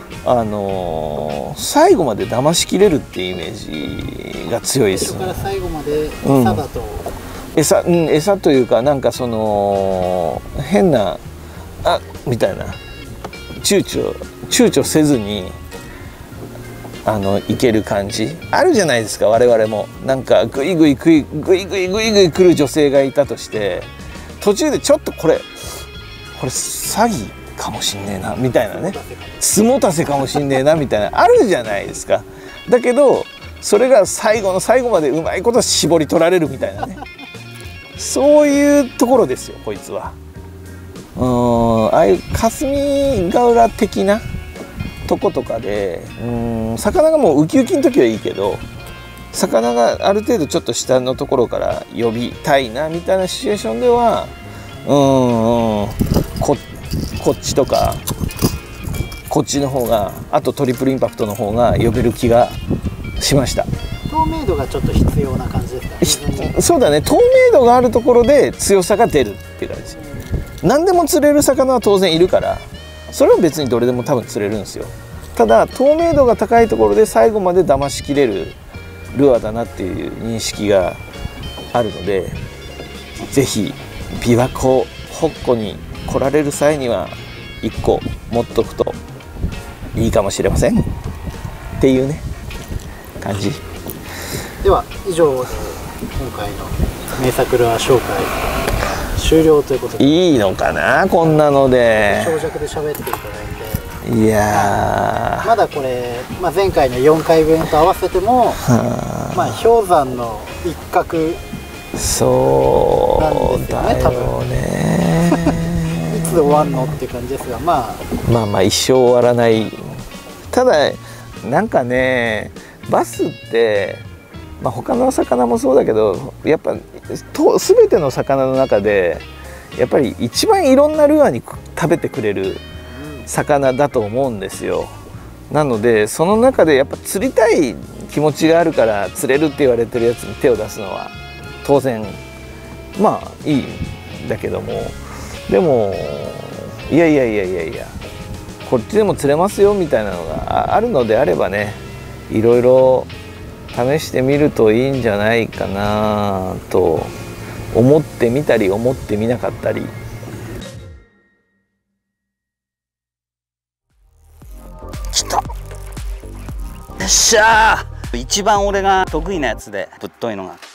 最後まで騙しきれるっていうイメージが強いです。 最初から最後まで餌だと、 餌というか、なんかその変なみたいな躊躇せずにいける感じあるじゃないですか。我々もなんかグイグイ来る女性がいたとして、途中でちょっとこれ詐欺かもしんねえなみたいなね、つもたせかもしんねえなみたいなあるじゃないですか。だけどそれが最後の最後までうまいこと絞り取られるみたいなねそういうところですよ、こいつは。ああいう霞ヶ浦的なとことかで、魚がもうウキウキの時はいいけど、魚がある程度ちょっと下のところから呼びたいなみたいなシチュエーションではこっちとかこっちの方が、あとトリプルインパクトの方が呼べる気がしました。 透明度がちょっと必要な感じですかね。 そうだね、透明度があるところで強さが出るっていう感じ。何でも釣れる魚は当然いるから、それは別にどれでも多分釣れるんですよ。ただ透明度が高いところで最後まで騙しきれるルアーだなっていう認識があるので、ぜひ琵琶湖ホッコに来られる際には1個持っとくといいかもしれませんっていうね感じ。 では以上で今回の名作ルアー紹介終了ということで。 いいのかな、こんなので長尺で喋っていただいて。 いやまだこれ、前回の4回分と合わせても氷山の一角そうだよねいつ終わんのっていう感じですが、まあ一生終わらない。ただなんかね、バスって他の魚もそうだけど、やっぱ全ての魚の中でやっぱり一番いろんなルアーに食べてくれる魚だと思うんですよ。なのでその中でやっぱ釣りたい気持ちがあるから釣れるって言われてるやつに手を出すのは当然いいんだけども、でもいやいやいやいやいや、こっちでも釣れますよみたいなのがあるのであればね、いろいろ試してみるといいんじゃないかなと思ってみたり思ってみなかったり。 来た。よっしゃー。一番俺が得意なやつでぶっといのが